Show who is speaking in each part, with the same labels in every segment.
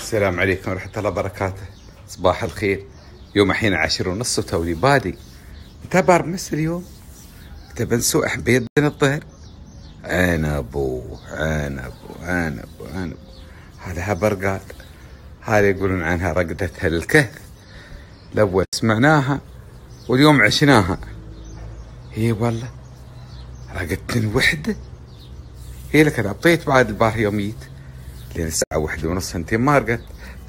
Speaker 1: السلام عليكم ورحمة الله وبركاته. صباح الخير. يوم الحين 10:30 وتولي بادي. انت بارمس اليوم؟ انت بنسوح بيدنا الظهر. عنب. هذا برقات. هذا يقولون عنها رقدة الكهف. الأول سمعناها واليوم عشناها. هي والله رقدتن وحدة. هي لك انا عطيت بعد البارح يوميت لين الساعة 1:30 انتين ما رقدت.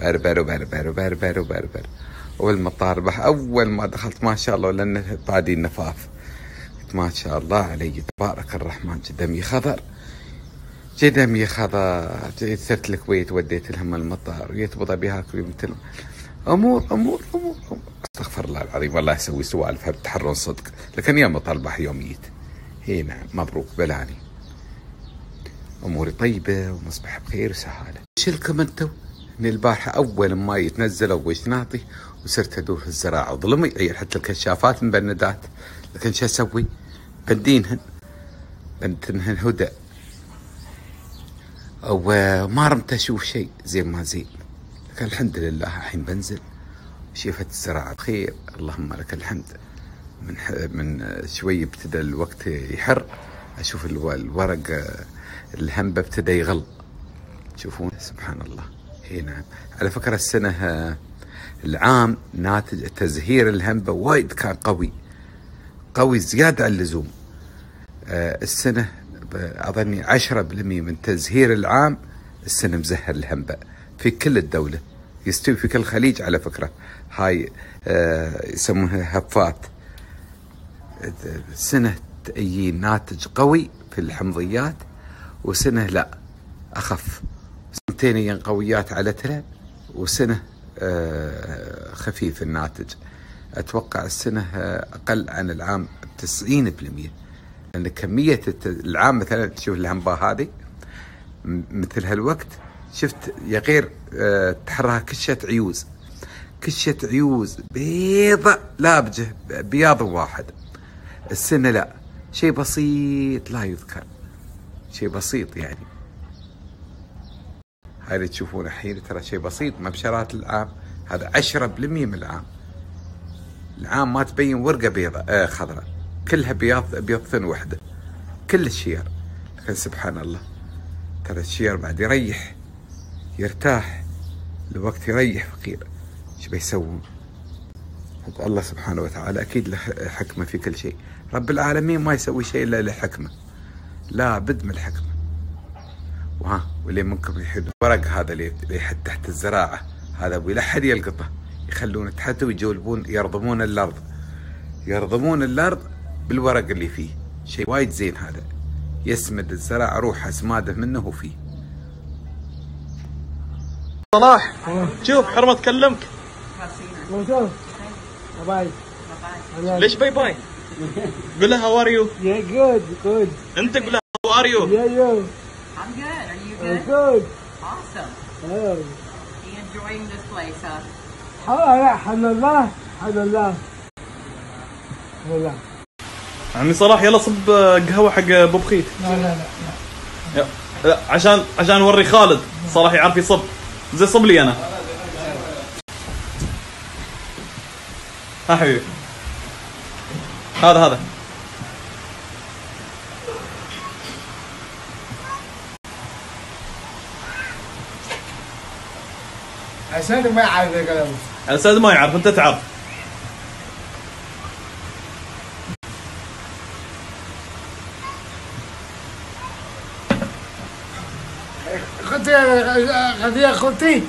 Speaker 1: بار والمطار أول ما دخلت ما شاء الله لأن بعدي النفاف ما شاء الله علي تبارك الرحمن. جدمي خضر. صرت الكويت وديت لهم المطار ويتبضى بها كل مثل أمور استغفر الله العظيم. والله أسوي سوالف بتحرون صدق لكن يوم طلبح يوميت. هي نعم مبروك بلاني. أموري طيبة ومصبح بخير وسهالة. شلكم انتو ان البارحة اول ما يتنزلوا وجناطي وصرت ادور في الزراعة وظلمي عيل حتى الكشافات مبندات. لكن شو اسوي؟ بندينهن هدى وما رمت اشوف شيء زين ما زين. لكن الحمد لله الحين بنزل شفت الزراعة بخير اللهم لك الحمد. من شوي ابتدى الوقت يحر اشوف الورق الهنبة ابتدى يغل. تشوفون سبحان الله. هي نعم. على فكرة السنة العام ناتج تزهير الهنبة وايد كان قوي زيادة عن اللزوم. السنة أظني 10% من تزهير العام السنة مزهر الهنبة في كل الدولة. يستوي في كل الخليج على فكرة. هاي يسمونها هفات. سنة تأيي ناتج قوي في الحمضيات وسنة لا أخف. سنتين قويات على ترى وسنة خفيف الناتج. أتوقع السنة أقل عن العام 90%. لأن كمية العام مثلا تشوف الهنبة هذه مثل هالوقت شفت يا غير تحرها كشة عيوز بيضة لابجة بياض واحد. السنة لا شيء بسيط لا يذكر. شيء بسيط يعني. هاي اللي تشوفونه الحين ترى شيء بسيط. مبشرات العام هذا 10% من العام ما تبين ورقة بيضاء خضراء كلها بيض ثن وحدة كل الشير. لكن سبحان الله ترى الشير بعد يرتاح الوقت يريح فقير. ايش بيسوون؟ الله سبحانه وتعالى اكيد له حكمة في كل شيء. رب العالمين ما يسوي شيء الا له حكمة. لا بد من الحكمة. واللي منكم يحد ورق هذا اللي يحد تحت الزراعة هذا ولا حد يلقطه يخلونه تحت ويجولبون يرضمون الأرض بالورق اللي فيه. شيء وايد زين هذا يسمد الزراعة روح اسماده منه وفيه.
Speaker 2: صلاح شوف حرمة تكلمك.
Speaker 3: باي.
Speaker 2: ليش باي؟ قول لها how are you؟
Speaker 3: Yeah, good.
Speaker 2: انت قول لها how are you؟
Speaker 3: Yeah.
Speaker 4: I'm good. Are you good?
Speaker 3: Good.
Speaker 4: Awesome.
Speaker 3: Oh.
Speaker 4: Are you enjoying this place, huh?
Speaker 3: الحمد لله.
Speaker 2: عمي صلاح يلا صب قهوة حق ابو بخيت. لا عشان نوري خالد صلاح يعرف يصب. زي صب لي انا. ها حبيبي. هذا
Speaker 3: عشان ما يعرف الكلام.
Speaker 2: الأستاذ ما يعرف أنت تعرف.
Speaker 3: خذي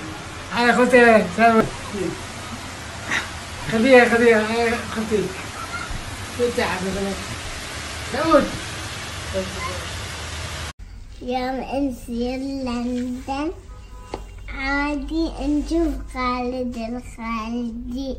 Speaker 5: يوم نسير لندن عادي نشوف خالد الخالدي.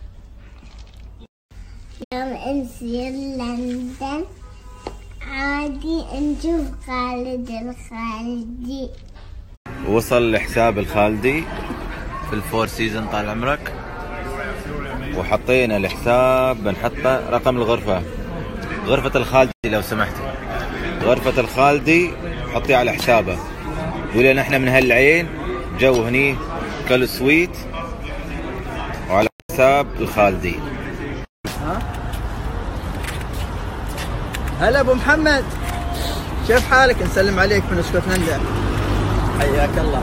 Speaker 5: يوم نسير لندن عادي نشوف خالد الخالدي.
Speaker 6: وصل لحساب الخالدي في الفور سيزن طال عمرك وحطينا الحساب بنحطه رقم الغرفة. غرفة الخالدي لو سمحتي غرفة الخالدي حطيه على حسابه. قولي احنا من هالعين جو هني كل سويت وعلى حساب الخالدي.
Speaker 7: هلا ابو محمد، كيف حالك؟ نسلم عليك من اسكتلندا. حياك الله.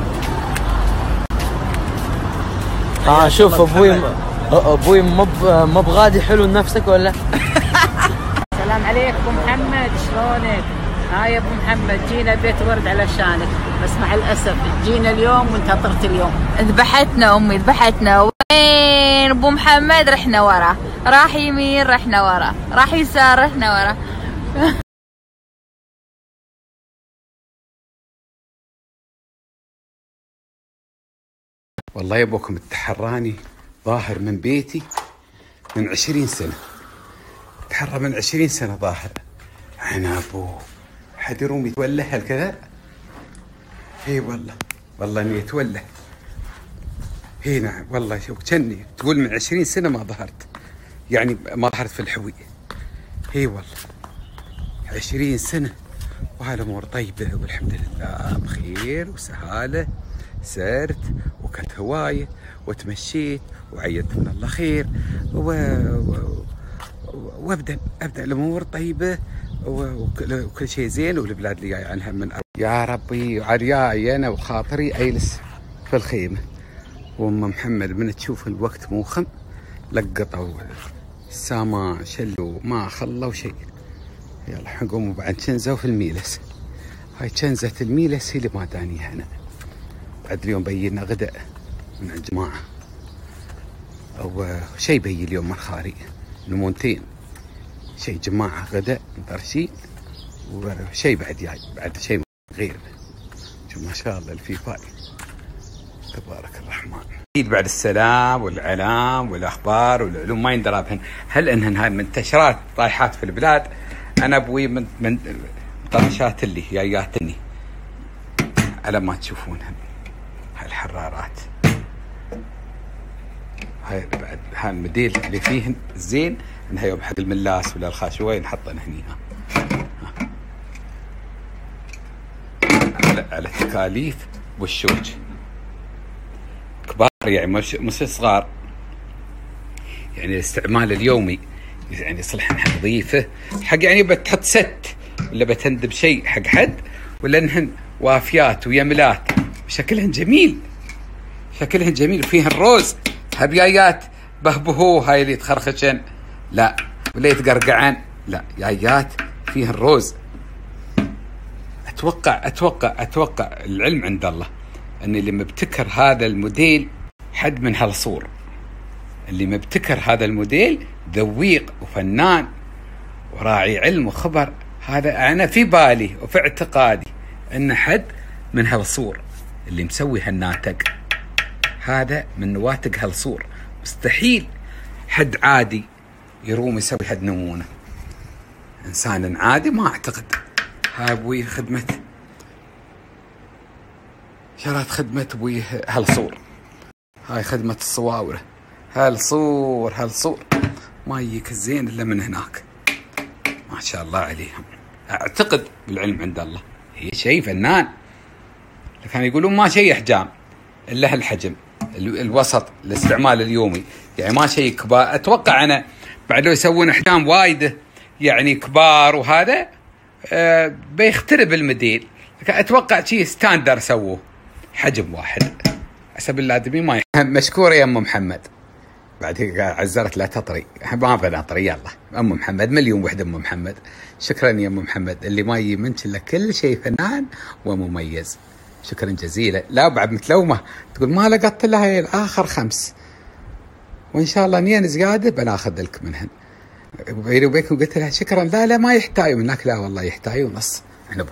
Speaker 8: شوف ابوي مو بغادي حلو لنفسك ولا؟
Speaker 9: السلام عليك ابو محمد، شلونك؟ هاي ابو محمد، جينا بيت ورد علشانك، بس مع الاسف جينا اليوم وانت طرت اليوم.
Speaker 10: ذبحتنا امي، ذبحتنا. وين ابو محمد؟ رحنا ورا، راح يمين رحنا ورا، راح يسار رحنا ورا.
Speaker 1: والله يبوكم التحراني ظاهر من بيتي من 20 سنة، تحرى من 20 سنة ظاهر. عنابو حد يروم يتوله هالكذا. اي والله اني يتوله. اي نعم والله. شوف كني تقول من 20 سنة ما ظهرت، يعني ما ظهرت في الحوي. اي والله 20 سنة وهالامور طيبة والحمد لله بخير وسهالة. سرت وكلت هواية وتمشيت وعيدت من الله خير وابدا الامور طيبة وكل شيء زين، والبلاد اللي جاي عنها من يا ربي عرياي انا وخاطري اجلس في الخيمة. وام محمد من تشوف الوقت موخم لقطوا السامع شلوا ما خلوا شيء. يلا حنقوم بعد كنزة في الميلس. هاي كنزة الميلس هي اللي ما دانيها هنا. بعد اليوم بينا غداء من الجماعة أو شيء بي اليوم من خاري نمونتين، شيء جماعة غداء مطرشين وشيء بعد جاي بعد شيء غير. شوف ما شاء الله الفيفاي تبارك الرحمن. بعد السلام والإعلام والأخبار والعلوم ما يندرى بهن، هل إنهن هاي منتشرات طايحات في البلاد. أنا أبوي من طرشات اللي جاياتني على ما تشوفونهن. هاي الحرارات هاي بعد هاي المديل اللي فيهن زين انها يوم حق الملاس ولا الخاشوه نحطن هنيها على التكاليف والشوج كبار، يعني مش صغار، يعني الاستعمال اليومي يعني يصلح انها نظيفه حق يعني بتحط ست ولا بتندب شيء حق حد، ولا انهن وافيات ويملات شكلهن جميل، شكلهن جميل وفيهن روز. هبيايات بهبهو هاي اللي يتخرخشن لا، ولا يتقرقعن لا، جايات فيهن روز. اتوقع العلم عند الله ان اللي مبتكر هذا الموديل حد من هالصور، اللي مبتكر هذا الموديل ذويق وفنان وراعي علم وخبر. هذا انا في بالي وفي اعتقادي ان حد من هالصور اللي مسوي هالناتج هذا من نواتج هالصور. مستحيل حد عادي يروم يسوي هاد نمونه. انسان عادي ما اعتقد. هاي ابوي خدمه شرات خدمه ابوي هالصور، هاي خدمه الصواوره. هالصور ما يجيك الزين الا من هناك. ما شاء الله عليهم. اعتقد بالعلم عند الله هي شيء فنان. كانوا يقولون ما شيء احجام الا هالحجم الوسط الاستعمال اليومي، يعني ما شيء كبار. اتوقع انا بعد لو يسوون احجام وايده يعني كبار وهذا بيخترب الموديل. اتوقع شيء ستاندر سووه حجم واحد حسب الادمين. ما مشكوره يا ام محمد. بعد هيك عزرت لا تطري، ما بنطري. يلا ام محمد مليون وحده. ام محمد شكرا يا ام محمد، اللي ما يجي منك الا كل شيء فنان ومميز. شكرا جزيلا. لا بعد متلومه تقول ما لقطت لها هي الاخر 5، وان شاء الله نين زياده بناخذ لك منهن. بيني وبينكم قلت لها شكرا. لا ما يحتاجوا منك. لا والله يحتاجوا نص عنبو.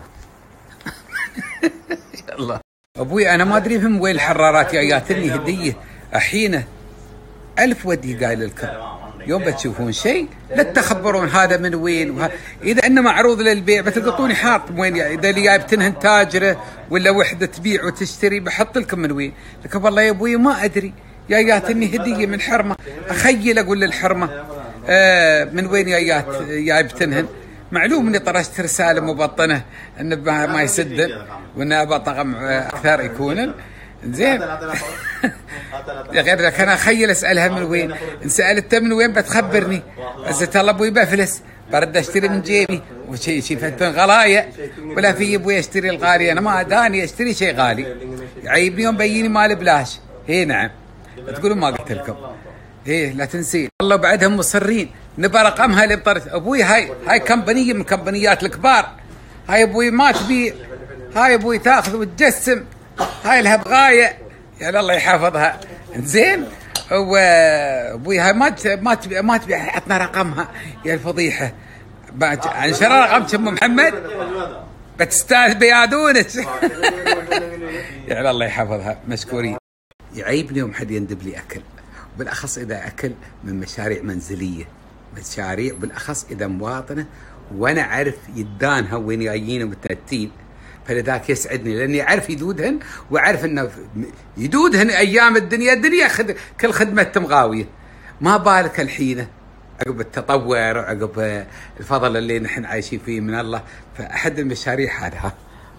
Speaker 1: يلا ابوي انا ما ادري هم وين الحرارات جاياتني هديه الحين 1000 ودي قايل لكم. يوم بتشوفون شيء لا تخبرون هذا من وين اذا انه معروض للبيع بتلقطوني حاط وين. اذا اللي جايبتنهن تاجره ولا وحده تبيع وتشتري بحط لكم من وين. لكن والله يا ابوي ما ادري جاياتني هديه من حرمه. اخيل اقول للحرمه من وين جايبتنهن. معلوم اني طرشت رساله مبطنه ان ما يسدن وان ابى طقم اكثر يكونن. زين يا غير لك انا اخيل اسالها من وين، ان سالتها من وين بتخبرني، بس الله ابوي بفلس برد اشتري من جيبي وشي فتن غلايه، ولا في ابوي اشتري الغالي، انا ما داني اشتري شيء غالي، يعيبني يوم بيني مال بلاش. هي نعم تقولون ما قلت لكم. ايه لا تنسين والله بعدهم مصرين نبى رقمها اللي بطرت ابوي. هاي كمبانيه من كمبانيات الكبار، هاي ابوي ما تبيع، هاي ابوي تاخذ وتجسم، هاي لها بغايه يعني الله يحفظها. زين وابوي هاي ما تبيع عطنا رقمها يا الفضيحه. انشر رقمك ام محمد بتستانس بيادونك. يعني الله يحفظها مشكورين. يعيبني يوم حد يندب لي اكل، بالاخص اذا اكل من مشاريع منزليه، مشاريع بالاخص اذا مواطنه وانا اعرف يدانها وين جايين ومتنتين، فلذاك يسعدني لاني اعرف يدودهن، واعرف انه يدودهن ايام الدنيا كل خدمتهم غاويه، ما بالك الحين عقب التطور وعقب الفضل اللي نحن عايشين فيه من الله. فاحد المشاريع هذا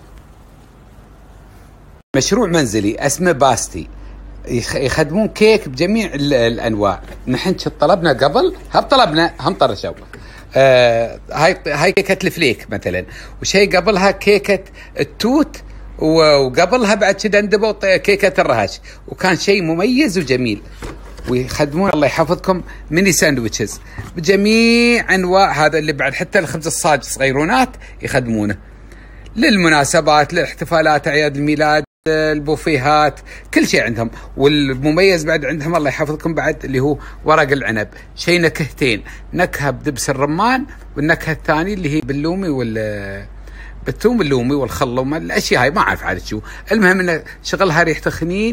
Speaker 1: مشروع منزلي اسمه باستي، يخدمون كيك بجميع الانواع. نحن طلبنا قبل هم طرشوا هاي كيكه الفليك مثلا، وشيء قبلها كيكه التوت، وقبلها بعد كذا اندبوا كيكه الرهش، وكان شيء مميز وجميل. ويخدمون الله يحفظكم ميني ساندويتشز بجميع انواع، هذا اللي بعد حتى الخبز الصاج صغيرونات يخدمونه للمناسبات، للاحتفالات، اعياد الميلاد، البوفيهات، كل شيء عندهم. والمميز بعد عندهم الله يحفظكم بعد اللي هو ورق العنب، شيء نكهتين، نكهه بدبس الرمان، والنكهه الثانيه اللي هي باللومي بالثوم اللومي والخل الاشياء هاي ما اعرف عاد شو. المهم ان شغلها ريحته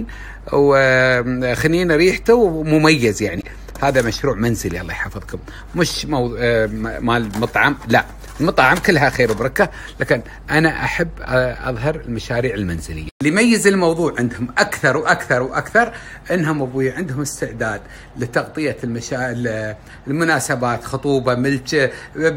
Speaker 1: خنين ريحته ومميز. يعني هذا مشروع منزلي الله يحفظكم، مش مال مطعم، لا المطاعم كلها خير وبركه، لكن انا احب اظهر المشاريع المنزليه. اللي يميز الموضوع عندهم اكثر واكثر واكثر انهم ابوي عندهم استعداد لتغطيه المناسبات، خطوبه، ملك،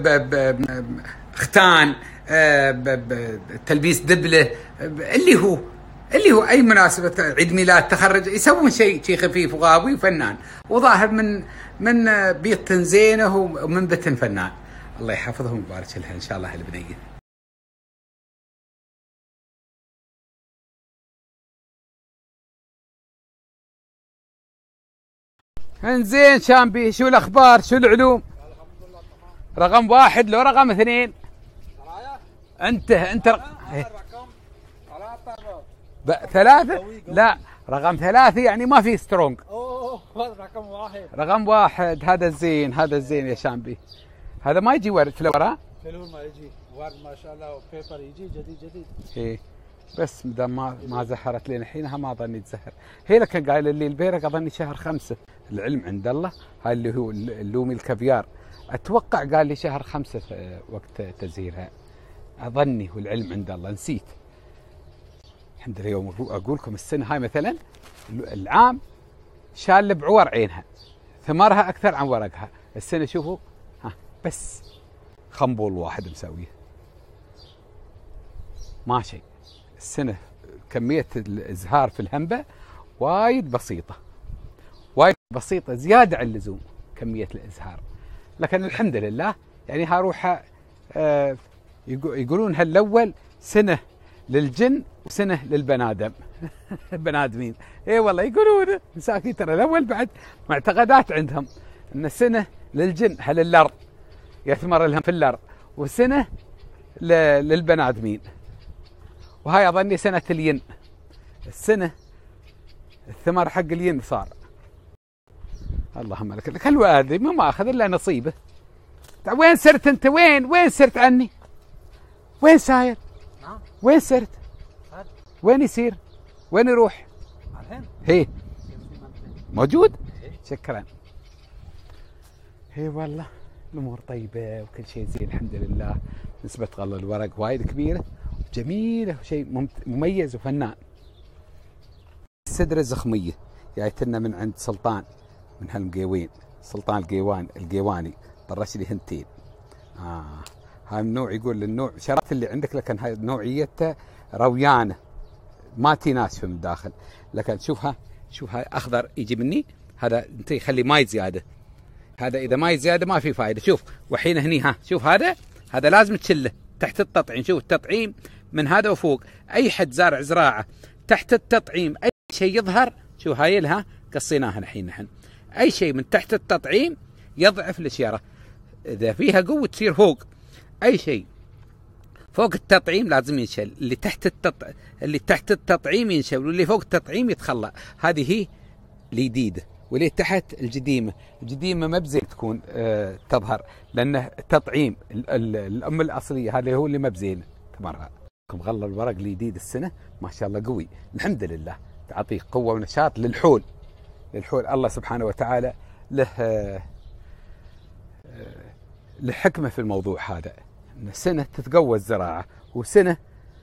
Speaker 1: ختان، تلبيس دبله، اللي هو اي مناسبه، عيد ميلاد، تخرج، يسوون شيء خفيف وغاوي وفنان، وظاهر من بيت زينه ومن بيت فنان. الله يحفظهم ويبارك لها ان شاء الله البنيه. انزين شامبي، شو الاخبار؟ شو العلوم؟ رقم واحد لو رقم اثنين؟ انت ثلاثة؟ لا رقم ثلاثة يعني ما في سترونج. رقم واحد هذا الزين، هذا الزين يا شامبي. هذا ما يجي ورد فلورا؟ فلور ما يجي، ورد ما شاء الله، وبيبر يجي جديد. ايه بس مدام ما زهرت لنا حينها ما ظني تزهر. هي لكن قايل لي البيرق اظني شهر 5، العلم عند الله. هاي اللي هو اللومي الكافيار اتوقع قال لي شهر 5 وقت تزهيرها اظني، والعلم عند الله نسيت. الحمد لله يوم اقول لكم السنه هاي مثلا العام شال بعور عينها، ثمرها اكثر عن ورقها. السنه شوفوا بس خنبول واحد مسويه ما شيء. السنه كميه الازهار في الهنبه وايد بسيطه زياده عن اللزوم كميه الازهار، لكن الحمد لله. يعني هروح يقولون هالاول سنه للجن وسنه للبنادم. بنادمين اي والله يقولون مساكين، ترى الاول بعد معتقدات عندهم ان سنه للجن هل الارض يثمر لهم في الارض، وسنه للبنادمين. وهاي اظني سنه الين، السنه الثمر حق الين صار. اللهم لك الوادي ما اخذ الا نصيبه. وين سرت انت؟ وين سرت عني؟ وين ساير؟ وين سرت؟ وين يصير؟ وين يروح؟ هي موجود؟ شكرا. هي والله الامور طيبه وكل شيء زين الحمد لله. نسبه غل الورق وايد كبيره وجميله وشيء مميز وفنان. السدره الزخميه جايتنا من عند سلطان من هالمقيوين، سلطان القيواني طرش لي هنتين. هاي النوع يقول النوع شرط اللي عندك، لكن هاي نوعيته رويانه ما تناشف من الداخل. لكن شوفها هاي اخضر يجي مني، هذا انت يخلي ماي زياده، هذا اذا ماي زياده ما في فائده. شوف وحين هني ها شوف هذا لازم تشله تحت التطعيم. شوف التطعيم من هذا وفوق، اي حد زارع زراعه تحت التطعيم اي شيء يظهر. شوف هاي لها قصيناها الحين نحن، اي شيء من تحت التطعيم يضعف الشيره، اذا فيها قوه تصير فوق. اي شيء فوق التطعيم لازم ينشل، اللي تحت التطعيم ينشل، واللي فوق التطعيم يتخلى. هذه هي الجديده، واللي تحت الجديمه ما بزين تكون تظهر، لانه التطعيم الام الاصليه هذا هو اللي ما بزين تمرها. مغلى الورق الجديد السنه ما شاء الله قوي الحمد لله، تعطيه قوه ونشاط للحول. الله سبحانه وتعالى له حكمه في الموضوع هذا، سنه تتقوى الزراعه، وسنه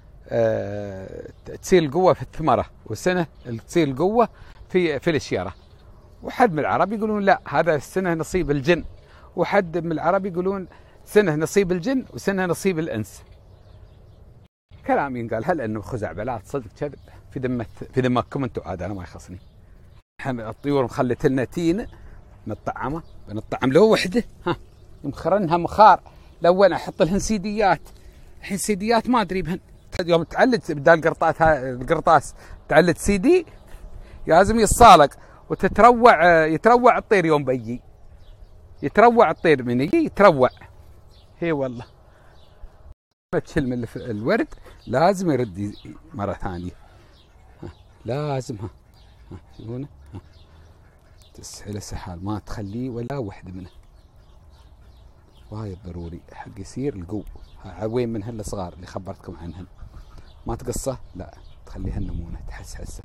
Speaker 1: تصير القوه في الثمره، وسنه تصير القوه في الشيره. وحد من العرب يقولون لا هذا السنه نصيب الجن، وحد من العرب يقولون سنه نصيب الجن وسنه نصيب الانس. كلام ينقال، هل انه خزعبلات صدق كذب في ذمكم انتم؟ عاد انا ما يخصني. الطيور مخلت لنا تين نطعمه، بنطعم له وحده، ها مخرنها مخار. لو انا احط لهن سيديات، الحين سيديات ما ادري بهن. يوم تعلد بدال القرطاس تعلد سيدي لازم يتصالق يتروع الطير. يوم بيجي يتروع الطير، من يجي يتروع. هي والله تشل من الورد لازم يرد مره ثانيه، لازم شوفونه تسحله سحال ما تخليه ولا وحده منه. وايد ضروري حق يصير القو. وين من هالصغار اللي خبرتكم عنهن ما تقصه، لا تخليهن نمونه تحسحسه،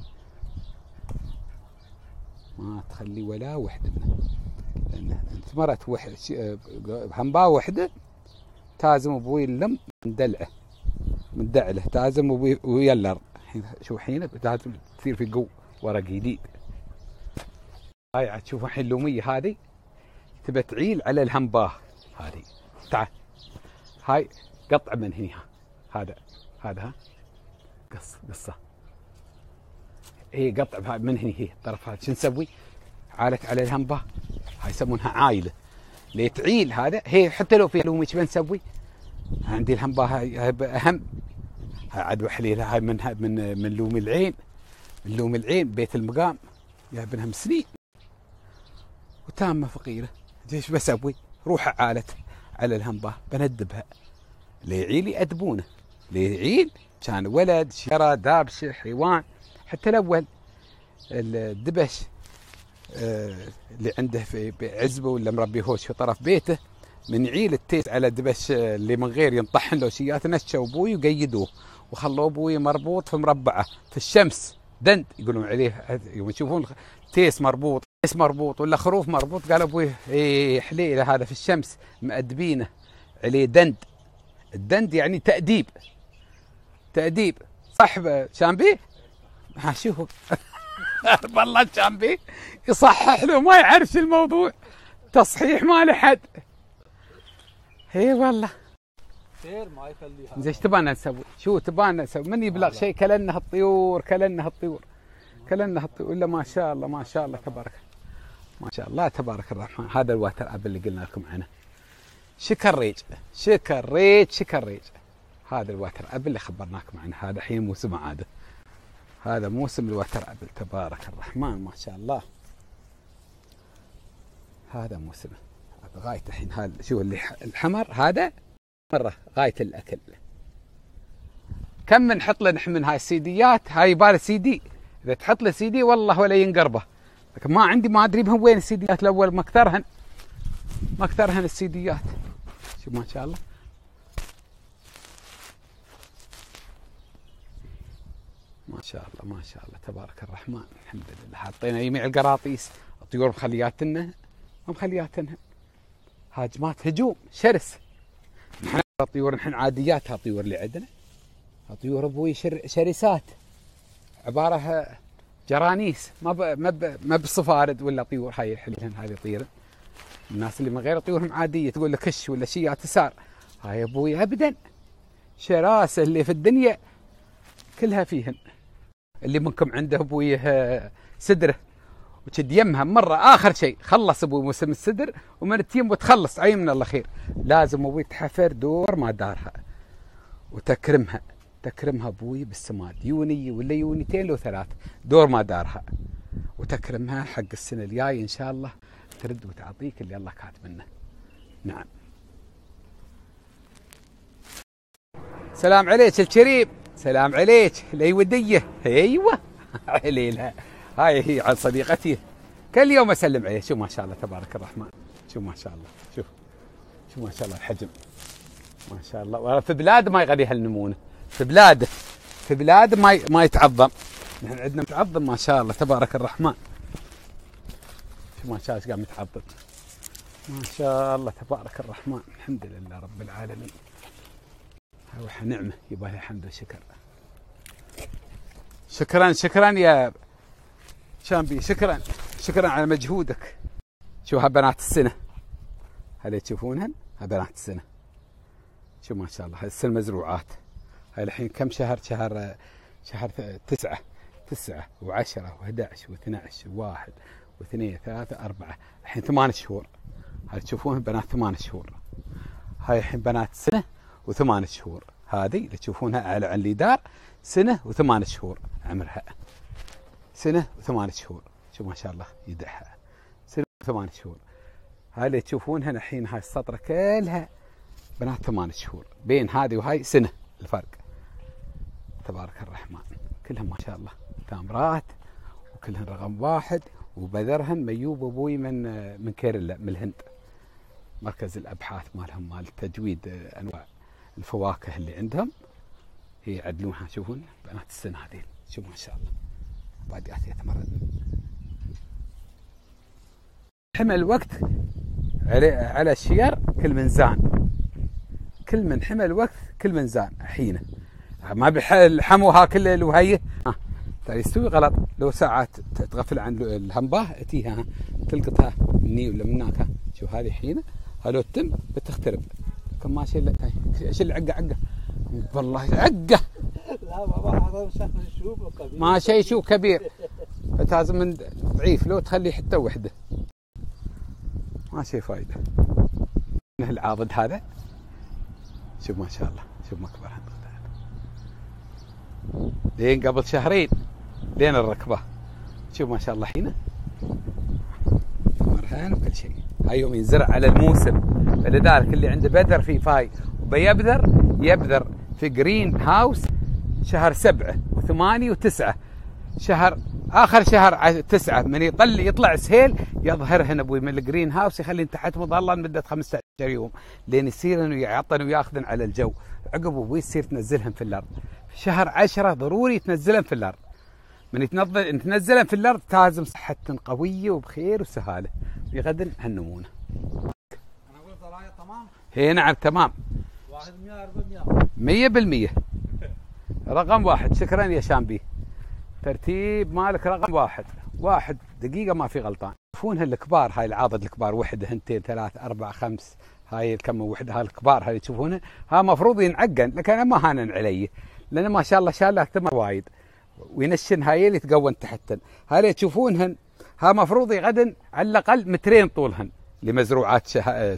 Speaker 1: ما تخلي ولا وحده منه. لان ثمرت هنبا وحده تازم ابوي اللم من دعله تازم ابوي ويلر. شوف حين لازم تصير في قو ورق جديد. هاي عاد تشوف الحين اللوميه هذه تبى تعيل على الهنباه هذه. تعال هاي قطع من هنا، هذا قصه هي قطع من هنا، هي الطرف هذا. شو نسوي؟ عالك على الهنباه، هاي يسمونها عايله. ليه تعيل هذا؟ هي حتى لو في لومي شو بنسوي؟ عندي الهنباه هاي اهم. هاي عاد وحليلها هاي من لومي العين، من لومي العين بيت المقام جايبنها من سنين وتامه فقيره. ايش بسوي؟ روح عالت على الهنباه بندبها ليعيل يأدبونه، ليعيل كان ولد شرى دابشه حيوان. حتى الاول الدبش اللي عنده في عزبه ولا مربي هوش في طرف بيته، من يعيل التيس على الدبش اللي من غير ينطحن له شيات، نشوا ابوي وقيدوه وخلوا ابوي مربوط في مربعه في الشمس دند يقولون عليه. يوم يشوفون تيس مربوط ولا خروف مربوط قال ابوي ايه حليله هذا في الشمس مأدبينه عليه دند. الدند يعني تأديب. صاحب شامبي شوف والله شامبي يصحح له ما يعرفش الموضوع، تصحيح ما له حد. هي والله خير ما يخليها. زين ايش تبانا نسوي؟ شو تبانا نسوي؟ من يبلغ شيء كلنها الطيور ولا ما شاء الله تبارك ما شاء الله تبارك الرحمن. هذا الواتر اب اللي قلنا لكم عنه، شكر ريج. هذا الواتر اب اللي خبرناكم عنه، هذا حين موسم عاده، هذا موسم الواتر اب تبارك الرحمن ما شاء الله. هذا موسمه غايه الحين. هذا شو اللي الحمر هذا مره غايه الاكل. كم نحط له نحن من هاي السيديات، هاي يبال سيدي، اذا تحط له سيدي والله ولا ينقربه. لكن ما ادري بهم وين السيديات الاول، ما اكثرهن السيديات. شوف ما شاء الله ما شاء الله تبارك الرحمن. الحمد لله حطينا يميع القراطيس، الطيور مخلياتنها هاجمات هجوم شرس. نحن الطيور نحن عاديات، ها طيور اللي عندنا طيور ابوي شرسات، عباره جرانيس ما بصفارد ولا طيور. هاي الحليل هذه طيره الناس اللي من غير طيورهم عاديه، تقول لك كش ولا شيء تسار. هاي ابوي ابدا شراسه اللي في الدنيا كلها فيهن. اللي منكم عنده ابويه سدره وشد يمها مرة آخر شيء خلص أبوي موسم السدر ومن تيم وتخلص عين من الله خير. لازم أبوي تحفر دور ما دارها وتكرمها أبوي بالسماد يوني ولا يونيتين لو 3 دور ما دارها وتكرمها حق السنة الجاية إن شاء الله ترد وتعطيك اللي الله كاتب منه. نعم. سلام عليك الكريم. سلام عليك الأيودية. أيوة عليلها هاي هي عن صديقتي كل يوم اسلم عليه. شوف ما شاء الله تبارك الرحمن. شوف ما شاء الله. شوف ما شاء الله الحجم ما شاء الله. والله في بلاد ما يغذيها النمونه. في بلاد ما يتعظم. نحن عندنا متعظم ما شاء الله تبارك الرحمن. شوف ما شاء الله قام يتعظم ما شاء الله تبارك الرحمن. الحمد لله رب العالمين. هاي نعمه يبغى لها حمد وشكر. شكرا يا شامبي. شكرا على مجهودك. شو ها بنات السنة هذي تشوفونهن. ها بنات السنة. شو ما شاء الله هاي السنة مزروعات. هاي الحين كم شهر 9 و10 و11 و12 و1 و2 3 4 الحين 8 شهور. هاي تشوفونهن بنات 8 شهور. هاي الحين بنات سنة و8 شهور. هذه اللي تشوفونها على اللي دار سنة و8 شهور عمرها. سنة و8 شهور. شوف ما شاء الله يدعها سنة و8 شهور. هاي اللي تشوفونها الحين هاي السطرة كلها بنات 8 شهور. بين هذه وهاي سنة الفرق تبارك الرحمن. كلهم ما شاء الله تامرات وكلهن رقم 1 وبذرهن ميوب أبوي من كيرلا من الهند. مركز الأبحاث مالهم مال تجويد أنواع الفواكه اللي عندهم هي يعدلونها. شوفون بنات السنة هذه. شوف ما شاء الله بادئات يتمرن. حمل وقت على الشير كل منزان. كل من حمل وقت كل منزان حينه. ما بحموها كل الوهيه يستوي غلط. لو ساعات تغفل عن الهنباه اتيها تلقطها مني ولا من هناك. شوف هذه حينه هلو تم بتخترب كم ما شيء. ايش العقه والله عقه.
Speaker 3: لا بابا هذا شوف كبير.
Speaker 1: ما شيء شوف كبير فتازم من ضعيف لو تخلي حتى وحده ما شيء فايده. العاضد هذا شوف ما شاء الله. شوف مكبر لين قبل شهرين لين الركبه. شوف ما شاء الله حينه مرهان وكل شيء. هاي يوم ينزرع على الموسم. فلذلك اللي عنده بذر في فاي يبذر في جرين هاوس شهر 7 و8 و9. آخر شهر 9 من يطلع سهيل يظهرهن أبوي من الجرين هاوس يخلين تحت مظلة لمدة 15 يوم لين يصيرن ويعطن وياخذن على الجو. عقب أبوي تصير تنزلهم في الأرض. في شهر 10 ضروري تنزلهم في الأرض. من تنزلهم في الأرض تازم صحتهم قوية وبخير وسهالة ويغدن هالنمونة.
Speaker 3: أنا أقول ضرايا تمام.
Speaker 1: هي نعم تمام 100%. رقم 1. شكرا يا شامبي. ترتيب مالك رقم 1 دقيقة ما في غلطان. تشوفونها الكبار هاي العاضد الكبار 1 2 3 4 5 هاي الكم وحدة هاي الكبار هاي تشوفونها ها مفروض ينعقن لكن أنا ما هانن علي لأن ما شاء الله شالها ثمر وايد وينشن هاي اللي تقون تحتن. هاي اللي تشوفونهن ها مفروض يغدن على الأقل 2 متر طولهن لمزروعات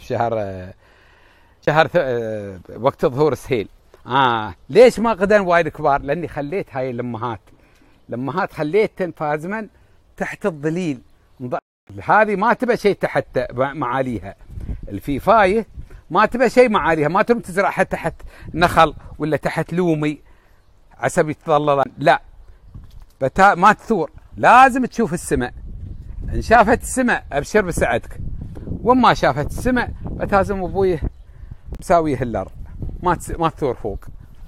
Speaker 1: شهر وقت ظهور السهيل. ليش ما غدن وايد كبار؟ لأني خليت هاي الأمهات خليتهن فازما تحت الظليل. هذه ما تبى شيء تحت معاليها. الفيفاية ما تبى شيء معاليها. ما تروم تزرعها تحت نخل ولا تحت لومي عسب يتظللن. لا ما تثور. لازم تشوف السماء. إن شافت السماء أبشر بسعدك. وما شافت السماء بتازم أبويه مساويه الأرض ما تثور فوق.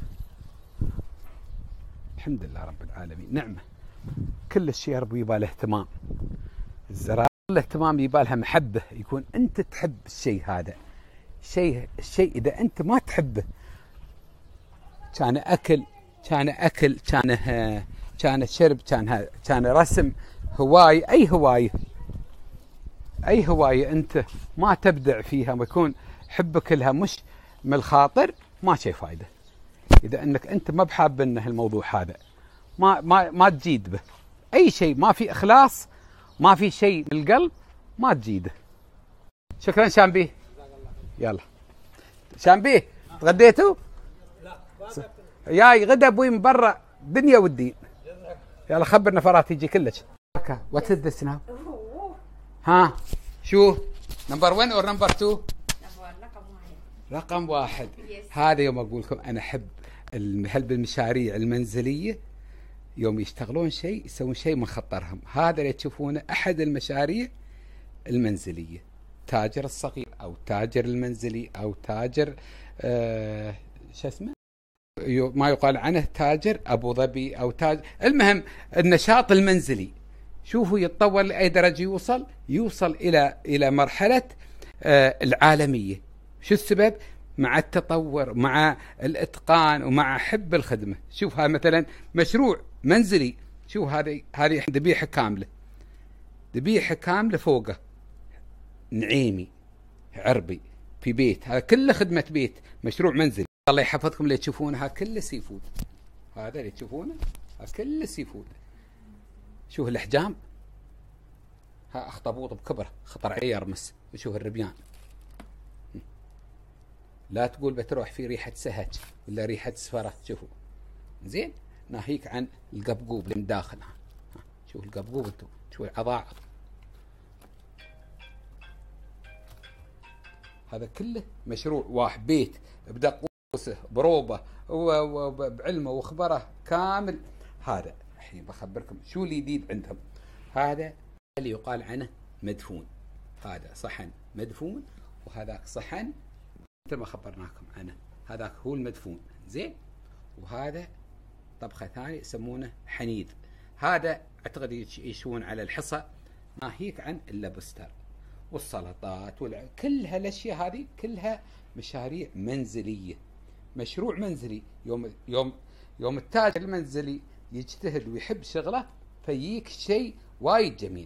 Speaker 1: الحمد لله رب العالمين. نعمة. كل الشيء يا رب يباله اهتمام. الزراعة الاهتمام يبالها محبة. يكون أنت تحب الشيء هذا. الشيء إذا أنت ما تحبه كان أكل كان شرب كان رسم هواية أي هواية أنت ما تبدع فيها ويكون حبك لها مش من الخاطر ما شيء فايدة. إذا أنك أنت ما بحاب أنه الموضوع هذا ما تجيد به اي شيء، ما في اخلاص، ما في شيء بالقلب ما تجيده. شكرا شامبي. يلا شامبي تغديتوا؟ لا جاي غدا ابوي من برا دنيا والدين. يلا خبرنا فرات يجي كلش. وات از ذس ناو؟ ها شو نمبر 1 اور نمبر 2؟ رقم واحد. هذا يوم اقول لكم انا احب بالمشاريع المنزليه، يوم يشتغلون شيء يسوون شيء من خطرهم. هذا اللي تشوفونه احد المشاريع المنزليه، تاجر الصغير او تاجر المنزلي او تاجر شو اسمه ما يقال عنه تاجر ابو ظبي او تاجر، المهم النشاط المنزلي. شوفوا يتطور لاي درجه يوصل الى مرحله العالميه. شو السبب؟ مع التطور، مع الاتقان، ومع حب الخدمه. شوف هذا مثلا مشروع منزلي، شوف هذه ذبيحه كامله فوقه نعيمي عربي في بيت، هذا كله خدمه بيت، مشروع منزلي. الله يحفظكم اللي تشوفونها كله سي فود. هذا اللي تشوفونه كله سي فود. شوف الاحجام، ها اخطبوط بكبره خطر عليه يرمس. وشوف الربيان، لا تقول بتروح في ريحه سهج ولا ريحه سفره. شوفوا زين، ناهيك عن القبقوب اللي من داخل. شوف القبقوب انتم، شوف العضاعض. هذا كله مشروع واحد، بيت بدقوسه بروبه وبعلمه وخبره كامل. هذا الحين بخبركم شو الجديد عندهم. هذا اللي يقال عنه مدفون. هذا صحن مدفون، وهذاك صحن مثل ما خبرناكم عنه، هذاك هو المدفون زين. وهذا طبخه ثانيه يسمونه حنيد. هذا اعتقد يشون على الحصى، ناهيك عن اللبستر والسلطات كل هالاشياء هذه كلها مشاريع منزليه، مشروع منزلي. يوم التاجر المنزلي يجتهد ويحب شغله فيجيك شيء وايد جميل.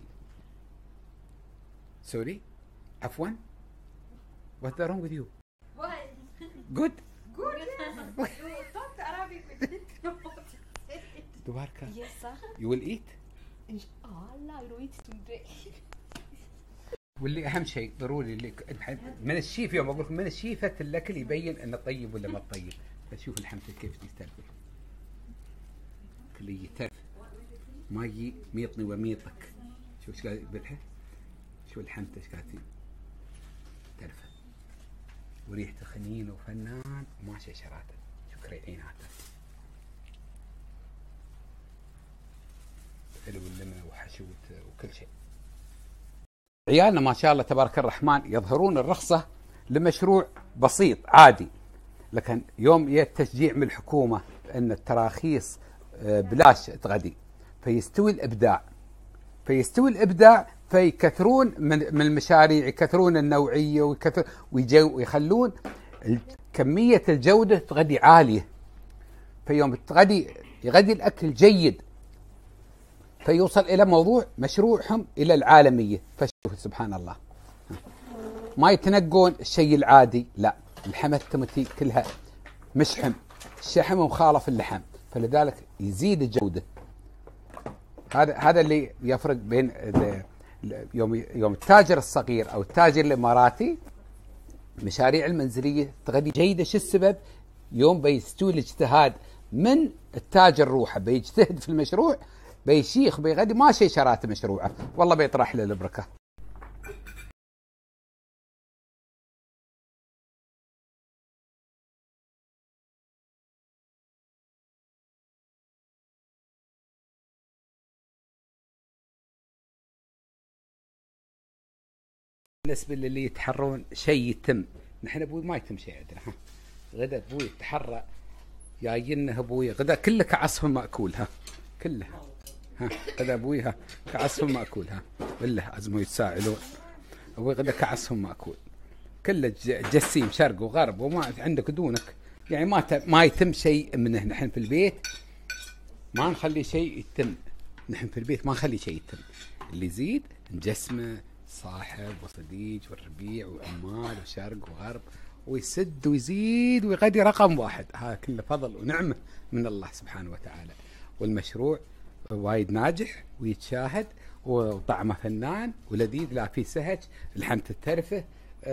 Speaker 1: سوري عفوا. What's wrong with you?
Speaker 10: What?
Speaker 1: Good.
Speaker 10: Good. You talk Arabic with it.
Speaker 1: تبارك.
Speaker 10: Yes sir.
Speaker 1: You will eat.
Speaker 10: Allah, I will eat today.
Speaker 1: واللي اهم شيء ضروري اللي من الشيف، يوم اقول لكم من الشيفه الاكل يبين انه طيب ولا ما طيب. فشوف الحمته كيف تستلفل، كل يترف ما يجي ميطني وميطك. شوف ايش قاعد يبلها، شوف الحمته ايش قاعد ترفه، وريحته خنين وفنان وماشي شراته. شوف كريعيناته حلو اللمنه وحشوته وكل شيء. عيالنا ما شاء الله تبارك الرحمن يظهرون الرخصة لمشروع بسيط عادي، لكن يوم يتشجيع من الحكومة أن التراخيص بلاش تغدي، فيستوي الإبداع فيكثرون من المشاريع، يكثرون النوعية ويخلون كمية الجودة تغدي عالية. فيوم يغدي الأكل جيد فيوصل إلى موضوع مشروعهم إلى العالمية. فشوف سبحان الله، ما يتنقون الشيء العادي، لا، اللحمة التمتي كلها مشحم، الشحم مخالف اللحم، فلذلك يزيد الجودة. هذا اللي يفرق بين يوم التاجر الصغير أو التاجر الإماراتي. مشاريع المنزلية تغذي جيدة. شو السبب؟ يوم بيستوي الاجتهاد من التاجر روحه، بيجتهد في المشروع، بيشيخ بيغدي ما شيء شرات مشروعه، والله بيطرح له البركه. بالنسبه للي يتحرون شيء يتم، نحن ابوي ما يتم شيء عندنا. غدا ابوي يتحرى جايينه ابوي غدا كله كعصف ماكول. كله غدا ابوي كعصفهم ماكول. بالله ازموا يتساءلون، ابوي غدا كعصفهم ماكول، كله جسيم شرق وغرب وما عندك دونك. يعني ما يتم شيء منه. نحن في البيت ما نخلي شيء يتم، نحن في البيت ما نخلي شيء يتم. اللي يزيد نجسمه صاحب وصديق والربيع وعمال وشرق وغرب، ويسد ويزيد ويغدي رقم واحد. هذا كله فضل ونعمه من الله سبحانه وتعالى. والمشروع وايد ناجح ويتشاهد وطعمه فنان ولذيذ، لا في سهج، لحمة الترفه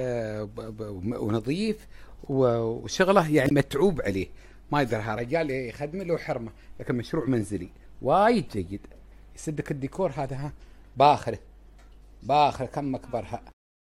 Speaker 1: ونظيف وشغله يعني متعوب عليه، ما يقدر رجال يخدم له حرمه، لكن مشروع منزلي وايد جيد يسدك الديكور هذا. ها باخره كم مكبرها.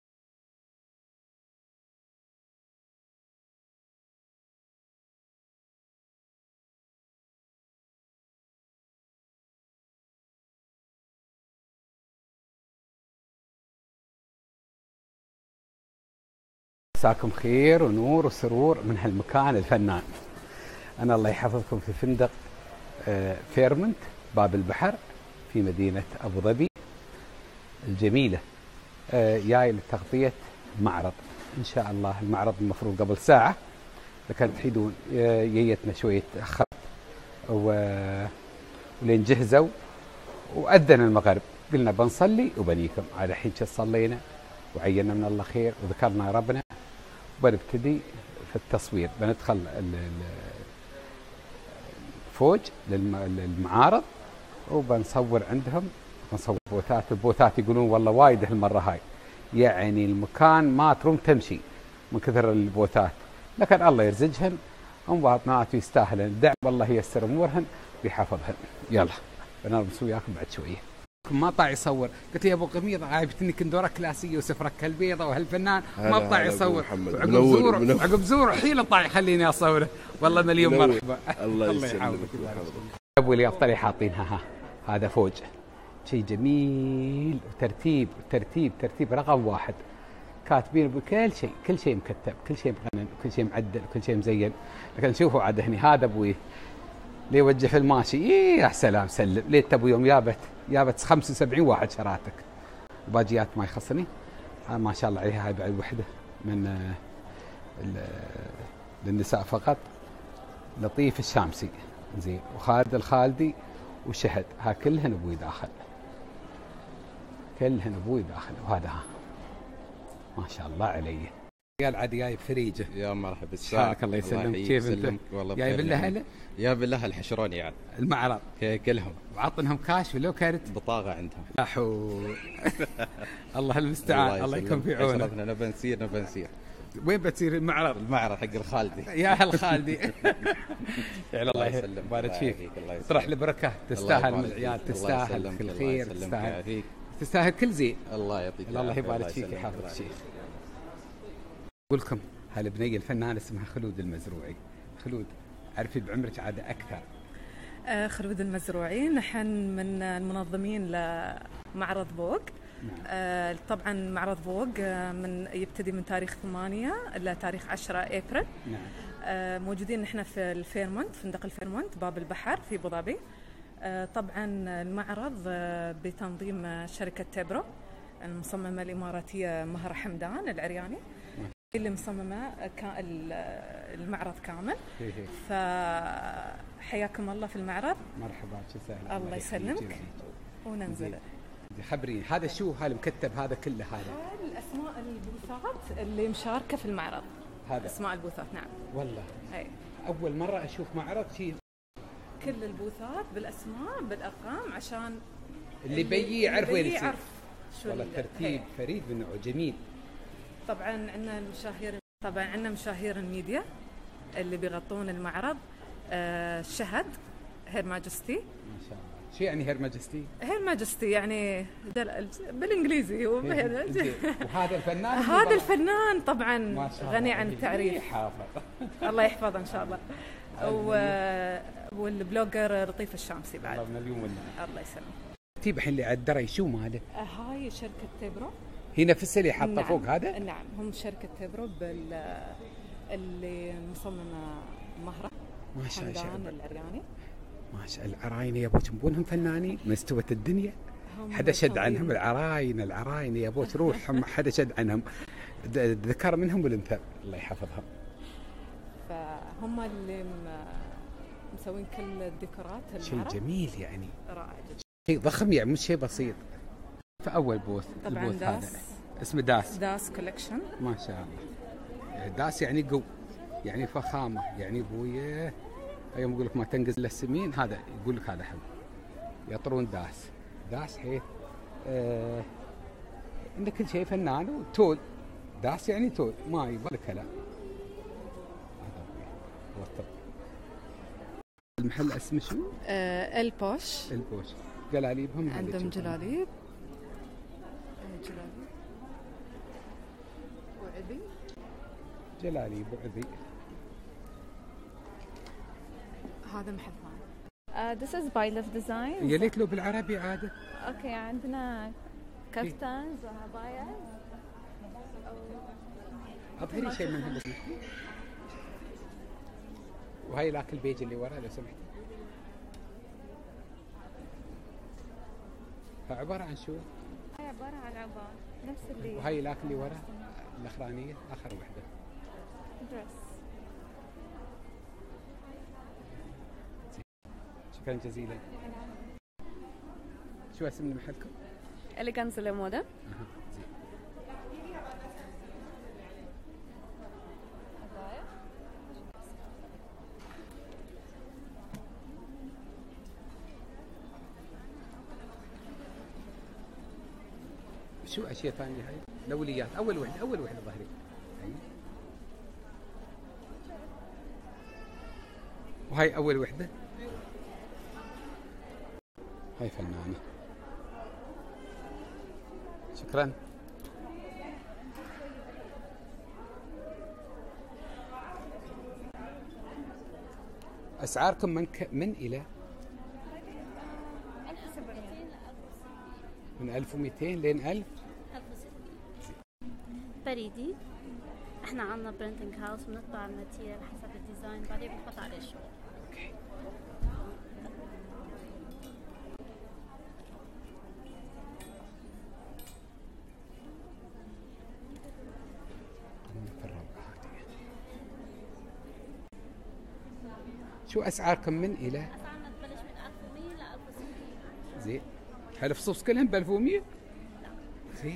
Speaker 1: مساكم خير ونور وسرور من هالمكان الفنان. أنا الله يحفظكم في فندق فيرمونت باب البحر في مدينة أبو ظبي الجميلة، جاي لتغطية معرض إن شاء الله. المعرض المفروض قبل ساعة، لكن تحيدون جيتنا شوية تأخرت ولين جهزوا وأذن المغرب، قلنا بنصلي وبنيكم. على حين صلينا وعينا من الله خير وذكرنا ربنا، وبنبتدي في التصوير. بندخل الفوج للمعارض وبنصور عندهم، بنصور بوثات. البوثات يقولون والله وايد هالمرة هاي، يعني المكان ما تروم تمشي من كثر البوثات، لكن الله يرزقهن ومواطنات ويستاهلن الدعم، والله ييسر امورهن ويحفظهن. يلا بنرمس وياكم بعد شويه. ما طاع يصور، قلت يا ابو قميضه عايبتني كندوره كلاسيه وسفرك كالبيضه وهالفنان ما طاع يصور. عقب زور حيل طاع يخليني اصوره، والله مليون مرحبا. الله يعاونك. ابو لي افطري حاطينها هذا فوج، شيء جميل وترتيب رقم واحد، كاتبين بكل شيء، كل شيء مكتب، كل شيء مغنن، كل شيء معدل، كل شيء مزين. لكن شوفوا عاد هني هذا ابوي ليه يوجه في الماشي، يا سلام سلم. ليت ابو يوم جابت 75 واحد شراتك وباجيات ما يخصني. ما شاء الله عليها، هاي بعد وحده من للنساء فقط، لطيف الشامسي زين، وخالد الخالدي وشهد، ها كلهن ابوي داخل، وهذا ها ما شاء الله عليه. قال عاد جايب فريجه.
Speaker 11: يا مرحبا
Speaker 1: حالك الله يسلمك. كيف انت؟ جايب لها
Speaker 11: يا بالله الحشروني يعني
Speaker 1: المعرض
Speaker 11: كلهم،
Speaker 1: وعطنهم كاش ولا كارت؟
Speaker 11: بطاقه عندهم.
Speaker 1: لا حول الله المستعان. الله يكون في عونك.
Speaker 11: نبى نسير.
Speaker 1: وين بتصير المعرض؟
Speaker 11: المعرض حق الخالدي.
Speaker 1: يا الخالدي. يعني الله يبارك فيك، يطرح لي تستاهل من العيال، تستاهل كل خير، تستاهل كل زين.
Speaker 11: الله يعطيك،
Speaker 1: الله يبارك فيك، يحفظك الشيخ. أقول لكم هالبنية الفنان اسمها خلود المزروعي. خلود، عرفي بعمرك عاد أكثر.
Speaker 12: خلود المزروعي، نحن من المنظمين لمعرض فوق. طبعا معرض فوق يبتدي من تاريخ 8 إلى تاريخ 10 أبريل. موجودين نحن في الفيرمونت، فندق الفيرمونت باب البحر في أبو ظبي. طبعا المعرض بتنظيم شركة تبرو، المصممة الإماراتية مهرة حمدان العرياني اللي مصممة المعرض كامل. فحياكم الله في المعرض.
Speaker 1: مرحبا،
Speaker 12: الله يسلمك. وننزل.
Speaker 1: خبريني هذا شو هالمكتب هذا كله؟ هذا
Speaker 12: الأسماء البوثات اللي مشاركة في المعرض. هذا أسماء البوثات. نعم والله. أي
Speaker 1: أول مرة أشوف معرض شيء
Speaker 12: كل البوثات بالأسماء بالأرقام، عشان
Speaker 1: اللي بيجي يعرف وين يصير.
Speaker 12: والله
Speaker 1: ترتيب فريد من نوعه، جميل.
Speaker 12: طبعا عندنا مشاهير الميديا اللي بيغطون المعرض. شهد هير ماجستي.
Speaker 1: ما شاء الله. شو يعني هير ماجستي؟
Speaker 12: هير ماجستي يعني بالانجليزي.
Speaker 1: وهذا الفنان
Speaker 12: هذا الفنان طبعا غني عن التعريف. الله يحفظه ان شاء الله. والبلوجر لطيف الشامسي بعد. الله يسلمك.
Speaker 1: تجيب الحين اللي على الدري شو ماله؟
Speaker 12: هاي شركة تبرو.
Speaker 1: هي نفس اللي حاطه
Speaker 12: نعم.
Speaker 1: فوق هذا؟
Speaker 12: نعم، هم شركة تبرو اللي مصممة مهرة
Speaker 1: ما شاء الله
Speaker 12: العرياني.
Speaker 1: ما شاء الله. العراين يا ابوك مبونهم فنانين مستوى الدنيا. حدا شد عنهم العراين يا ابوك روح حدا شد عنهم. ذكر منهم والانثى الله يحفظهم.
Speaker 12: فهم اللي مسوين كل الديكورات.
Speaker 1: شيء جميل يعني،
Speaker 12: رائع جدا،
Speaker 1: شيء ضخم يعني، مش شيء بسيط. فأول بوث
Speaker 12: طبعا
Speaker 1: البوث
Speaker 12: داس.
Speaker 1: هذا اسمه داس
Speaker 12: كولكشن.
Speaker 1: ما شاء الله. داس يعني قو، يعني فخامة، يعني بويه
Speaker 11: يوم يقول لك ما تنقز الا السمين، هذا يقول لك هذا حب يطرون داس حيث ان كل شيء فنان وتول. داس يعني تول، ما يبغى كلام. المحل اسمه شو؟
Speaker 12: البوش.
Speaker 11: البوش. جلاليبهم
Speaker 12: عندهم جلاليب وعذي.
Speaker 11: جلاليب وعذي.
Speaker 12: هذا محل ثاني.
Speaker 13: This is by Love Design.
Speaker 11: يا ليت لو بالعربي عادة.
Speaker 13: اوكي عندنا كفتانز وعبايات.
Speaker 11: اظهري شيء منهم بس. وهاي لاك البيج اللي ورا لو سمحت. عبارة عن شو؟
Speaker 13: هاي عبارة عن عباء نفس اللي.
Speaker 11: وهاي لاك اللي ورا الاخرانية اخر وحدة.
Speaker 13: درس.
Speaker 11: شكرا جزيلا. شو اسم محلكم؟
Speaker 13: إليغانز لمودا.
Speaker 11: زين. شو اشياء ثانيه هاي؟ الاوليات، اول وحده ظهري. وهاي اول وحده. هاي فنانه. شكرا. اسعاركم من الى؟ من 1200 لين 1000
Speaker 14: بريدي. احنا عندنا برينتنج هاوس بنطبع الماتيريال حسب الديزاين بعدين بنحط عليه الشغل.
Speaker 11: اوكي. شو اسعاركم من الى؟
Speaker 14: اسعارنا تبلش من 1100 ل 1600.
Speaker 11: زين. هالفصوص كلهم ب 1100؟ لا. زين.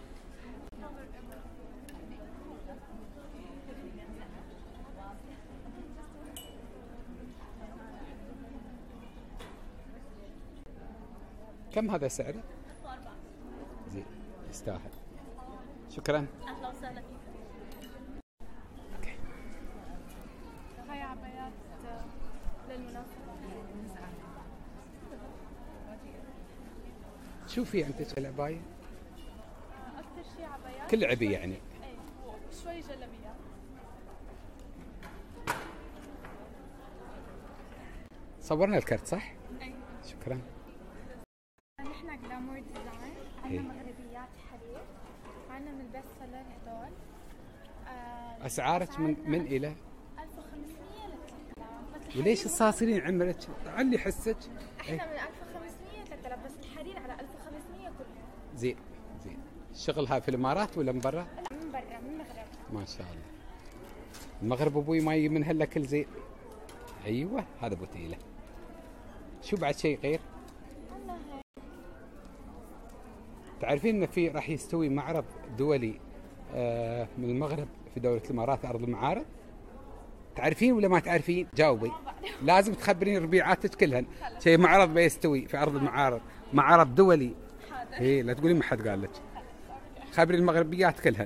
Speaker 11: كم هذا سعره؟
Speaker 14: 1004.
Speaker 11: زين، يستاهل. شكرا.
Speaker 14: اهلا وسهلا فيك.
Speaker 11: اوكي.
Speaker 13: هاي عبايات للمناسبة.
Speaker 11: شو في عندك العباية؟
Speaker 13: أكثر شيء عبايات.
Speaker 11: كل عبي يعني.
Speaker 13: ايه شوي جلابيات.
Speaker 11: صورنا الكرت صح؟
Speaker 13: ايه.
Speaker 11: شكرا.
Speaker 13: نحن جلامور ديزاين، عندنا مغربيات حرير، عندنا من البيست سيلر هدول.
Speaker 11: اسعارك من الى؟
Speaker 13: 1500 ل 3000.
Speaker 11: وليش الصاصرين عمرك؟ علي حسك.
Speaker 13: احنا من 1500 ل 3000 بس الحرير على 1500 كله.
Speaker 11: زين. شغلها في الامارات ولا من برا؟
Speaker 13: لا من برا من المغرب.
Speaker 11: ما شاء الله. المغرب ابوي ما يجي من هلا كل زين. ايوه هذا ابو تيله. شو بعد شيء غير؟ تعرفين ان في راح يستوي معرض دولي من المغرب في دولة الامارات ارض المعارض؟ تعرفين ولا ما تعرفين؟ جاوبي. لازم تخبرين ربيعاتك كلهن. شيء معرض بيستوي في ارض المعارض، معرض دولي. اي لا تقولين ما حد قال لك. خبري المغربيات كلهن.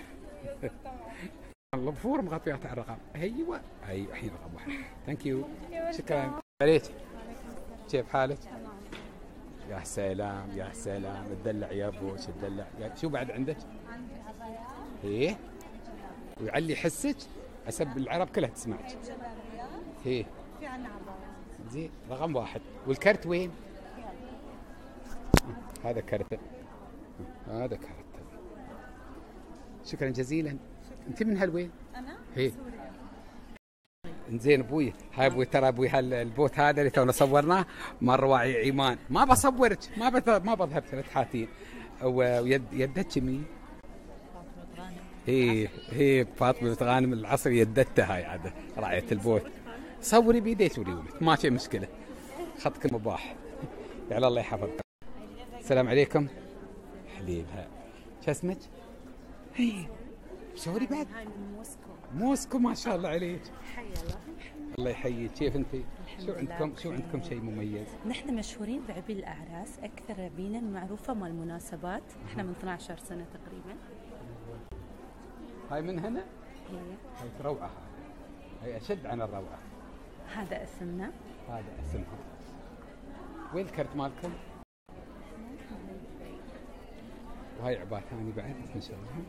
Speaker 11: الله بفور مغطيات على الرقم. ايوه الحين رقم واحد. ثانك يو. شكرا عليك. كيف حالك؟ يا سلام يا سلام، تدلع يا ابو تدلع. شو بعد عندك؟
Speaker 14: عندي عبايات.
Speaker 11: ايه ويعلي حسك حسب العرب كلها تسمعك. ايه
Speaker 14: في عندنا عبايات.
Speaker 11: زين رقم واحد. والكرت وين؟ هذا كرت. هذا كرت. شكرا جزيلا. انت من هالوين؟
Speaker 14: انا
Speaker 11: هي.
Speaker 14: سوريا.
Speaker 11: زين ابوي، هاي ابوي ترى ابوي هالبوت هذا اللي تونا صورناه مره واعي ايمان، ما بصورك ما بظهر ثلاث حاتين. ويدك مين؟ هي فاطمه غانم العصر يدتها هاي عاده راعيه البوت. صوري بيديك وريولك ما في مشكله، خطك مباح. يا الله يحفظك. السلام عليكم. حليبها. شو اسمك؟ هي صوري بعد.
Speaker 15: هاي من موسكو.
Speaker 11: موسكو ما شاء الله عليك.
Speaker 15: حي الله.
Speaker 11: الله يحييك. كيف انت؟ شو عندكم شيء مميز؟
Speaker 15: نحن مشهورين بعبي الأعراس، أكثر عبينا معروفة مال المناسبات. نحن من 12 سنة تقريبا.
Speaker 11: هاي من هنا؟
Speaker 15: هي
Speaker 11: روعة. هاي أشد عن الروعة.
Speaker 15: هذا اسمنا.
Speaker 11: هذا اسمها. وين الكرت مالكم؟ وهاي عبات ثاني بعد ما شاء الله.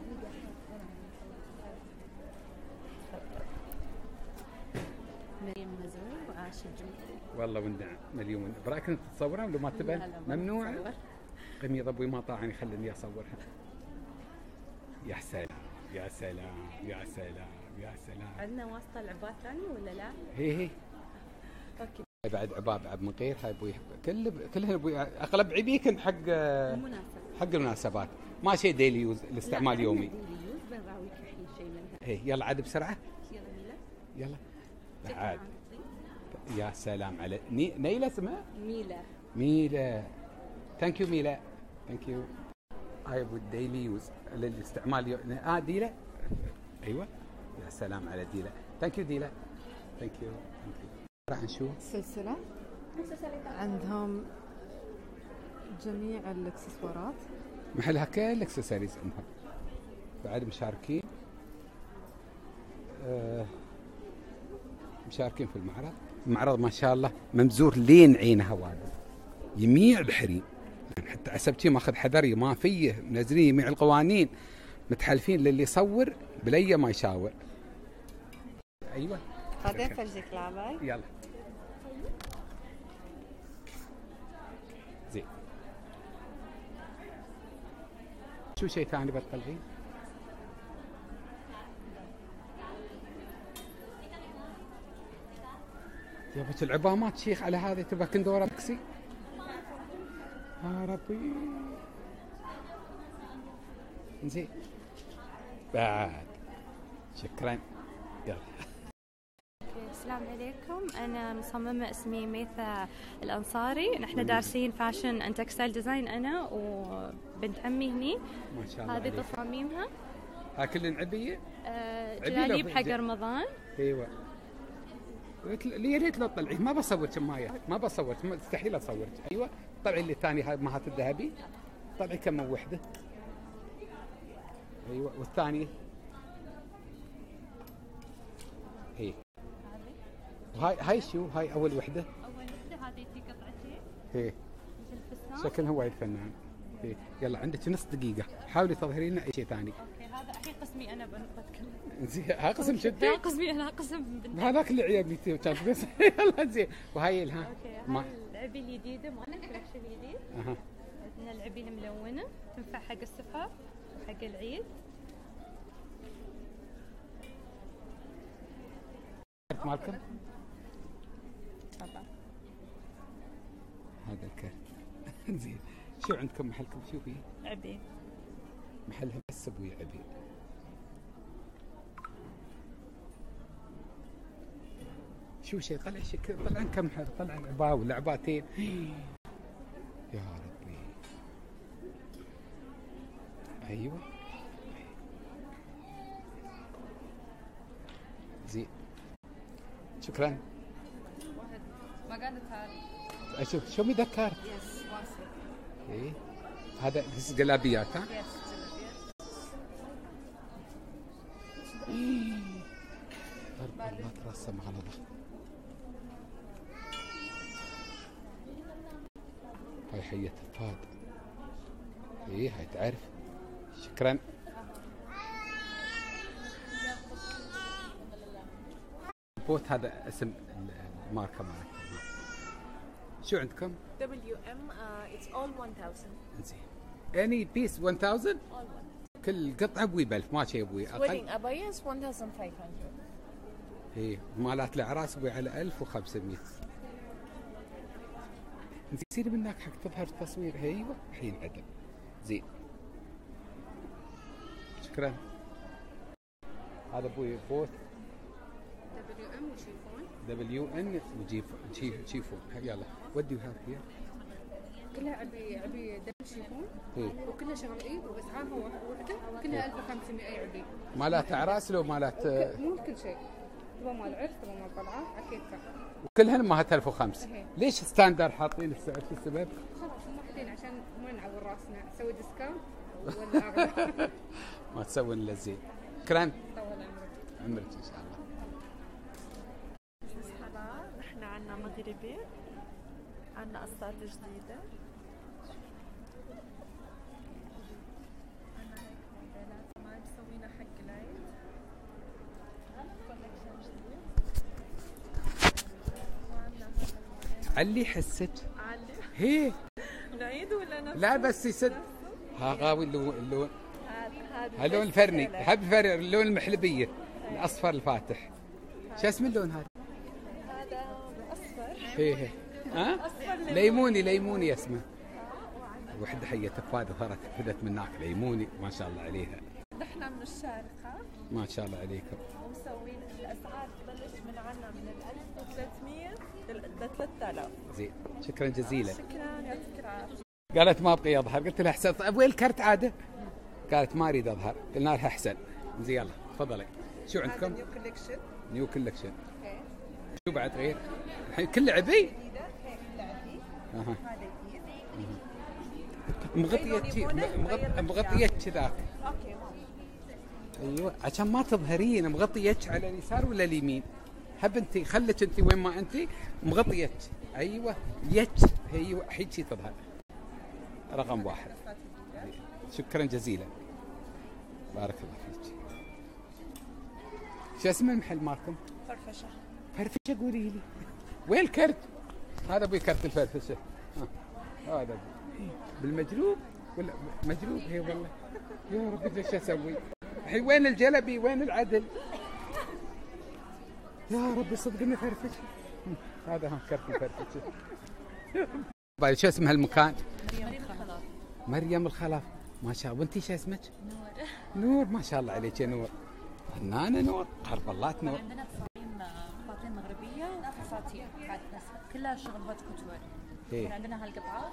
Speaker 15: مريم مزروع وعاشر جميل.
Speaker 11: والله والنعم مليون. برايك انت تصورها ولا ما تبى؟ ممنوع. قميض ابوي ما طاعني خليني اصورها. يا سلام يا سلام يا سلام يا سلام.
Speaker 15: عندنا واسطة العبات ثاني ولا لا؟
Speaker 11: هي
Speaker 15: اوكي.
Speaker 11: هاي بعد عباب من غير. هاي ابوي كلهن ابوي اغلب عبيكن حق المناسبات. ما شيء ديلي يوز الاستعمال يومي.
Speaker 15: ديلي يوز بنراويك الحين شيء منها.
Speaker 11: هي يلا عاد بسرعة.
Speaker 15: يلا ميلا.
Speaker 11: يلا بعد. يا سلام على نيلة اسمها؟ ميلا. ثانك يو ميلا. ثانك يو. هاي ابو الديلي يوز للاستعمال ديلا. ايوه. يا سلام على ديلا. ثانك يو ديلا. ثانك يو. راح نشوف
Speaker 12: سلسلة عندهم جميع الاكسسوارات،
Speaker 11: محلها كل الاكسسوارز عندهم. بعد مشاركين مشاركين في المعرض ما شاء الله ممزور لين عينها واحد يميع الحريم. حتى عسبتي ماخذ حذري ما فيه منزلين يميع القوانين متحالفين للي يصور بليه ما يشاور. ايوه
Speaker 16: بعدين فرجيك العباية.
Speaker 11: يلا زين. شو شيء ثاني بتطلعين؟ يا بس العبامات شيخ على هذه تبغى كندوره مكسي. يا ربي. زين بعد شكرا. يلا.
Speaker 16: السلام عليكم، أنا مصممة اسمي ميثا الأنصاري. نحن دارسين فاشن أند تكستايل ديزاين أنا وبنت عمي هني.
Speaker 11: ما شاء الله.
Speaker 16: هذه تصاميمها.
Speaker 11: ها كلن عبية؟
Speaker 16: جلاليب حق رمضان.
Speaker 11: ايوه. يا ريت لو تطلعي ما بصورك مايا، ما بصورك مستحيل اصورك. ايوه طلعي لي الثاني هاي مهات الذهبي. طلعي كم وحده. ايوه والثانيه هي. هاي شو؟ هاي اول وحده.
Speaker 16: اول وحده هذه في قطعتين.
Speaker 11: هي شكلها وايد فنان. هي يلا عندك نص دقيقه حاولي تظهري لنا اي شيء ثاني.
Speaker 16: اوكي هذا الحين قسمي انا بتكلم.
Speaker 11: زين ها قسم شدي.
Speaker 16: ها قسمي انا قسم
Speaker 11: هذاك اللي عيبني كان بس. يلا زين. وهاي الها.
Speaker 16: اوكي هاي العبي الجديده مالنا كولكشن جديد. عندنا العبي الملونه تنفع حق السفر وحق العيد.
Speaker 11: مالكم؟ هذا الكرت. زين. شو عندكم محلكم شو فيه؟
Speaker 16: عبي.
Speaker 11: محلها بس ابوي عبي. شو شيء طلع شكل طلع كم حد طلع عباء ولا عباتين. يا ربي. ايوه زين شكرا.
Speaker 16: ما قاعدة تعرف.
Speaker 11: اشوف شو مذكر.
Speaker 16: يس واصل.
Speaker 11: ايه هذا جلابيات ها؟
Speaker 16: يس
Speaker 11: جلابيات. ما ترسم على ضغط. هاي حية الفهد. ايه هاي تعرف. شكرا. بوت هذا اسم الماركة مالك. شو عندكم؟
Speaker 17: WM it's all 1000.
Speaker 11: زين. any piece 1000؟ كل قطعة ابوي ب1000 ما شيء ابوي اقل.
Speaker 17: wedding abayas 1500.
Speaker 11: ايه مالات الاعراس ابوي على 1500. يصير منك حق تظهر التصوير. ايوه الحين عدل. زين شكرا. هذا ابوي بوت
Speaker 17: WM وشيفون.
Speaker 11: WN وشيفون. يلا ودي وهذا هي
Speaker 17: كلها عبي دم شيفون. وكلها شغل ايد واسعارها وحده كلها 1500 عبي.
Speaker 11: مالات اعراس لو مالات
Speaker 17: مو كل شيء تبغى مال عرس تبغى مال طلعه على كيفك.
Speaker 11: وكلهن امها 1005. ليش ستاندر حاطين السعر؟ شو السبب؟
Speaker 17: خلاص هم حاطين عشان ما نعور راسنا، نسوي ديسكاونت ولا اغلى.
Speaker 11: ما تسوي الا زين. شكرا.
Speaker 17: طول
Speaker 11: عمرك ان شاء الله.
Speaker 18: مرحبا، نحن عنا مغربي، عنا قصات جديدة، عنا هيك موديلات كمان مسوينا حق العيد، كولكشن جديد، وعنا هذا الموديل.
Speaker 11: علي حسك.
Speaker 18: علي.
Speaker 11: هي.
Speaker 18: العيد ولا نفسه؟
Speaker 11: لا بس يسد. ها غاوي اللون.
Speaker 18: هذا
Speaker 11: لون الفرني، هب فرني، اللون المحلبية، الأصفر الفاتح. شو اسم اللون هذا؟
Speaker 18: هذا أصفر.
Speaker 11: هي. ها؟ ليموني اسمه. وحده حية تفاده ظهرت فدت من هناك ليموني ما شاء الله عليها.
Speaker 18: نحن من الشارقة.
Speaker 11: ما شاء الله عليكم.
Speaker 18: ومسوين الأسعار تبلش من عنا من 1300 ل 3000.
Speaker 11: زين، شكرا جزيلا.
Speaker 18: شكرا يعطيك العافية.
Speaker 11: قالت ما ابغي اظهر، قلت لها احسن. طيب وين الكرت عاده؟ قالت ما اريد اظهر، قلنا لها احسن. زين يلا تفضلي. شو عندكم؟
Speaker 18: نيو كولكشن.
Speaker 11: نيو كولكشن. شو بعد غير؟ الحين كله عبي؟ اها. مغطية كذاك.
Speaker 18: اوكي.
Speaker 11: ايوه عشان ما تظهرين، مغطية على اليسار ولا اليمين؟ هب انت خلك انت وين ما انت مغطية. ايوه ايوه حيجي تظهر. رقم 1. شكرا جزيلا. بارك الله فيك. شو اسم المحل مالكم؟
Speaker 18: فرفشة.
Speaker 11: فرفشة قولي لي. وين الكرت؟ هذا ابوي كرت الفرفشة. هذا ابوي. بالمجلوب ولا مجلوب؟ هي والله. يا ربي ايش اسوي؟ الحين وين الجلبي؟ وين العدل؟ يا ربي صدقني فرفشة. هذا هم كرت الفرفشة. باي شو اسم هالمكان؟ مريم الخلف. ما شاء الله. وانتي شو اسمك؟ نور. ما شاء الله عليك يا نور. فنانة نور. قرب الله نور.
Speaker 19: عندنا فساتين مغربية وفساتين كلها شغل هوت كوتور. عندنا هالقطعة.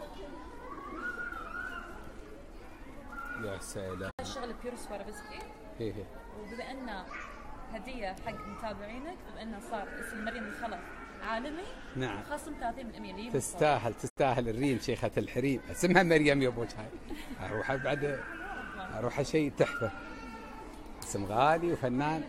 Speaker 11: يا سلام.
Speaker 19: الشغل بيور سوارفسكي.
Speaker 11: هي.
Speaker 19: وبما ان هدية حق متابعينك، بما انه صار اسم مريم الخلف عالمي.
Speaker 11: نعم.
Speaker 19: خصم 30%
Speaker 11: تستاهل الريم شيخة الحريم. اسمها مريم يا ابوك هاي. اروح بعد اروح شيء تحفة. اسم غالي وفنان.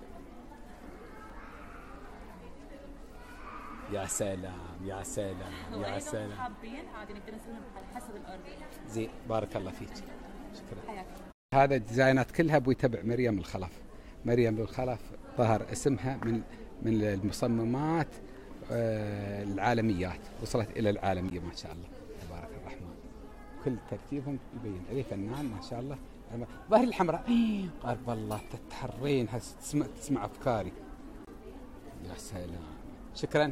Speaker 11: يا سلام يا سلام يا سلام.
Speaker 19: حابين عادي نقدر نسويهم على حسب الاوردر.
Speaker 11: زين بارك الله فيك. شكرا. هذا الديزاينات كلها ابوي تبع مريم الخلف. مريم الخلف ظهر اسمها من المصممات العالميات، وصلت الى العالميه ما شاء الله تبارك الرحمن. كل ترتيبهم يبين عليه فنان ما شاء الله. ظهر الحمراء قرب الله تتحرين تسمع افكاري. يا سلام. شكرا.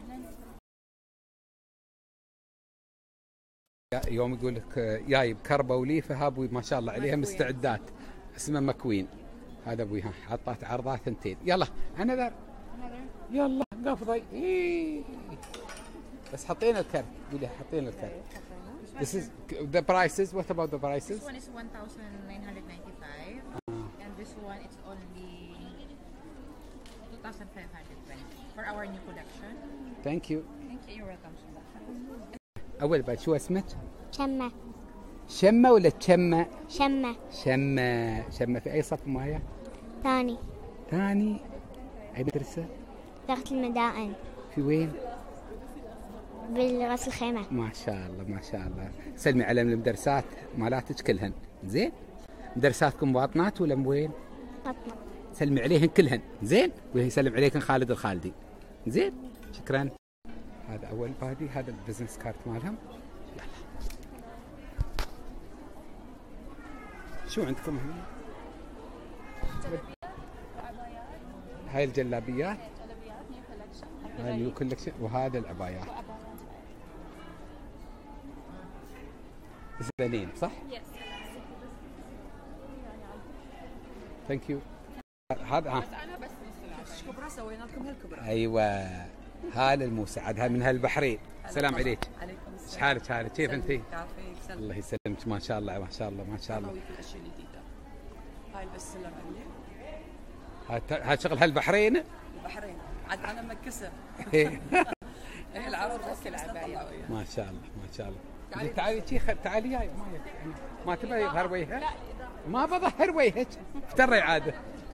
Speaker 11: يوم يقول لك جايب كربه وليفه ابوي ما شاء الله عليها مستعدات. اسمه مكوين. هذا ابوي حطت عرضات 2. يلا انا ذا. يلا قفضي. بس حطينا الكرت. قولي حطينا الكرت. This is the prices. What about the prices?
Speaker 19: This one is 1,995 and this one it's only 2,520 for our new collection.
Speaker 11: Thank you.
Speaker 19: Thank you. You're welcome.
Speaker 11: أول بعد شو اسمك؟
Speaker 5: شمة.
Speaker 11: شمة ولا تشمة؟
Speaker 5: شمة.
Speaker 11: شمة في أي صف معايا؟
Speaker 5: ثاني.
Speaker 11: أي مدرسة؟
Speaker 5: دارة المدائن.
Speaker 11: في وين؟
Speaker 5: بالراس الخيمة.
Speaker 11: ما شاء الله ما شاء الله. سلمي على المدرسات مالاتك كلهن. زين؟ مدرساتكم باطنات ولا وين؟
Speaker 5: باطنة.
Speaker 11: سلمي عليهن كلهن. زين؟ ويسلم عليكم خالد الخالدي. زين؟ شكرا. هذا أول بادي. هذا البزنس كارت مالهم. يلا. شو عندكم هنا؟ هاي الجلابيات. هاي نيو كولكشن. وهذا العبايات. زينين صح؟ ثانك يو. هذا
Speaker 17: انا بس كبرى سوينا لكم هالكبرى.
Speaker 11: ايوه هذا المساعد. هاي من هالبحرين. السلام عليك.
Speaker 17: عليكم السلام.
Speaker 11: ايش حالك كيف انت؟
Speaker 17: يعافيك.
Speaker 11: الله يسلمك. ما شاء الله ما شاء الله ما شاء الله.
Speaker 17: الاشياء الجديده. هاي البستلر عندي.
Speaker 11: هذا شغل هالبحرين؟
Speaker 18: البحرين عاد انا مكسه.
Speaker 11: إيه.
Speaker 18: العرض اوكي العبايه.
Speaker 11: ما شاء الله ما شاء الله. تعالي تعالي ياي ما تبغى يظهر وجهها؟ ما بظهر وجهك افتري عاده.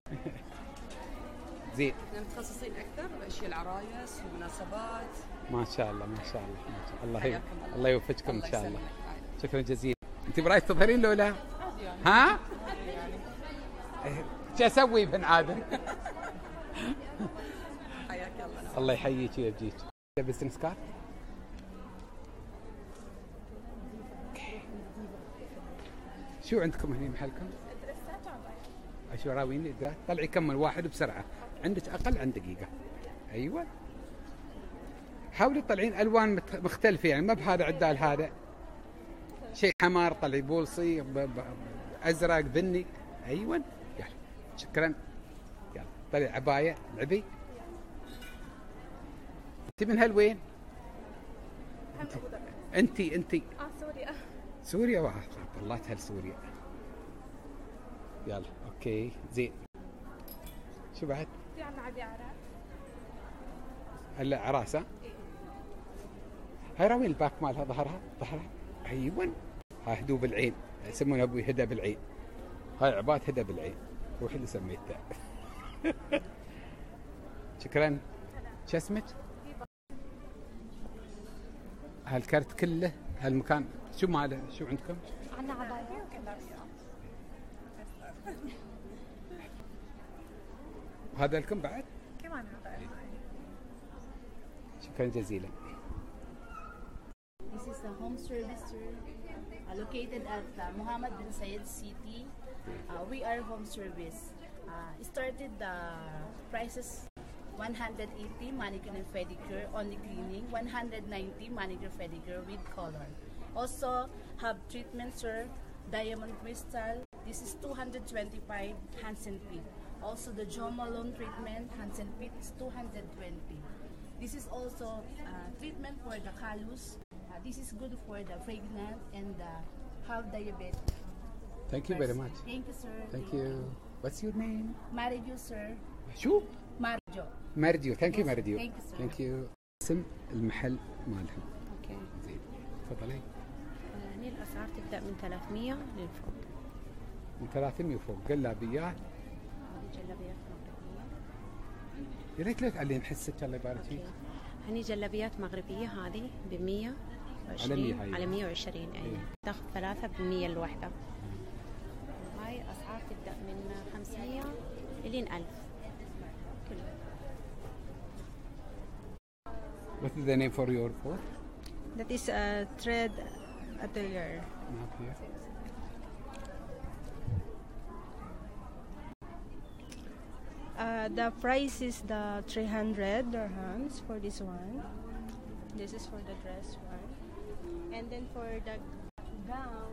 Speaker 11: زين.
Speaker 18: احنا متخصصين اكثر باشياء العرايس والمناسبات.
Speaker 11: ما شاء الله ما شاء الله ما شاء الله. الله يوفقكم ان شاء الله. شكرا جزيلا. انت برايك تظهرين لو لا؟ ها؟ شو اسوي بن عادل؟
Speaker 18: حياك الله.
Speaker 11: الله يحييك ويبجيك. بزنس كارد؟ شو عندكم هنا محلكم؟ شو راويني ادرات؟ طلعي كمل واحد بسرعه، عندك اقل عن دقيقه. ايوه. حاولي تطلعين الوان مختلفه، يعني ما بهذا عدال هذا. شيء حمار طلعي بولصي ازرق بني. ايوه. يلا شكرا. يلا طلعي عبايه العبي. انت من هالوين؟ انت
Speaker 13: سوريا.
Speaker 11: سوريا واه طلعت هالسوريا. يلا اوكي زين. شو بعد؟
Speaker 13: في عنا عبي عراس.
Speaker 11: هلا عراسه؟ هاي راوين الباك مالها ظهرها؟ ايوه. هاي هدوب العين يسمونها ابوي هدى بالعين. هاي عباد هدى بالعين. روحي اللي سميتها. شكرا. شو اسمك؟ هالكرت كله هالمكان شو ماله؟ شو عندكم؟
Speaker 13: عنا عباية.
Speaker 11: وهذا لكم بعد؟
Speaker 13: كمان عباية.
Speaker 11: شكرا جزيلا.
Speaker 20: This is a home service located at Muhammad bin Zayed City. We are home service. Started the prices 180 manicure and pedicure, only cleaning, 190 manicure pedicure with color. Also have treatment, sir, diamond crystal. This is 225 hands and feet. Also the Jo Malone treatment, hands and feet is 220. This is also treatment for the callus. This is good for the pregnant and the have diabetes.
Speaker 11: Thank you very much.
Speaker 20: Thank you, sir.
Speaker 11: Thank you. What's your name?
Speaker 20: Marijo, sir.
Speaker 11: شو؟
Speaker 20: Marijo.
Speaker 11: مارديو. ثانك يو مارديو.
Speaker 20: Thank you, sir.
Speaker 11: ثانك يو. اسم المحل مالهم.
Speaker 20: اوكي.
Speaker 11: زين. تفضلي.
Speaker 21: هني الاسعار تبدا من 300 للفوق.
Speaker 11: من 300 وفوق. قلابيات.
Speaker 21: جلابيات مغربيه.
Speaker 11: يا ريت لا تعلين حسك الله يبارك فيك.
Speaker 21: هني جلابيات مغربيه هذه ب 120 على 120 يعني تاخذ 3 ب 100 الوحده. هاي اسعار تبدا من 500 لين 1000.
Speaker 11: What is the name for your booth?
Speaker 21: That is a thread atelier.
Speaker 11: Not here.
Speaker 22: The price is the 300 dirhams for this one. This is for the dress one. And then for the gown,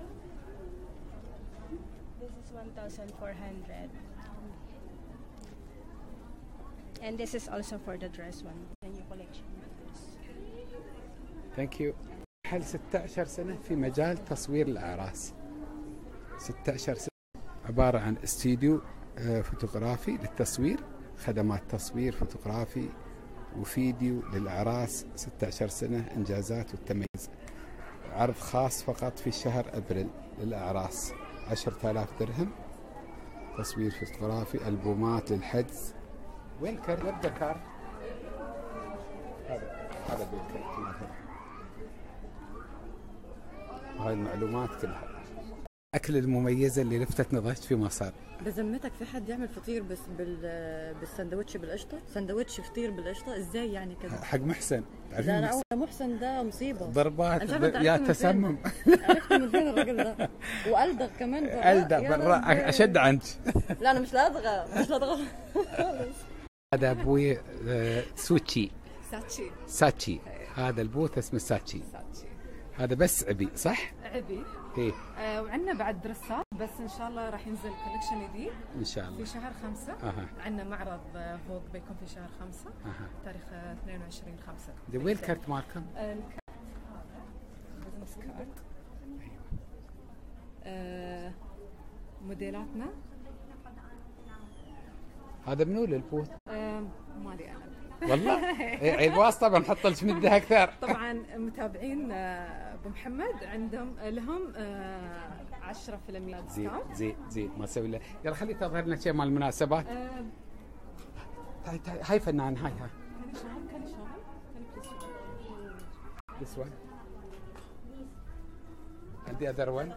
Speaker 22: this is 1,400. And this is also for the dress one. The new collection.
Speaker 11: Thank you. محل 16 سنة في مجال تصوير الأعراس. 16 سنة عبارة عن استديو فوتوغرافي للتصوير، خدمات تصوير فوتوغرافي وفيديو للأعراس. 16 سنة إنجازات والتميز. عرض خاص فقط في شهر أبريل للأعراس 10,000 درهم. تصوير فوتوغرافي، ألبومات للحجز. وين كارت؟ يبدأ كارت. هذا بالكارت. هاي المعلومات كلها. الأكل المميزة اللي لفتت نظرك في مصر.
Speaker 18: بذمتك في حد يعمل فطير بس بالسندوتش بالقشطه؟ سندوتش فطير بالقشطه ازاي يعني كذا؟
Speaker 11: حق محسن.
Speaker 18: لا لا محسن ده مصيبه.
Speaker 11: ضربات يا تسمم.
Speaker 18: عرفت من فين الراجل ده؟ والدغ كمان
Speaker 11: الدغ بالراء اشد عنك.
Speaker 18: لا انا مش لادغه مش لادغه خالص.
Speaker 11: هذا ابوي سوتشي. ساتشي. هذا البوث اسمه ساتشي. هذا بس عبي صح؟
Speaker 18: عبي.
Speaker 11: ايه.
Speaker 18: وعندنا بعد درسات بس ان شاء الله راح ينزل كولكشن جديد
Speaker 11: ان شاء الله
Speaker 18: في شهر 5. عندنا معرض فوق بيكون في شهر 5 تاريخ 22/5.
Speaker 11: وين الكارت مالكم؟
Speaker 18: بزنس كارت. موديلاتنا.
Speaker 11: هذا منو للبوث؟
Speaker 12: مالي انا.
Speaker 11: والله عيب واسطه بنحط لك مده اكثر.
Speaker 12: طبعا متابعين ابو محمد عندهم لهم 10% ديسكاونت.
Speaker 11: زين ما اسوي له. يلا خلي تظهر لنا شيء مال المناسبات. هاي فنان هاي This one. And the other one.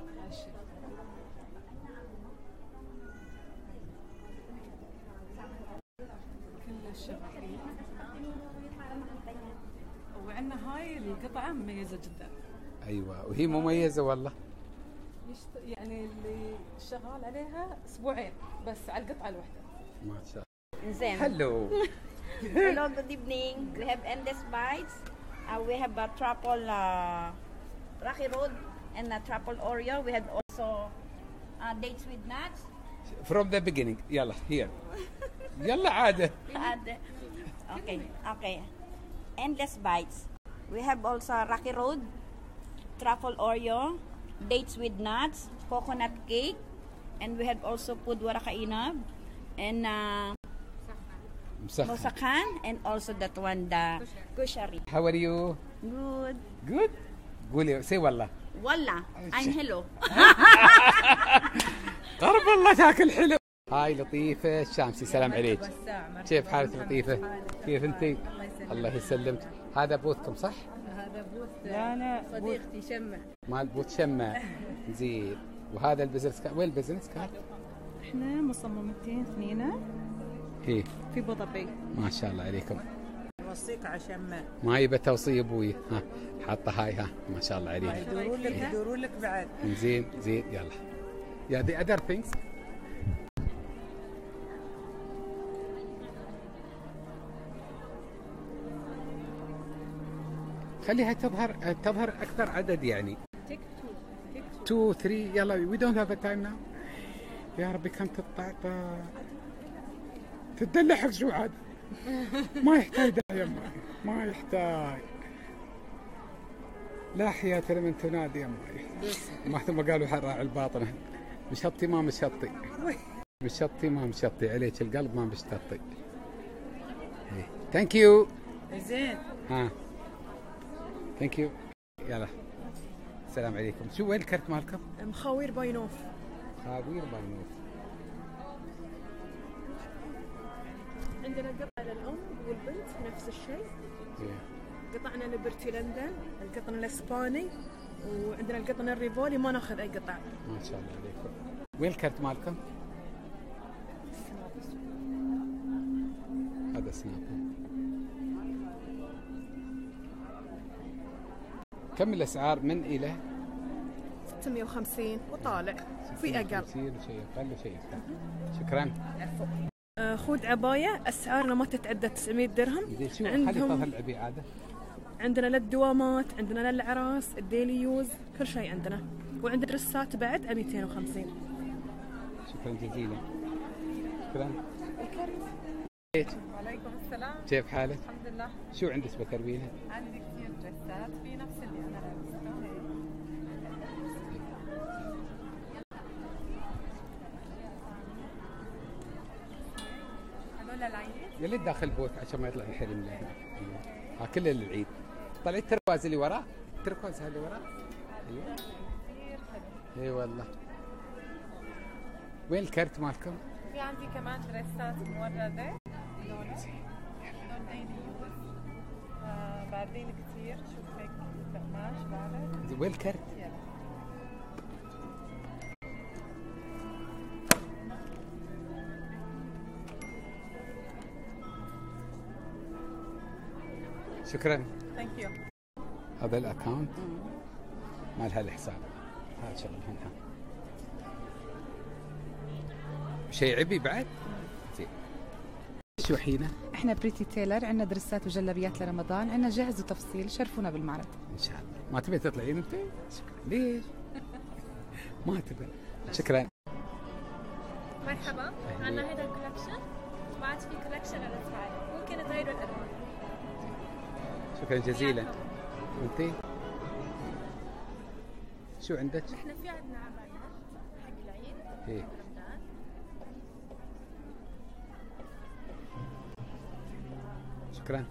Speaker 12: وعندنا هاي القطعة مميزة جدا.
Speaker 11: ايوه وهي مميزة والله.
Speaker 12: يعني اللي شغال عليها اسبوعين بس على القطعة الواحدة.
Speaker 11: ما شاء الله.
Speaker 2: زين.
Speaker 11: Hello.
Speaker 2: Hello, good evening. We have endless bites. We have a truffle Rocky Road and a truffle Oreo. We have also dates with nuts.
Speaker 11: From the beginning. يلا here. يلا عادة.
Speaker 2: Okay. Endless bites. We have also Rocky Road, truffle Oreo, dates with nuts, coconut cake, and we have also pudwara kainab and Musakhan, and also that one the kushari.
Speaker 11: How are you?
Speaker 2: Good.
Speaker 11: Good. قولي say والله.
Speaker 2: والله I'm hello.
Speaker 11: قرب الله تاكل حلو. هاي لطيفة الشامسي سلام عليك. كيف حالك لطيفة؟ كيف انتي؟ الله يسلمك. هذا بوثكم صح؟
Speaker 12: هذا بوث لا صديقتي شمة.
Speaker 11: مال بوث شمة. زين. وهذا البزنس وين البزنس كان؟
Speaker 12: احنا مصممتين اثنين.
Speaker 11: ايه.
Speaker 12: في ابو ظبي.
Speaker 11: ما شاء الله عليكم.
Speaker 9: وصيك عشان
Speaker 11: ما يبى توصي ابوي ها حاطه هاي ما شاء الله عليك.
Speaker 9: يدورون لك بعد.
Speaker 11: زين يلا. يا the other things. خليها تظهر اكثر عدد يعني. 2 3 يلا we don't have a time now. يا ربي كم تتطعطع تدلعك شو عاد. ما يحتاج يما ما يحتاج. لا حياة لمن تنادي يما. مثل ما قالوا راعي الباطنة مشطي ما مشطي. مشطي ما مشطي عليك القلب ما مشطي. ثانك يو.
Speaker 9: زين.
Speaker 11: ها ثانك يو. يلا السلام عليكم. شو وين الكرت مالكم؟
Speaker 12: مخاوير باينوف.
Speaker 11: خاوير باينوف.
Speaker 12: عندنا قطعة للأم والبنت نفس الشيء. قطعنا ليبرتي لندن، القطن الاسباني، وعندنا القطن الريفولي ما ناخذ اي قطع.
Speaker 11: ما شاء الله عليكم. وين الكرت مالكم؟ هذا سناب. كم الاسعار من الى؟
Speaker 12: 650 وطالع في اقل.
Speaker 11: شيء اقل شيء. شكرا.
Speaker 12: خود عباية أسعارنا ما تتعدى 900 درهم.
Speaker 11: عندهم العبي عادة.
Speaker 12: عندنا للدوامات، عندنا للعراس، الديلي يوز، كل شيء عندنا. وعندنا درسات بعد 250.
Speaker 11: شكرا جزيلا. شكرا.
Speaker 12: وعليكم السلام.
Speaker 11: كيف حالك؟
Speaker 12: الحمد لله.
Speaker 11: شو عندك بتروينه؟
Speaker 12: عندي كثير درسات في نفس اللي أنا لابسته.
Speaker 11: يلي داخل بوت عشان ما يطلع الحلم اللي هنا. ها كل العيد. طلع التركواز اللي وراه. التركواز اللي وراه. ايوه. اي والله. وين الكرت مالكم؟
Speaker 12: في عندي كمان دريسات مورده لون ديلي يوز. بعدين كثير شوف هيك قماش بعد.
Speaker 11: وين الكرت؟ شكرا.
Speaker 12: ثانك يو.
Speaker 11: هذا الاكونت مال هالحساب. هذا شغلهم. شيء عبي بعد؟ زين. شو حينه؟
Speaker 4: احنا بريتي تيلر، عندنا درسات وجلابيات لرمضان، عندنا جهز وتفصيل، شرفونا بالمعرض.
Speaker 11: ان شاء الله. ما تبي تطلعين انت؟ ليش؟ ما تبي. شكرا.
Speaker 13: مرحبا، عندنا هيدا الكولكشن، بعد في كولكشن للصغار، ممكن تغيروا الالوان.
Speaker 11: شكرا جزيلا. وانتي؟ شو عندك؟
Speaker 13: احنا في عندنا عبايات حق العيد.
Speaker 11: ايه. شكرا.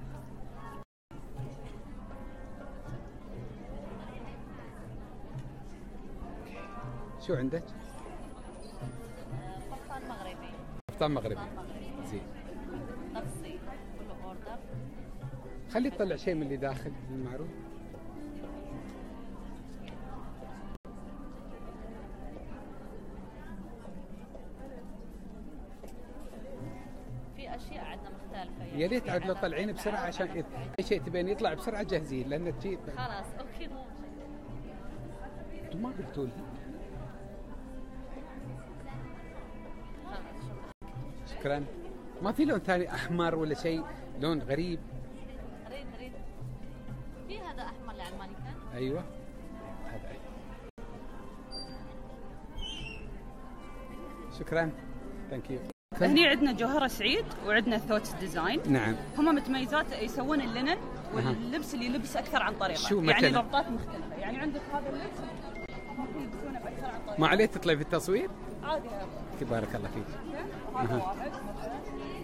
Speaker 11: شو عندك؟
Speaker 19: قفطان مغربي.
Speaker 11: قفطان مغربي. زين.
Speaker 19: نفسي كله اوردر.
Speaker 11: خلي تطلع شيء من اللي داخل بالمعروف.
Speaker 19: في اشياء عندنا مختلفه يعني.
Speaker 11: يا ريت عاد لو تطلعين بسرعه عشان اي شيء تبين يطلع بسرعه جهزيه لان تجي.
Speaker 19: خلاص اوكي.
Speaker 11: انتم ما قلتوا لي. شكرا. ما في لون ثاني احمر ولا شيء لون غريب؟
Speaker 19: ريد في هذا احمر اللي على المانيكان.
Speaker 11: ايوه هذا. شكرا. ثانك يو.
Speaker 6: هني عندنا جوهرة سعيد وعندنا ثوتس ديزاين.
Speaker 11: نعم.
Speaker 6: هم متميزات يسوون اللينن واللبس اللي يلبس اكثر عن طريقه.
Speaker 11: شو
Speaker 6: يعني ربطات مختلفة. يعني عندك هذا اللبس ممكن يلبسونه باكثر عن طريقه.
Speaker 11: ما عليه تطلعي في التصوير؟
Speaker 6: عادي.
Speaker 11: بارك الله فيك.
Speaker 6: هذا واحد مثلا.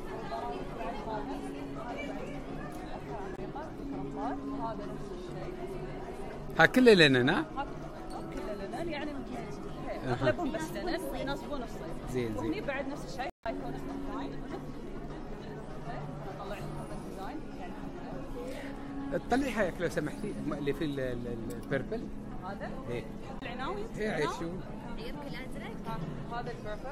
Speaker 6: هذا نفس الشيء.
Speaker 11: ها كله لينن ها؟
Speaker 6: كله لينن يعني متميزين. اغلبهم بس لينن ويناسبون الصيف.
Speaker 11: زين.
Speaker 6: وهني بعد نفس الشيء.
Speaker 11: تطلعي هايك لو سمحتي اللي في البيربل.
Speaker 6: هذا؟
Speaker 11: ايه.
Speaker 6: العناوي؟
Speaker 11: ايه عيشون.
Speaker 6: غيرك الازرق. هذا البيربل.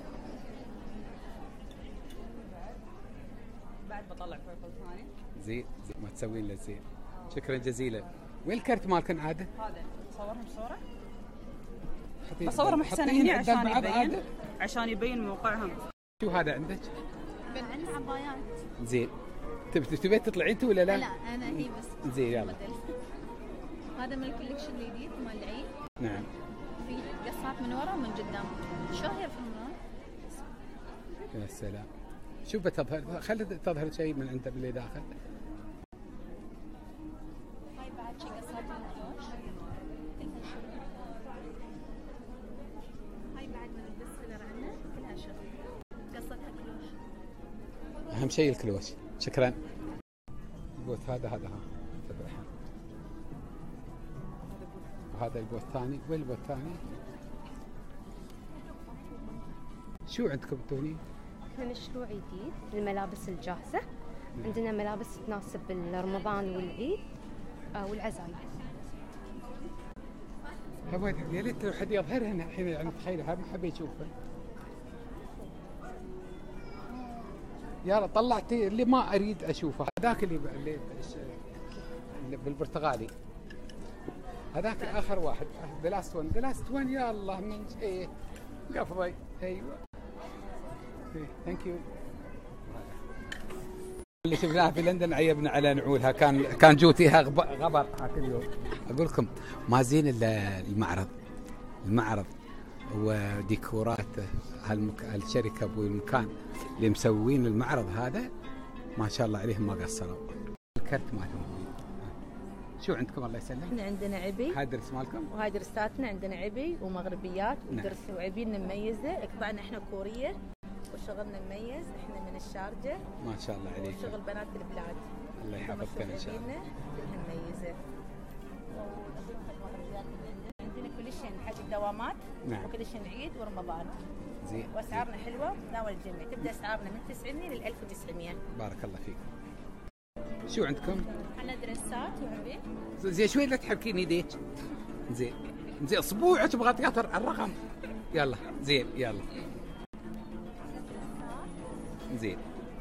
Speaker 6: بعد بطلع بيربل ثاني.
Speaker 11: زين ما تسوين له زين. شكرا جزيلا. وين الكرت مالكن عاده؟
Speaker 6: هذا تصورهم صوره؟ بصورهم احسن هنا عشان يبين موقعهم.
Speaker 11: شو هذا عندك؟
Speaker 19: عندنا عبايات.
Speaker 11: زين. تبي تطلعي انت ولا لا؟
Speaker 19: لا انا هي بس.
Speaker 11: زين يلا.
Speaker 19: هذا من الكوليكشن الجديد مال العيد.
Speaker 11: نعم.
Speaker 19: في قصات من ورا ومن قدام. شاهر في المراه.
Speaker 11: يا سلام. شو بتظهر؟ خلي تظهر شيء من عند اللي داخل.
Speaker 19: هاي بعد شي قصات الكلوش. هاي بعد من البس سيلر عندنا كلها شغل. قصتها كلوش.
Speaker 11: اهم شيء الكلوش. شكرا. البوث هذا ها وهذا البوث الثاني. وين البوث الثاني؟ شو عندكم انتوني؟
Speaker 21: احنا مشروع جديد للملابس الجاهزة. عندنا ملابس تناسب رمضان والعيد والعزايم.
Speaker 11: يا ريت لو حد يظهرها الحين يعني تخيل ما حب يشوفها. يلا طلعتي اللي ما اريد اشوفه. هذاك اللي بالبرتغالي. هذاك اخر واحد. ذا لاست ون يا الله من شيء قفضي. ايوه. ثانك يو. اللي شفناها في لندن عيبنا على نعولها. كان جوتيها غبر هاك اليوم. اقول لكم ما زين الا المعرض وديكورات هالشركه ابو المكان اللي مسوين المعرض هذا ما شاء الله عليهم ما قصروا. الكرت مالهم. شو عندكم الله يسلمك؟
Speaker 21: احنا عندنا عبي.
Speaker 11: هاي درس مالكم؟
Speaker 21: وهاي درساتنا عندنا عبي ومغربيات ودرس وعبينا مميزه. قطعنا احنا كوريه وشغلنا مميز. احنا من الشارجه.
Speaker 11: ما شاء الله عليك.
Speaker 21: وشغل بنات البلاد.
Speaker 11: الله يحفظك ان شاء الله.
Speaker 21: كلها مميزه. عندنا كل شيء حق الدوامات.
Speaker 11: نعم.
Speaker 21: وكل شيء عيد ورمضان.
Speaker 11: زين.
Speaker 21: واسعارنا حلوه وتناول الجميع. تبدا اسعارنا من 900 لل 1900.
Speaker 11: بارك الله فيك. شو عندكم؟
Speaker 19: عندنا درسات وعبي.
Speaker 11: زين شوي لا تحركين يديك. زين اصبوعك ابغى تقطر الرقم. يلا زين يلا. زين.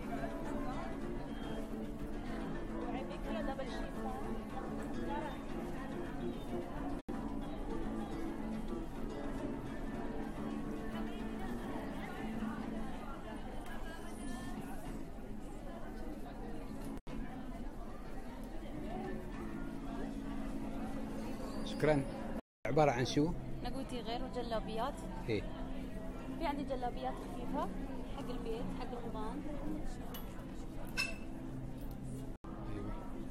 Speaker 11: شكرا. عبارة عن شو؟
Speaker 19: نقوتي غير وجلابيات.
Speaker 11: ايه.
Speaker 19: في عندي جلابيات خفيفة حق البيت حق رمضان.
Speaker 11: ايوه.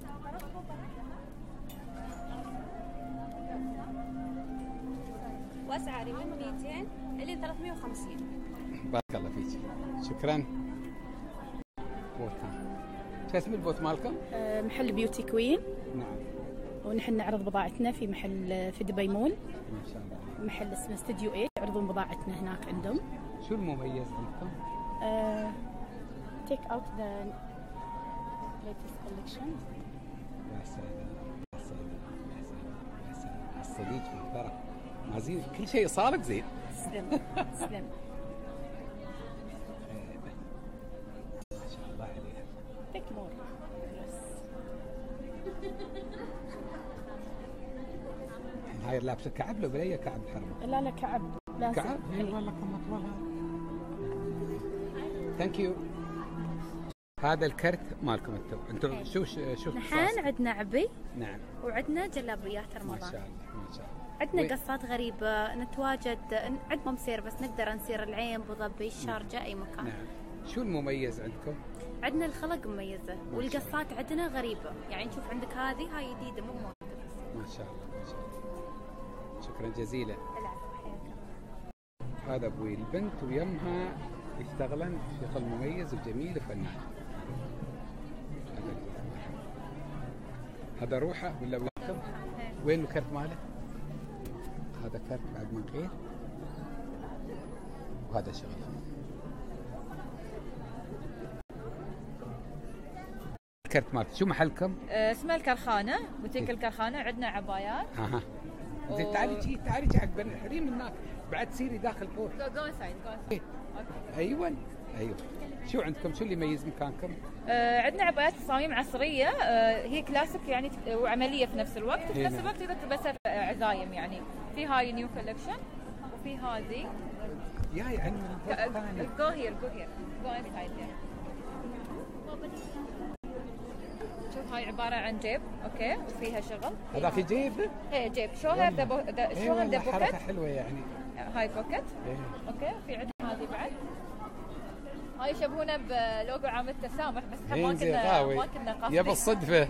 Speaker 19: واسعاري من 200 الى 350.
Speaker 11: بارك الله فيك. شكرا. شو اسم البوت مالكم؟
Speaker 19: محل بيوتي كوين.
Speaker 11: نعم.
Speaker 19: ونحن نعرض بضاعتنا في محل في دبي مول.
Speaker 11: ما شاء الله.
Speaker 19: محل اسمه استوديو 8 يعرضون بضاعتنا هناك عندهم.
Speaker 11: شو المميز عندكم؟
Speaker 19: take out the latest collection.
Speaker 11: يا سلام يا سلام يا سلام يا سلام. الصديق محترم. ما زين كل شيء صارك زين.
Speaker 19: تسلم تسلم.
Speaker 11: ما شاء الله عليها.
Speaker 19: take more.
Speaker 11: هاي لابسه كعب لو بليه كعب الحرمه؟
Speaker 19: لا لا كعب لازم.
Speaker 11: كعب؟ اي والله كم اطولها. ثانك يو. هذا الكرت مالكم انتم شو
Speaker 14: نحن عندنا عبي.
Speaker 11: نعم.
Speaker 14: وعندنا جلابيات رمضان.
Speaker 11: ما شاء الله ما شاء الله.
Speaker 14: عندنا قصات غريبة نتواجد عندنا مسير بس نقدر نسير العين ابو ظبي الشارجة اي مكان.
Speaker 11: نعم. شو المميز عندكم؟
Speaker 14: عندنا الخلق مميزة والقصات عندنا غريبة يعني نشوف عندك هذه هاي جديدة مو موجودة.
Speaker 11: ما شاء الله ما شاء الله. شكرا جزيلا. هذا ابوي البنت ويمها يشتغلن شغل مميز وجميل وفنان. هذا روحه ولا ولكم؟ وين الكرت ماله؟ هذا كرت بعد من غير وهذا شغله. الكرت مالك شو محلكم؟
Speaker 10: اسمه الكرخانة، بوتيك الكرخانة. عندنا عبايات.
Speaker 11: اها. زين تعالي حق بني الحريم هناك بعد سيري داخل فوق.
Speaker 10: جو انسايد جو.
Speaker 11: ايوه ايوه. شو عندكم؟ شو اللي يميز مكانكم؟
Speaker 10: عندنا عبايات تصاميم عصرية، هي كلاسيك يعني وعملية في نفس الوقت، وفي نفس الوقت تقدر تلبسها عزايم يعني. في هاي نيو كولكشن وفي هذه.
Speaker 11: ياي عن
Speaker 10: جو هير جو انسايد. شوف هاي عبارة عن جيب اوكي وفيها شغل.
Speaker 11: هذاك جيب؟
Speaker 10: ايه جيب. شو هير ذا بوكت.
Speaker 11: حركة حلوة يعني.
Speaker 10: هاي بوكت. اوكي في عندنا هذه بعد. هاي يشبهونه بلوجو عام التسامح بس ما كنا قاصدين.
Speaker 11: يا بالصدفة.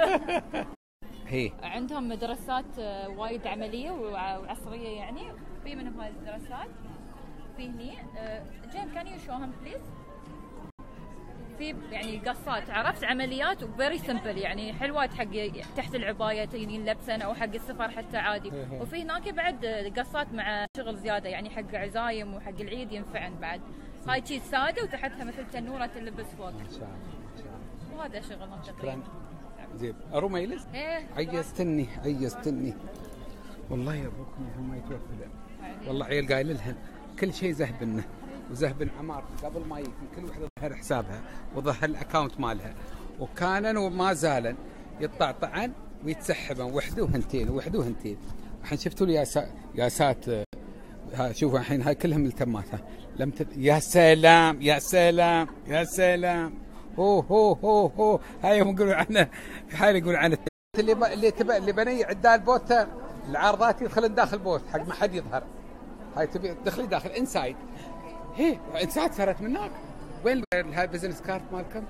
Speaker 11: هي
Speaker 10: عندهم دراسات وايد عملية وعصرية يعني. في منهم هاي الدراسات. في هني جيم كان يو شوهم بليز. في يعني قصات عرفت عمليات وفيري سمبل يعني حلوات حق تحت العبايه ينلبسن او حق السفر حتى عادي. وفي هناك بعد قصات مع شغل زياده يعني حق عزايم وحق العيد ينفعن بعد. هاي شيء ساده وتحتها مثل تنوره تلبس فوق.
Speaker 11: ما شاء الله.
Speaker 10: وهذا شغلهم
Speaker 11: تقريبا. زين اروح ميلس؟ عيزتني والله يا ابوكم ما يتوفى. والله عيل قايل لها كل شيء زهبنا وزهبن عمار قبل ما يمكن كل وحده ظهر حسابها وظهر الاكونت مالها وكانن وما زالن يطعطعن ويتسحبن وحده وهنتين. الحين شفتوا لي يا سات ها شوفوا الحين هاي كلها ملتماتها يا سلام يا سلام يا سلام. هو هاي يقولوا عنه في حال يقولوا عنه اللي بني عدال بوته العارضات يدخلن داخل بوت حق ما حد يظهر. هاي تبي تدخلي داخل انسايد. هي انسايد صارت من هناك. وين هاي بزنس كارت مالكم؟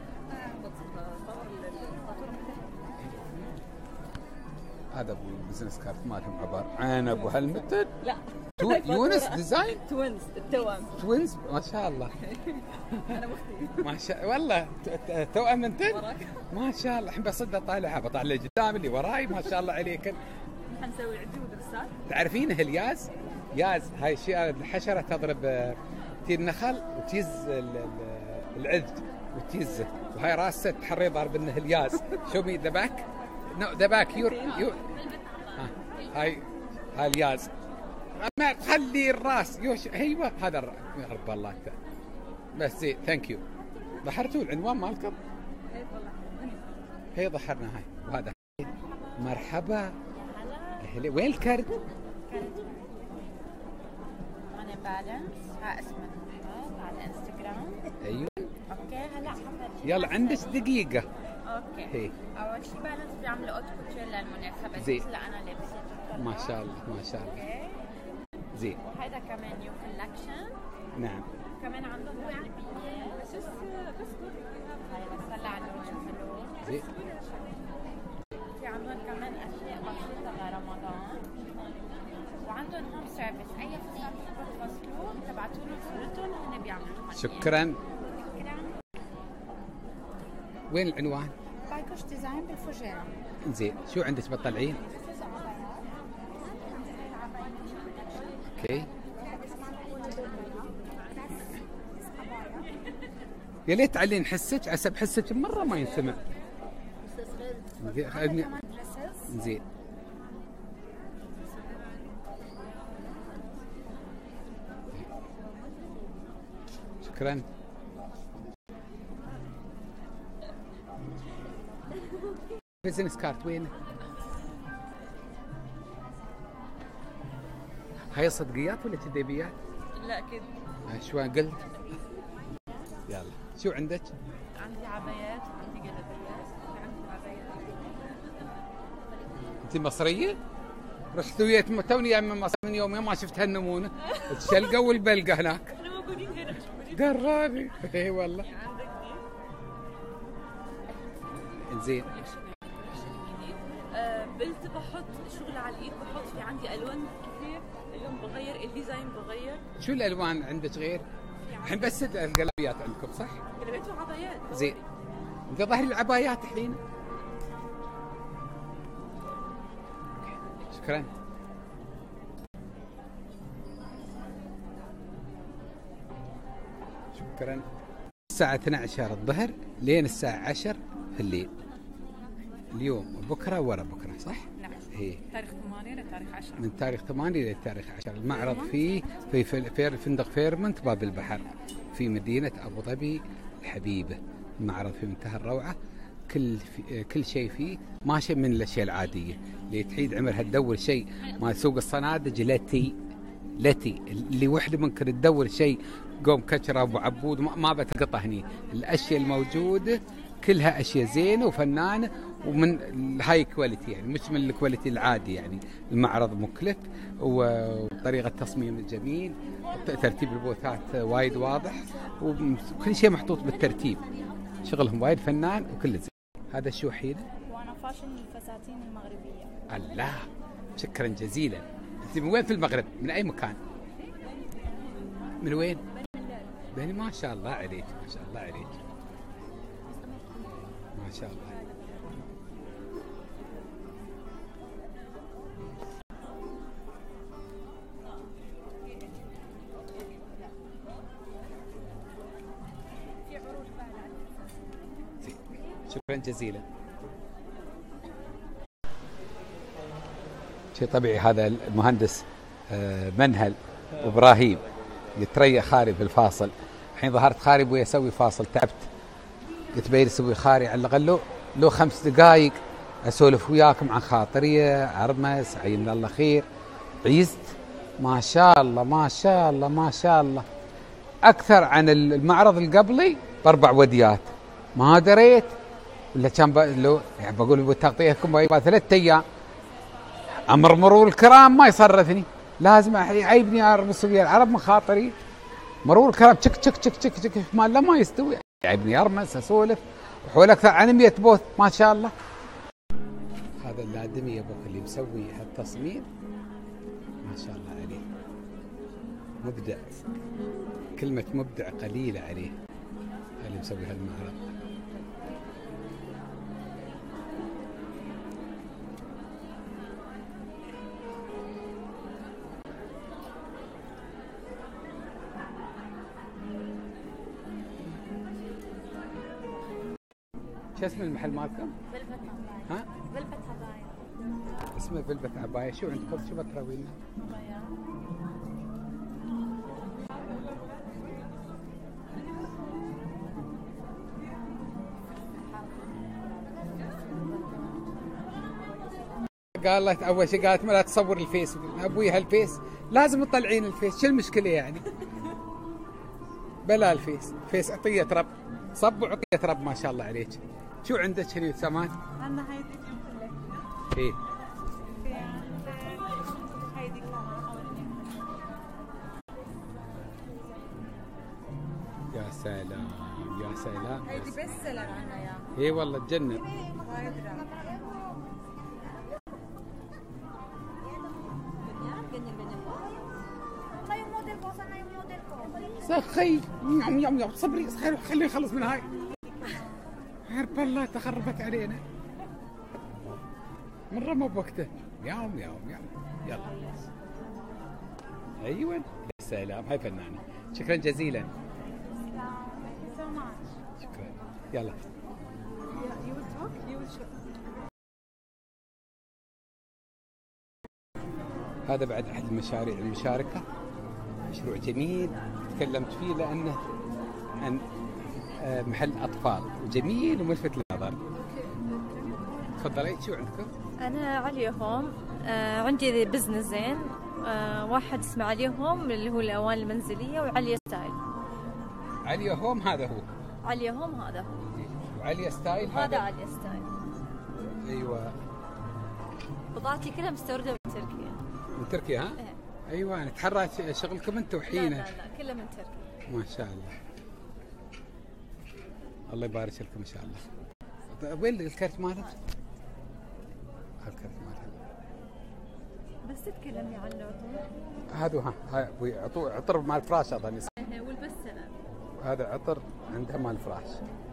Speaker 11: هذا ابو البزنس كارت مالهم عباره عن ابو هالمتر.
Speaker 10: لا
Speaker 11: يونس ديزاين
Speaker 10: توينز التوأم.
Speaker 11: توينز ما شاء الله.
Speaker 10: انا اختي
Speaker 11: ما شاء والله توأم انتن ما شاء الله. الحين بصدق بطلع اللي قدام اللي وراي ما شاء الله عليكم.
Speaker 10: حنسوي عدود درسات.
Speaker 11: تعرفينه الياز؟ ياز هاي الشيء الحشره تضرب تير نخل وتيز العذد وتيزه وهاي راسه تحري ضارب انه الياز. شو بي ذا باك؟ نو ذا باك يور هاي الياز. ما خلي الراس ايوه هذا يا رب الله بس زين ثانك يو. ظهرتوا العنوان مالكم؟ هي ظهرنا هاي وهذا. مرحبا وين الكرت؟
Speaker 14: أنا بالانس ها اسمه على انستغرام.
Speaker 11: ايوه
Speaker 14: اوكي هلا حفظت.
Speaker 11: يلا عندك دقيقة.
Speaker 14: اوكي
Speaker 11: هي.
Speaker 14: اول شيء بالانس بيعملوا اوت كوتشر للمناسبة
Speaker 11: زين.
Speaker 14: لا انا لابسة.
Speaker 11: ما شاء الله ما شاء الله.
Speaker 14: اوكي
Speaker 11: زين.
Speaker 14: وهذا كمان نيو كولكشن.
Speaker 11: نعم.
Speaker 14: كمان عندهم عربية بس هاي بس هلا عندهم حلو.
Speaker 11: زين.
Speaker 14: في عندهم كمان اشياء بسيطة لرمضان وعندهم هوم سيرفيس. اي فصل تفصلوه تبعتوا لهم صورتهم هن بيعملوها.
Speaker 11: شكرا. وين العنوان؟
Speaker 17: بايكوش ديزاين بالفجيرة.
Speaker 11: زين، شو عندك بتطلعين؟ اوكي. يا ليت تعلين حسك، عسب حسك مرة ما ينسمع. زين. شكرا. بزنس كارت وين؟ هاي صدقيات ولا كذبيات؟
Speaker 6: لا اكيد.
Speaker 11: شلون قلت؟ يلا، شو عندك؟
Speaker 6: عندي عبايات وعندي جلابيات وعندي عبايات.
Speaker 11: انت مصرية؟ رحت ويا توني من مصر من يومين ما شفت هالنمونة، الشلقة والبلقة هناك.
Speaker 6: احنا موجودين هنا.
Speaker 11: دراني. اي والله. زين.
Speaker 6: بلت بحط شغل على الايد، بحط في عندي الوان كثير، اليوم بغير الديزاين بغير.
Speaker 11: شو الالوان عندك غير؟ الحين بس القلبيات عندكم صح؟
Speaker 6: قلبيات وعبايات.
Speaker 11: زين. انت ظهري العبايات الحين. شكرا. شكرا. الساعة 12 الظهر لين الساعة 10 في الليل. اليوم وبكره ورا بكره صح؟
Speaker 12: نعم.
Speaker 11: هي.
Speaker 12: تاريخ 8 لتاريخ 10.
Speaker 11: من تاريخ 8 لتاريخ 10. المعرض في فندق فيرمنت باب البحر في مدينة أبو ظبي الحبيبة. المعرض في منتهى الروعة، كل شيء فيه ماشي من الأشياء العادية. اللي تعيد عمرها تدور شيء ما سوق الصنادج لتي اللي وحده ممكن تدور شيء قوم كشرة ابو عبود ما بتقطع هني. الاشياء الموجوده كلها اشياء زينه وفنانه ومن الهاي كواليتي، يعني مش من الكواليتي العادي. يعني المعرض مكلف وطريقه تصميم الجميل، ترتيب البوثات وايد واضح وكل شيء محطوط بالترتيب. شغلهم وايد فنان وكل زين. هذا شو حيله؟
Speaker 13: وانا فاشن الفساتين المغربيه.
Speaker 11: الله، شكرا جزيلا. انت من وين في المغرب؟ من اي مكان؟ من وين؟ بني. ما شاء الله عليك، ما شاء الله عليك، ما شاء الله. شكرا جزيلا. شيء طبيعي هذا المهندس منهل وابراهيم يتريا خاري في الفاصل. الحين ظهرت خاري ابوي اسوي فاصل، تعبت قلت بيري اسوي خاري على الاقل لو 5 دقائق اسولف وياكم عن خاطريه عرمس عين الله خير. عيزت ما شاء الله ما شاء الله ما شاء الله اكثر عن المعرض القبلي ب4 وديات. ما دريت ولا كان لو يعني بقول تغطيتكم 3 ايام. امر مرور الكرام ما يصرفني، لازم يعيبني ارمس ويا العرب من خاطري. مرور الكرام تشك تشك تشك تشك تشك ما يستوي، يعيبني ارمس اسولف وحول اكثر عن 100 بوث ما شاء الله. هذا الادمي يا ابوك اللي مسوي هالتصميم ما شاء الله عليه، مبدع. كلمة مبدع قليلة عليه. اللي مسوي هالمعرض شو اسم المحل مالكم؟
Speaker 13: فلفت عباية.
Speaker 11: ها؟
Speaker 13: فلفت عباية.
Speaker 11: اسمه فلفت عباية. شو عندكم؟ شو بتراوي لنا؟ قالت اول شيء قالت ما لا تصور الفيس. ابوي هالفيس لازم تطلعين الفيس، شو المشكله يعني؟ بلا الفيس، فيس عطيه رب، صب وعطيه رب ما شاء الله عليك. شو عندك هني سامان؟
Speaker 13: عندنا هيدي كلها.
Speaker 11: ايه
Speaker 13: هيدي كمان.
Speaker 11: يا سلام يا سلام.
Speaker 13: هيدي بس سلر عنا يا.
Speaker 11: اي والله تجنن.
Speaker 13: وايد رايقة.
Speaker 11: سخي صبري خليه يخلص من هاي. حرب الله تخربت علينا مرة مو بوقته. يوم يلا. ايوه يا سلام. هاي فنانة. شكرا جزيلا. شكرا. يلا. هذا بعد احد المشاريع المشاركة، مشروع جميل تكلمت فيه لانه عن محل اطفال وجميل وملفت للنظر. تفضلي. شو عندكم؟
Speaker 16: أنا عليا هوم. عندي بزنس زين. واحد اسمه عليا هوم اللي هو الأواني المنزلية، وعليا ستايل.
Speaker 11: عليا هوم هذا هو.
Speaker 16: عليا هوم هذا هو.
Speaker 11: وعليا ستايل
Speaker 16: هذا عليا ستايل.
Speaker 11: ايوه.
Speaker 16: بضاعتي كلها مستوردة من تركيا.
Speaker 11: من تركيا ها؟
Speaker 16: إيه.
Speaker 11: ايوه. نتحرى شغلكم انتم وحينه.
Speaker 16: لا كلها من تركيا.
Speaker 11: ما شاء الله. الله يبارك لكم ان شاء الله. وين الكرت مالك؟ الكرت مالك.
Speaker 16: بس تتكلمي عن العطور.
Speaker 11: هذا عطر مال فراش اظن.
Speaker 16: والبسلة.
Speaker 11: هذا عطر عندها مال فراش.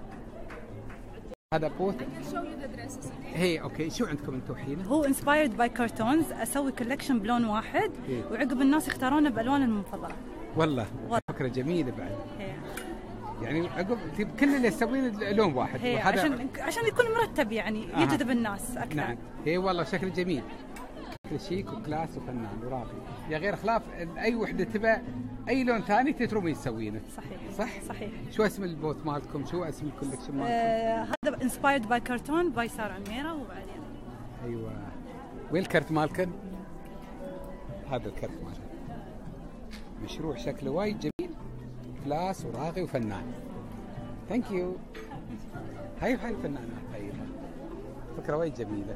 Speaker 11: هذا بوت. هي اوكي. شو عندكم انتم الحين؟
Speaker 7: هو انسبايرد باي كارتونز. اسوي كولكشن بلون واحد وعقب الناس يختارونه بالوان المفضله.
Speaker 11: والله فكره جميله بعد. يعني عقب كل اللي يسوين لون واحد.
Speaker 7: عشان يكون مرتب يعني يجذب الناس اكثر.
Speaker 11: نعم. هي والله شكل جميل. شيك وكلاس وفنان وراقي. يا غير خلاف اي وحده تبع اي لون ثاني تترمي تسوينه. صحيح. شو اسم البوت مالكم؟ شو اسم الكولكشن مالكم؟
Speaker 7: هذا انسبايرد باي كارتون باي ساره عميره. وبعدين
Speaker 11: ايوه. وين الكرت مالكم؟ هذا الكرت مالكم. مشروع شكله وايد جميل، كلاس وراقي وفنان. ثانك يو. هاي الفنانات. هاي فكره وايد جميله.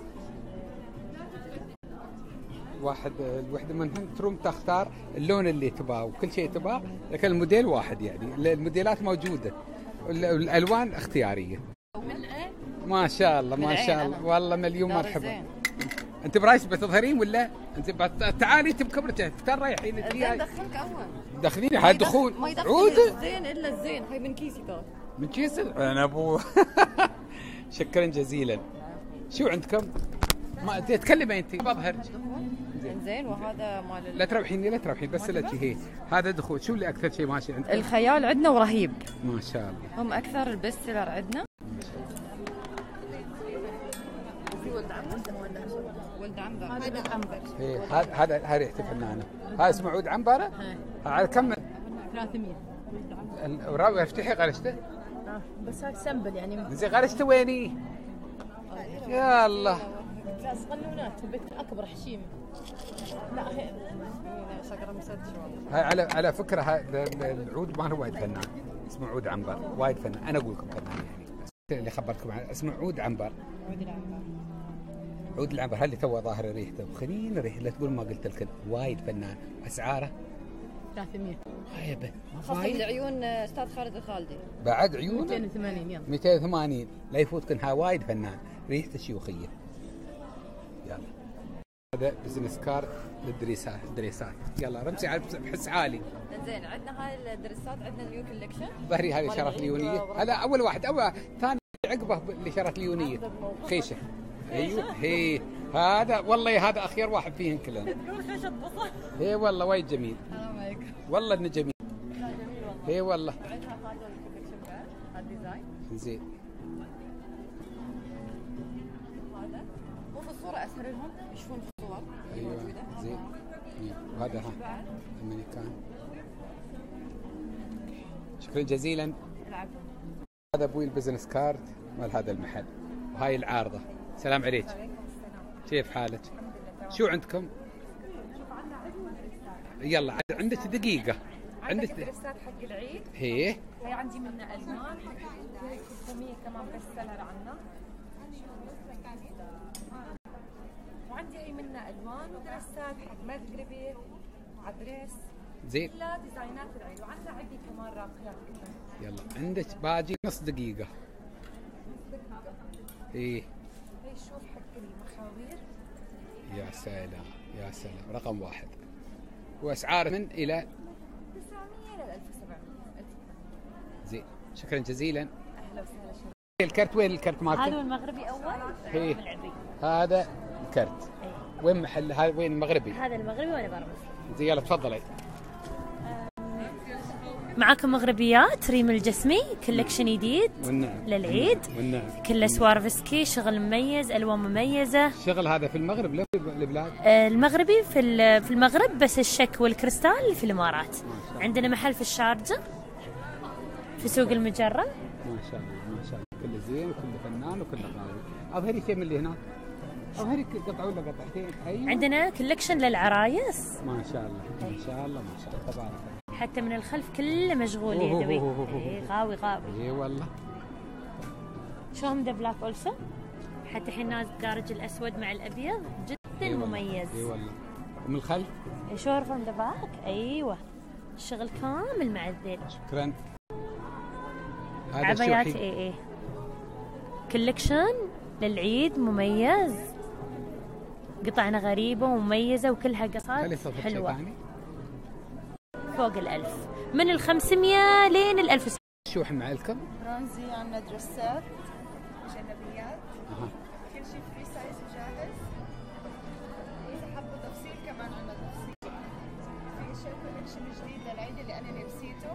Speaker 11: الوحده منهم تروم تختار اللون اللي تباه وكل شيء تباه، لكن الموديل واحد. يعني الموديلات موجوده، الالوان اختياريه. ما شاء الله والله مليون مرحبا. انت برايس بتظهرين ولا انت تعالي انت بكبرتك افتر رايحين انت؟
Speaker 18: دخلك اول.
Speaker 11: دخليني هاي دخول.
Speaker 18: ما يدخل الزين الا الزين. هاي من كيسي ترى.
Speaker 11: من كيس انا ابو. شكرا جزيلا. شو عندكم؟ ما تتكلمي انت بظهرك.
Speaker 18: زين. وهذا مال
Speaker 11: لا تروحين بس لك هي. هذا دخول. شو اللي اكثر شيء ماشي عندكم؟
Speaker 18: الخيال عندنا ورهيب.
Speaker 11: ما شاء الله.
Speaker 18: هم اكثر البست سيلر عندنا. وفي ولد عنبر. هذا عنبر.
Speaker 11: هذا ريحته فنانه. هذا اسمه عود عنبره. على كم؟
Speaker 18: 300.
Speaker 11: وراوي افتحي غرشته.
Speaker 18: بس هذا سمبل يعني.
Speaker 11: زين غرشته ويني؟ يا الله.
Speaker 18: صغنونات بيت اكبر حشيمه. لا هي شجره مسدش والله.
Speaker 11: هاي على فكره هذا العود ما هو وايد فنان، اسمه عود عنبر. وايد فنان. انا اقول لكم فنان يعني بس اللي خبرتكم عنه اسمه عود عنبر. عود العنبر اللي تو ظاهر ريحته وخلينا ريحه. لا تقول ما قلت لكم. وايد فنان. اسعاره
Speaker 18: 300.
Speaker 11: خايبه.
Speaker 18: خاصه العيون استاذ خالد الخالدي.
Speaker 11: بعد عيون
Speaker 18: 280. يلا
Speaker 11: 280. لا يفوتكن. هاي وايد فنان. ريحته شيوخيه. يلا. هذا بزنس كارد للدريسات. يلا رمسي على بحس عالي.
Speaker 18: زين. عندنا هاي الدريسات. عندنا النيو كولكشن.
Speaker 11: ظهري هذه شرف ليونيه. هذا اول واحد. ثاني عقبه اللي شرف ليونيه خيشه. ايوه هي هذا والله هذا اخير واحد فيهم كلهم.
Speaker 18: خيشه بصل.
Speaker 11: هي والله وايد جميل. والله انه جميل. هي والله.
Speaker 18: عندنا هذا الكولكشن بعد. هذا الديزاين
Speaker 11: زين.
Speaker 18: هذا مو في الصوره اسهل لهم يشوفون في الصور.
Speaker 11: ايوه زين. وهذا امريكان. شكرا جزيلا. هذا ابوي البزنس كارد مال هذا المحل. وهاي العارضه. سلام عليك. كيف حالك؟ شو عندكم؟ يلا عندك دقيقه.
Speaker 8: عندك درسات حق العيد.
Speaker 11: هي
Speaker 8: عندي منها الوان حق 600 كمان بس سلر عنا. وعندي هي منها الوان ودرسات حق مغربي عدريس.
Speaker 11: زين.
Speaker 8: كلها ديزاينات العيد. وعندنا عندي كمان راقيات كلها.
Speaker 11: يلا عندك باجي نص دقيقه. ايه.
Speaker 8: هي شوف حق المخاوير.
Speaker 11: يا سلام رقم واحد. واسعار من الى
Speaker 8: 900 ل 1700.
Speaker 11: زين. شكرا جزيلا.
Speaker 8: اهلا وسهلا.
Speaker 11: الكرت وين الكرت مالك؟
Speaker 10: هذا المغربي اول.
Speaker 11: إيه. هذا الكرت. وين محل هذا؟ وين المغربي؟
Speaker 10: هذا المغربي وانا برمز.
Speaker 11: زين يلا تفضلي.
Speaker 10: معاكم مغربيات ريم الجسمي، كولكشن جديد للعيد. كله سوارفسكي، شغل مميز، الوان مميزه.
Speaker 11: الشغل هذا في المغرب لا في البلاد؟
Speaker 10: المغربي في المغرب، بس الشك والكريستال في الامارات. عندنا محل في الشارجه في سوق المجره.
Speaker 11: ما شاء الله ما شاء الله، كله زين وكله فنان وكله غالي. اظهري شيء من اللي هناك. اظهري قطعه ولا قطعتين. ايوه
Speaker 10: عندنا كولكشن للعرايس.
Speaker 11: ما شاء الله ما شاء الله ما شاء الله تبارك الله.
Speaker 10: حتى من الخلف كله مشغول يدوي. غاوي
Speaker 11: اي والله.
Speaker 10: شوهم ذا بلاك اولسو. حتى الحين نازل الدارج الاسود مع الابيض جدا مميز.
Speaker 11: اي والله. ومن الخلف
Speaker 10: شور فروم ذا باك. ايوه الشغل كامل مع الذيل.
Speaker 11: شكرا.
Speaker 10: عبايات اي كولكشن للعيد مميز. قطعنا غريبه ومميزه وكلها قصات حلوه. فوق ال1000 من ال500 لين ال1000.
Speaker 11: شو احنا معلكم؟
Speaker 1: برونزي عندنا درسات جلابيات. كل شيء فري سايز وجاهز. اذا حبوا تفصيل كمان عندنا تفصيل. في شيء كولكشن جديد للعيد اللي انا لبسيته.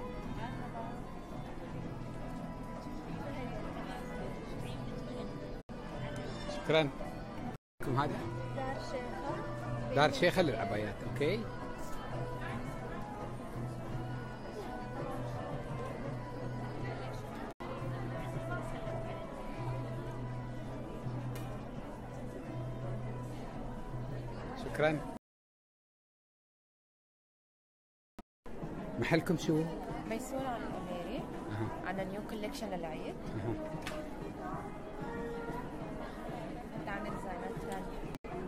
Speaker 11: شكرا. هذا دار شيخة للعبايات. اوكي شكرا. محلكم شو؟
Speaker 3: ميسون على الأميري. عندنا نيو كولكشن للعيد. عندنا ديزاينات ثانية.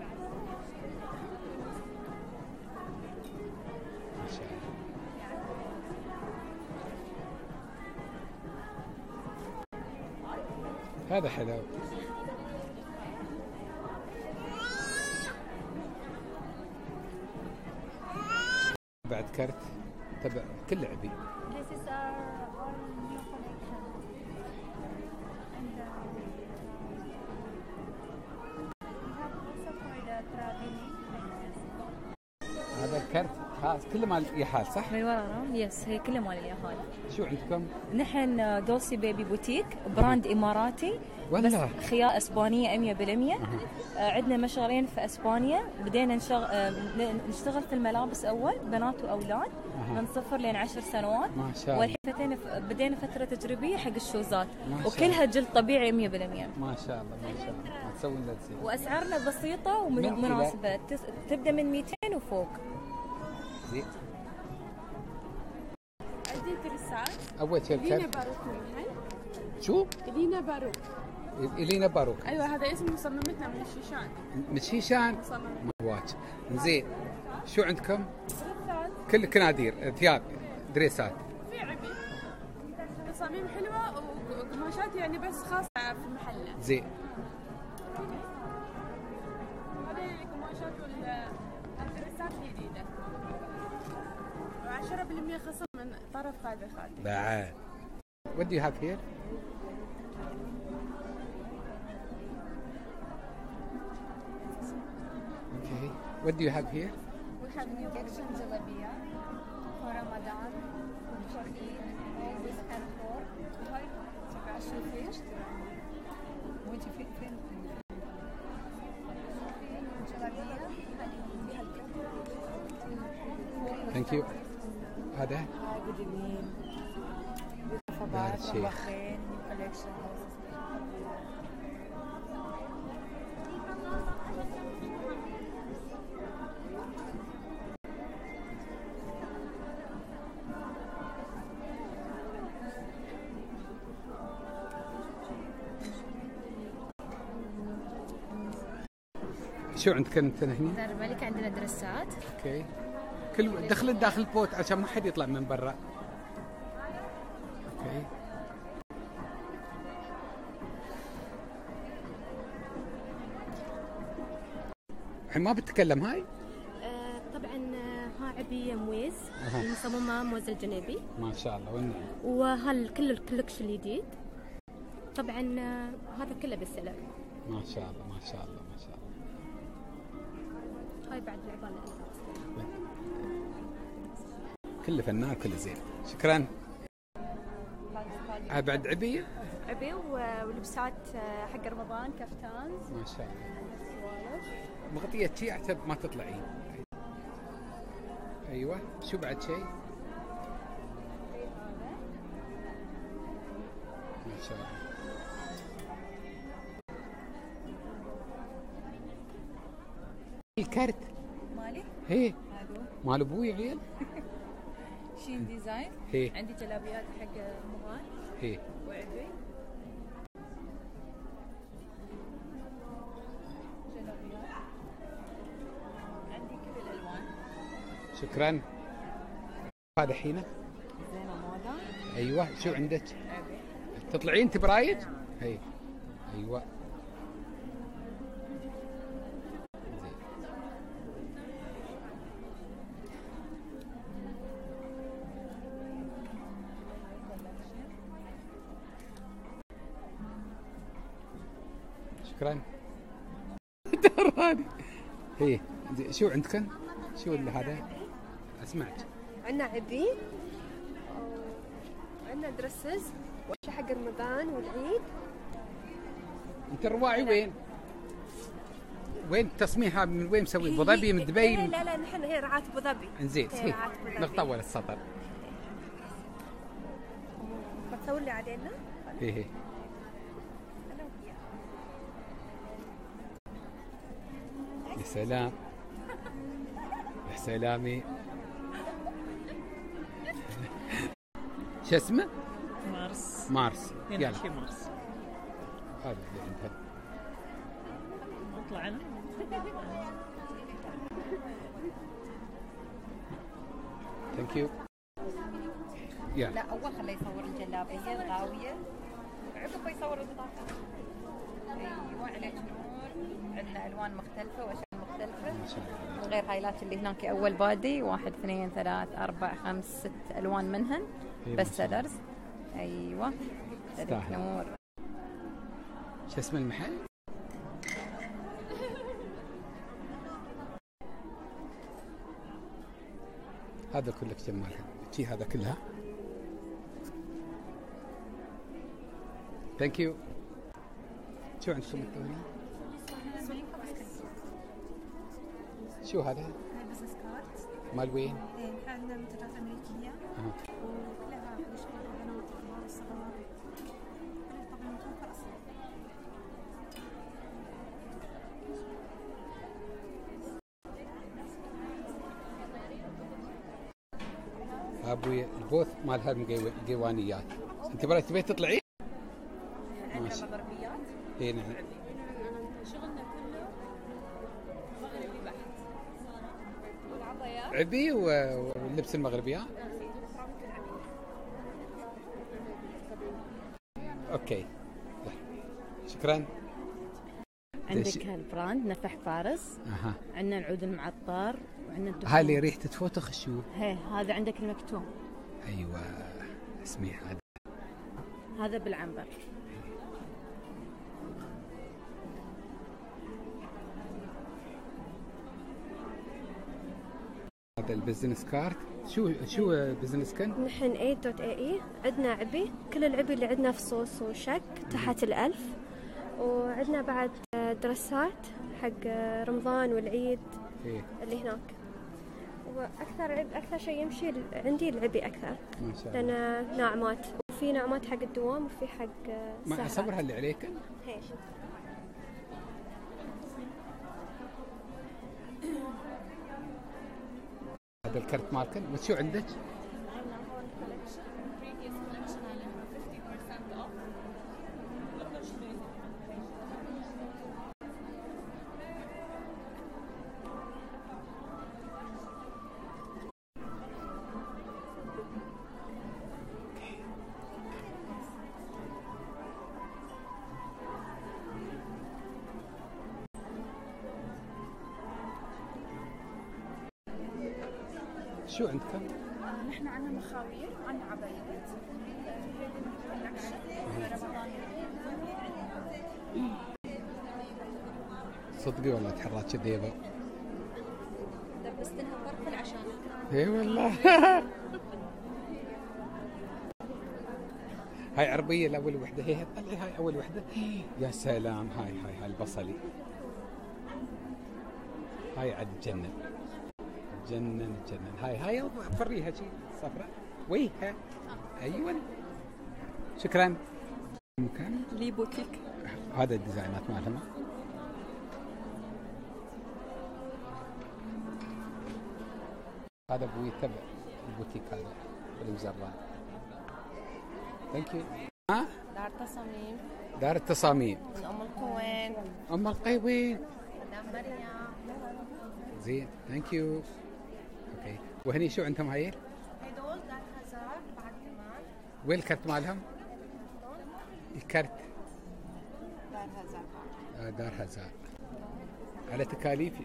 Speaker 11: ما شاء الله. هذا حلو. بعد كرت تبع كل لعبي.
Speaker 13: This is our new collection. And we have also for the traveling.
Speaker 11: هذا الكرت خاص كله مال اليحال صح؟
Speaker 3: من ورا يس هي كلها مال اليحال.
Speaker 11: شو عندكم؟
Speaker 3: نحن دولسي بيبي بوتيك براند اماراتي
Speaker 11: والله
Speaker 3: بس خيار اسبانيه 100%. عندنا مشغلين في اسبانيا. بدينا نشتغل في الملابس اول بنات واولاد من 0 لين 10 سنوات.
Speaker 11: ما شاء الله.
Speaker 3: والحين بدينا فتره تجريبيه حق الشوزات وكلها جلد طبيعي 100%.
Speaker 11: ما شاء الله ما شاء الله. ما تسوون لنا زين.
Speaker 3: واسعارنا بسيطه ومناسبه تبدا من 200 وفوق.
Speaker 11: زين.
Speaker 17: عندي درسات.
Speaker 11: اول شيء
Speaker 17: إلينا باروك من
Speaker 11: شو؟
Speaker 17: إلينا باروك.
Speaker 11: إلينا باروك.
Speaker 17: ايوه هذا اسم مصممتنا من الشيشان.
Speaker 11: من الشيشان؟ مواج. زين. شو عندكم؟ كل كنادير، ثياب، دريسات.
Speaker 17: في عبي. تصاميم حلوه وقماشات يعني بس خاصه في محلنا.
Speaker 11: زين.
Speaker 17: هذه القماشات والدريسات الجديده. 10% خصم من طرف خادم.
Speaker 11: بعد. What do you have here? Okay. What do you have here?
Speaker 1: We have new collection جلابية for Ramadan, for Eid, always and for. شوفي. وانتي فين؟
Speaker 11: Thank you. هذا؟
Speaker 3: Good evening.
Speaker 11: دار الشيخ. شو عندك انت هنا؟
Speaker 3: دار الملك عندنا درسات.
Speaker 11: اوكي. كل دخلت داخل البوت عشان ما حد يطلع من برا. اوكي. الحين ما بتتكلم هاي؟
Speaker 3: طبعا ها عبية مويز مصممة موز الجنيبي.
Speaker 11: ما شاء الله والنعم.
Speaker 3: وهل كل الكولكشن الجديد
Speaker 21: طبعا هذا كله بالسلر.
Speaker 11: ما شاء الله ما شاء الله ما شاء الله.
Speaker 21: هاي بعد العبالة
Speaker 11: كله فنان كله زين. شكرا. بعد عبية؟
Speaker 5: عبي ولبسات حق رمضان، كفتانز.
Speaker 11: ما شاء الله. مغطية شيء اعتب ما تطلعين. ايوه، شو بعد شيء؟ ما شاء الله. الكارت
Speaker 10: مالي؟
Speaker 11: هي مال ابوي عيال.
Speaker 10: شين ديزاين.
Speaker 11: هي
Speaker 10: عندي جلابيات حق رمضان.
Speaker 11: هي
Speaker 10: وعبي. جلابيات. عندي كل الالوان.
Speaker 11: شكرا. هذا حينه
Speaker 10: زينة موضة.
Speaker 11: ايوه. شو عندك؟
Speaker 10: عبي.
Speaker 11: تطلعين انت برايد؟ هي ايوه. شكرا. دراني. هي شو عندكم؟ شو اللي هذا؟ اسمعك.
Speaker 5: عندنا عبي وعندنا درسز واشياء حق رمضان والعيد.
Speaker 11: انت الرواعي وين؟ وين التصميم من وين مسوي؟ ابو ظبي من دبي؟
Speaker 5: لا نحن هي رعاة ابو ظبي.
Speaker 11: انزين نطول السطر.
Speaker 5: بتصور لي علينا؟
Speaker 11: هي يا سلام يا سلامي. شو اسمه؟
Speaker 9: مارس.
Speaker 11: مارس. يلا
Speaker 9: مارس.
Speaker 11: هذا اللي عندها.
Speaker 9: اطلع انا.
Speaker 11: ثانك يو.
Speaker 2: لا اول خليه يصور الجلابيه الغاويه، عقب يصور البطاقه. ايوه عليك نور. عندنا الوان مختلفه واشياء مختلفه غير هايلات اللي هناك. اول بادي 1 2 3 4 5 6 الوان منهن بس سلرز. ايوه عليك نور.
Speaker 11: شو اسم المحل؟ هذا كله جمال. شي هذا كلها. ثانك يو. شو عندكم الثاني؟ شو هذا؟
Speaker 5: هاي بزنس كارد.
Speaker 11: مال وين؟
Speaker 5: ايه عندنا منتجات امريكيه وكلها مشكله بنات وكبار وصغار. كلها طبعا متوفر اصلا.
Speaker 11: ابوي البوث مال هالمقيوانيات. انت براي تبي تطلعين؟
Speaker 10: عندنا مغربيات.
Speaker 11: اي نعم.
Speaker 10: شغلنا كله مغربي بحت. والعبايات
Speaker 11: عبي واللبس المغربيات. اوكي شكرا.
Speaker 21: عندك هالبراند نفح فارس. عندنا العود المعطر وعندنا الدخون.
Speaker 11: هاي اللي ريحته تفوتخ شو؟
Speaker 21: هذا عندك المكتوم.
Speaker 11: ايوه اسمي
Speaker 21: هذا بالعنبر.
Speaker 11: هذا البزنس كارت. شو بزنس كارت؟
Speaker 5: نحن aid.ae عندنا عبي. كل العبي اللي عندنا فصوص وشك تحت 1000. وعندنا بعد درسات حق رمضان والعيد اللي هناك. واكثر شيء يمشي عندي العبي اكثر.
Speaker 11: ما شاء الله.
Speaker 5: لان ناعمات، وفي ناعمات حق الدوام وفي حق
Speaker 11: ما
Speaker 5: سهرات.
Speaker 11: اصورها اللي عليك.
Speaker 5: هي
Speaker 11: هذا الكرت مالكم. وشو عندك؟
Speaker 1: شو عندكم؟ نحن عندنا مخاوير وعندنا عبايات
Speaker 11: صدقي والله تحرات كذيبه.
Speaker 15: لبست لها برفل عشانك.
Speaker 11: اي والله. هاي عربيه الاول وحده، هي طلعي هاي اول وحده. يا سلام، هاي البصلي، هاي عاد تجنن تجنن تجنن. هاي فريها شي صفراء ويها. ايوه شكرا. مكان
Speaker 15: لي بوتيك.
Speaker 11: هذا الديزاينات مالهم. هذا ابوي تبع البوتيك هذا بالمزرعه. ثانك يو. ها؟
Speaker 15: دار تصاميم.
Speaker 11: دار التصاميم.
Speaker 15: من ام القوين.
Speaker 11: ام القوين.
Speaker 15: مدام مريم.
Speaker 11: زين ثانك يو. اوكي، وهني شو عندهم هاي؟
Speaker 15: هدول دار هزار بعد كمان.
Speaker 11: وين الكرت مالهم؟ الكرت
Speaker 15: دار هزار.
Speaker 11: دار هزار. على تكاليف.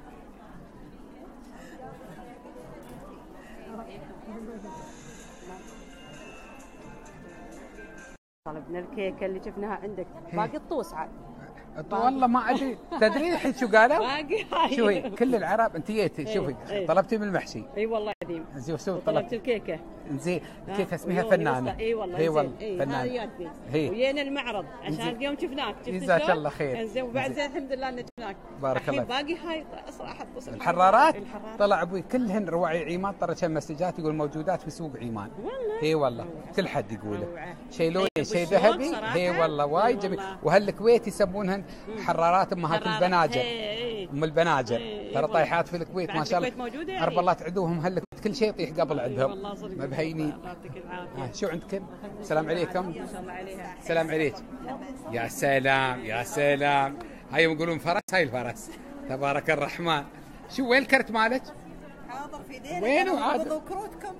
Speaker 20: طلبنا الكيكه اللي شفناها عندك، باقي الطوس عاد.
Speaker 11: والله ما ادري. تدرين الحين شو قالوا؟
Speaker 20: باقي هاي.
Speaker 11: شوفي كل العرب انت جيتي شوفي طلبتي من المحشي.
Speaker 20: اي والله عظيم.
Speaker 11: زين شو
Speaker 20: طلبت الكيكه.
Speaker 11: زين الكيكه اسمها فنانه.
Speaker 20: اي والله.
Speaker 11: اي والله
Speaker 20: فنانه. هي وجينا المعرض عشان اليوم شفناك.
Speaker 11: جزاك الله خير.
Speaker 20: زين وبعد زين الحمد لله ان شفناك.
Speaker 11: بارك الله.
Speaker 20: باقي هاي صراحه
Speaker 11: الحرارات طلع ابوي كلهن رواعي عيمان. طرشن مسجات يقول موجودات في سوق عيمان.
Speaker 20: والله.
Speaker 11: اي والله كل حد يقوله. شيء لوني شيء ذهبي. اي والله وايد جميل. وهالكويت يسمونهن حرارات امهات البناجر. ام البناجر ترى طايحات في الكويت ما شاء الله. عرب الله تعدوهم هلك كل شيء يطيح قبل عندهم. مبهينين. شو عندكم؟ السلام عليكم. السلام عليك. يا سلام يا سلام. هاي يقولون فرس. هاي الفرس تبارك الرحمن. شو وين الكرت مالك؟
Speaker 1: حاضر في ايدينا.
Speaker 11: وين وعاد؟
Speaker 1: خذوا كروتكم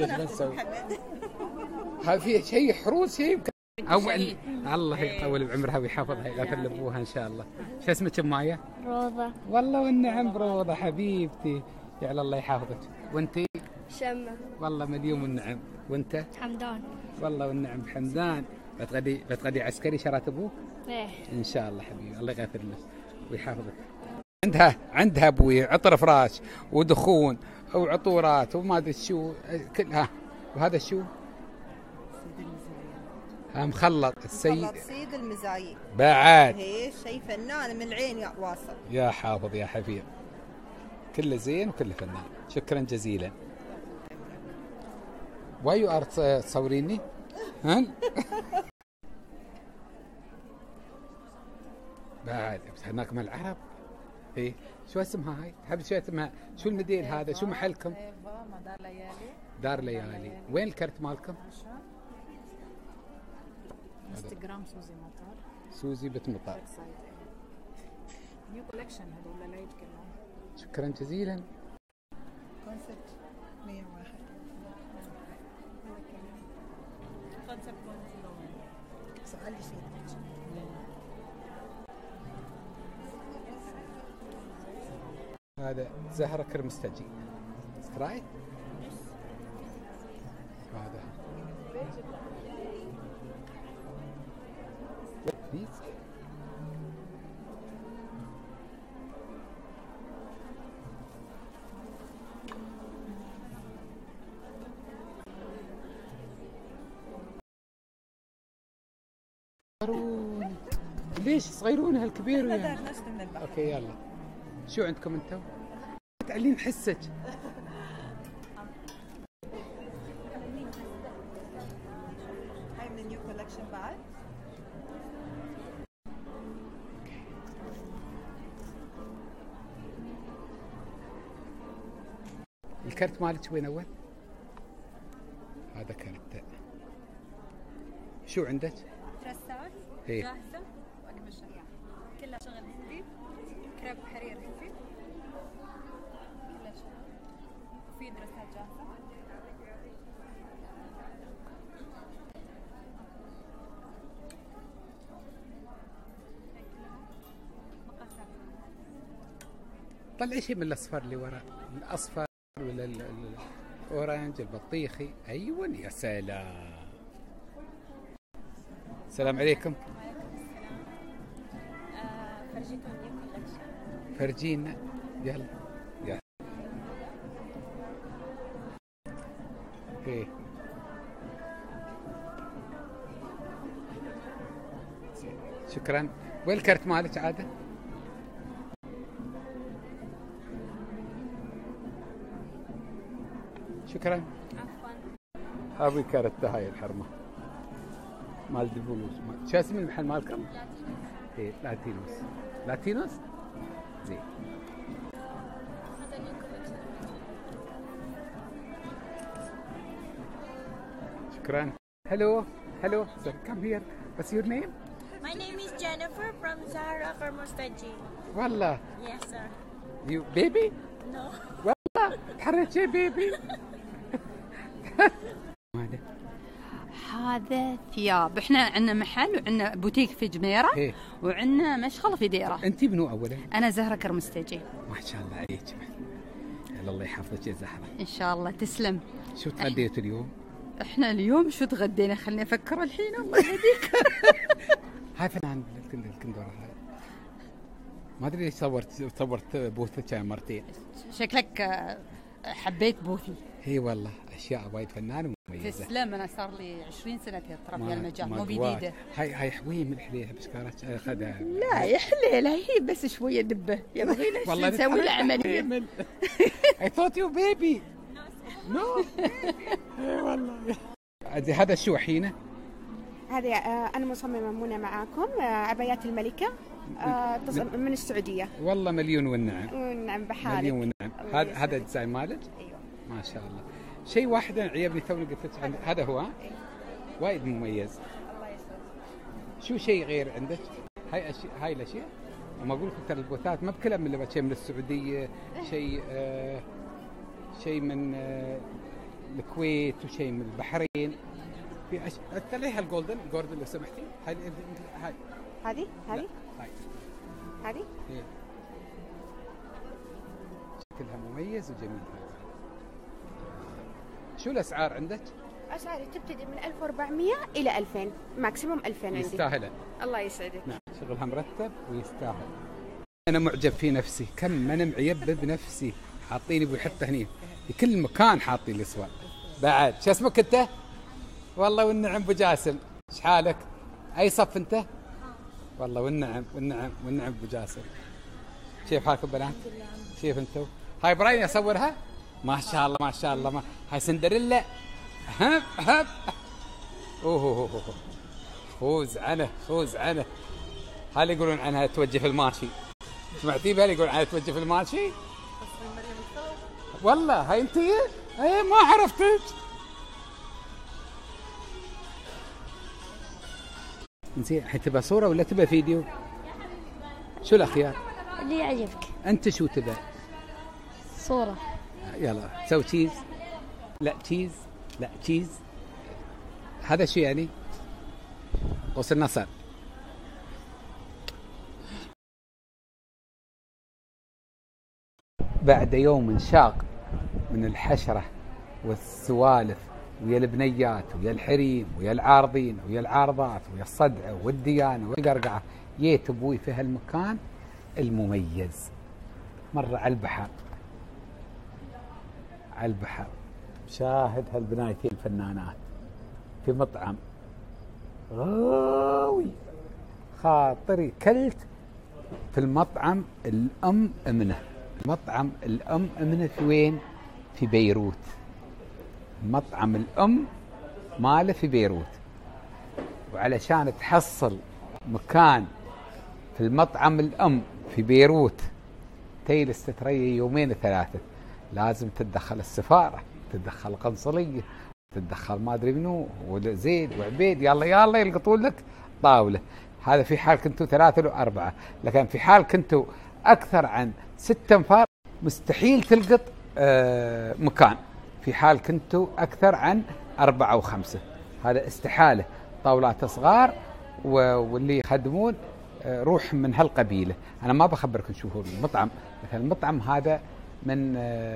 Speaker 11: هذا في شيء حروس شيء اول. الله يطول بعمرها ويحفظها يغفر لابوها ان شاء الله. شو اسمك مايا؟
Speaker 15: روضة.
Speaker 11: والله والنعم روضة حبيبتي. يا الله يحفظك. وانتي؟
Speaker 15: شمة.
Speaker 11: والله مليون والنعم. وانت؟
Speaker 15: حمدان.
Speaker 11: والله والنعم حمدان. بتغدي عسكري شرات ابوك؟
Speaker 15: ايه
Speaker 11: ان شاء الله حبيبي. الله يغفر لك ويحفظك. عندها ابوي عطر فراش ودخون وعطورات وما ادري شو كلها. وهذا شو؟ مخلط السيد
Speaker 1: سيد المزايي
Speaker 11: بعد.
Speaker 1: هي شيء فنان من العين يا واصل.
Speaker 11: يا حافظ يا حفيظ. كله زين وكله فنان. شكرا جزيلا. واي يو ار تصوريني؟ ها؟ بعد هناك مع العرب. ايه شو اسمها هاي؟ حبيبي شو اسمها؟ شو المدير هذا؟ شو محلكم؟
Speaker 15: دار ليالي.
Speaker 11: دار ليالي. وين الكرت مالكم؟
Speaker 15: انستغرام سوزي مطار.
Speaker 11: سوزي بنت مطار.
Speaker 15: نيو كولكشن هذول العيد كلهم.
Speaker 11: شكرا جزيلا.
Speaker 1: كونسبت 101.
Speaker 15: كونسبت 101.
Speaker 1: سؤال يفيدك.
Speaker 11: هذا زهرة كرمستجي. رايت؟ هذا بليز. ليش صغيرون هالكبير ويا؟ اوكي يلا. شو عندكم انتم؟ تعلين حسك.
Speaker 1: هاي من نيو كولكشن بعد.
Speaker 11: الكرت مالك وين اول؟ هذا كرت. شو عندك؟
Speaker 15: درسات جاهزة وأكمل شغل. كلها شغل هندي. كراب حرير هندي. كلها شغل. وفي درسات جاهزة.
Speaker 11: طلعي شيء من الاصفر اللي وراء. الاصفر ولا الاورنج البطيخي. ايوه يا سلام. السلام عليكم.
Speaker 14: فرجيكم نيو كولكشن.
Speaker 11: فرجينا يلا يلا. ايه شكرا. وين الكرت مالك عاده؟ شكرا.
Speaker 14: عفوا.
Speaker 11: ابي كرت هاي الحرمه مال دبولوس. شو اسم المحل مالكم؟ ايه لاتينوس. لاتينوس؟ زين. شكرا. Hello. Hello. Sir, come here. What's your name?
Speaker 4: My name is Jennifer from Zahra Farmostaji.
Speaker 11: والله.
Speaker 4: Yes, sir.
Speaker 11: You baby?
Speaker 4: No.
Speaker 11: والله تحركي بيبي.
Speaker 22: هذا ثياب. احنا عندنا محل وعندنا بوتيك في جميره وعندنا مشغل في ديره.
Speaker 11: انت منو اولا؟
Speaker 22: انا زهره كرمستجي.
Speaker 11: ما شاء الله عليك. الله يحفظك يا زهره.
Speaker 22: ان شاء الله تسلم.
Speaker 11: شو تغديتوا اليوم؟
Speaker 22: احنا اليوم شو تغدينا؟ خليني افكر الحين. الله يهديك.
Speaker 11: هاي فنان الكندوره هاي. ما ادري ليش صورت بوثك مرتين.
Speaker 22: شكلك حبيت بوثي.
Speaker 11: اي والله اشياء وايد فنانه ومميزه.
Speaker 22: تسلم. انا صار لي 20 سنه في ترى المجال مو جديده.
Speaker 11: هاي حويه من حليها بسكارات اخذها.
Speaker 22: لا يا حليله هي بس شويه دبه يبغي لنا نسوي له عمليه.
Speaker 11: I thought you baby. No. اي والله. هذا شو حينه؟
Speaker 23: هذه انا مصممه منى معاكم عبايات الملكه من السعوديه.
Speaker 11: والله مليون والنعم.
Speaker 23: والنعم بحالك.
Speaker 11: مليون والنعم. هذا الديزاين مالك؟
Speaker 23: ايوه
Speaker 11: ما شاء الله. شيء واحد عيبني توني قلت لك هذا هو. وايد مميز.
Speaker 23: الله يسلمك.
Speaker 11: شو شيء غير عندك؟ هاي الاشياء وما اقول لك ترى البوثات ما بكلها من شيء من السعوديه، شيء من الكويت وشيء من البحرين. في طلعيها الجولدن لو سمحتي.
Speaker 23: هذه
Speaker 11: هاي
Speaker 23: هذه
Speaker 11: شكلها مميز وجميل. شو الاسعار عندك؟
Speaker 23: اسعاري تبتدي من 1400 الى 2000 ماكسيموم 2000 عندي.
Speaker 11: يستاهل.
Speaker 23: الله يسعدك.
Speaker 11: نعم شغلها مرتب ويستاهل. انا معجب في نفسي كم انا معيب بنفسي. حاطيني بيحط هني في كل مكان حاطين لي صور. بعد شو اسمك انت؟ والله والنعم ابو جاسم. ايش حالك؟ اي صف انت؟ والله والنعم ابو جاسم. كيف حالكم بنات؟ كيف انتم؟ هاي براين اصورها؟ ما شاء الله ما شاء الله. هاي سندريلا. هب اوه خوز عنه. هل يقولون عنها توجه في الماشي؟ سمعتي بها يقولون عنها توجه في الماشي؟ والله هاي انت؟ اي ما عرفتك. زين الحين تبى صوره ولا تبى فيديو؟ شو الاخيار؟
Speaker 24: اللي يعجبك.
Speaker 11: انت شو تبى؟
Speaker 24: صوره.
Speaker 11: يلا سوي تشيز. لا تشيز. هذا شو يعني؟ قوس النصر. بعد يوم شاق من الحشرة والسوالف ويا البنيات ويا الحريم ويا العارضين ويا العارضات ويا الصدعة والديانة والقرقعة، جيت ابوي في هالمكان المميز. مرة على البحر شاهد هالبنايتين الفنانات في مطعم غاوي خاطري. كلت في المطعم الأم أمنة. مطعم الأم أمنة في وين؟ في بيروت. مطعم الأم ماله في بيروت. وعلشان تحصل مكان في المطعم الأم في بيروت تجلس تتريا يومين ثلاثة. لازم تتدخل السفارة، تتدخل القنصلية، تتدخل ما أدري منو وزيد وعبيد. يلا يلقطون لك طاولة. هذا في حال كنتوا 3 أو 4، لكن في حال كنتوا أكثر عن 6 أنفار مستحيل تلقط مكان. في حال كنتوا أكثر عن 4 أو 5 هذا استحالة. طاولات صغار واللي يخدمون روح من هالقبيلة. أنا ما بخبركم شو هو المطعم. مثلا المطعم هذا من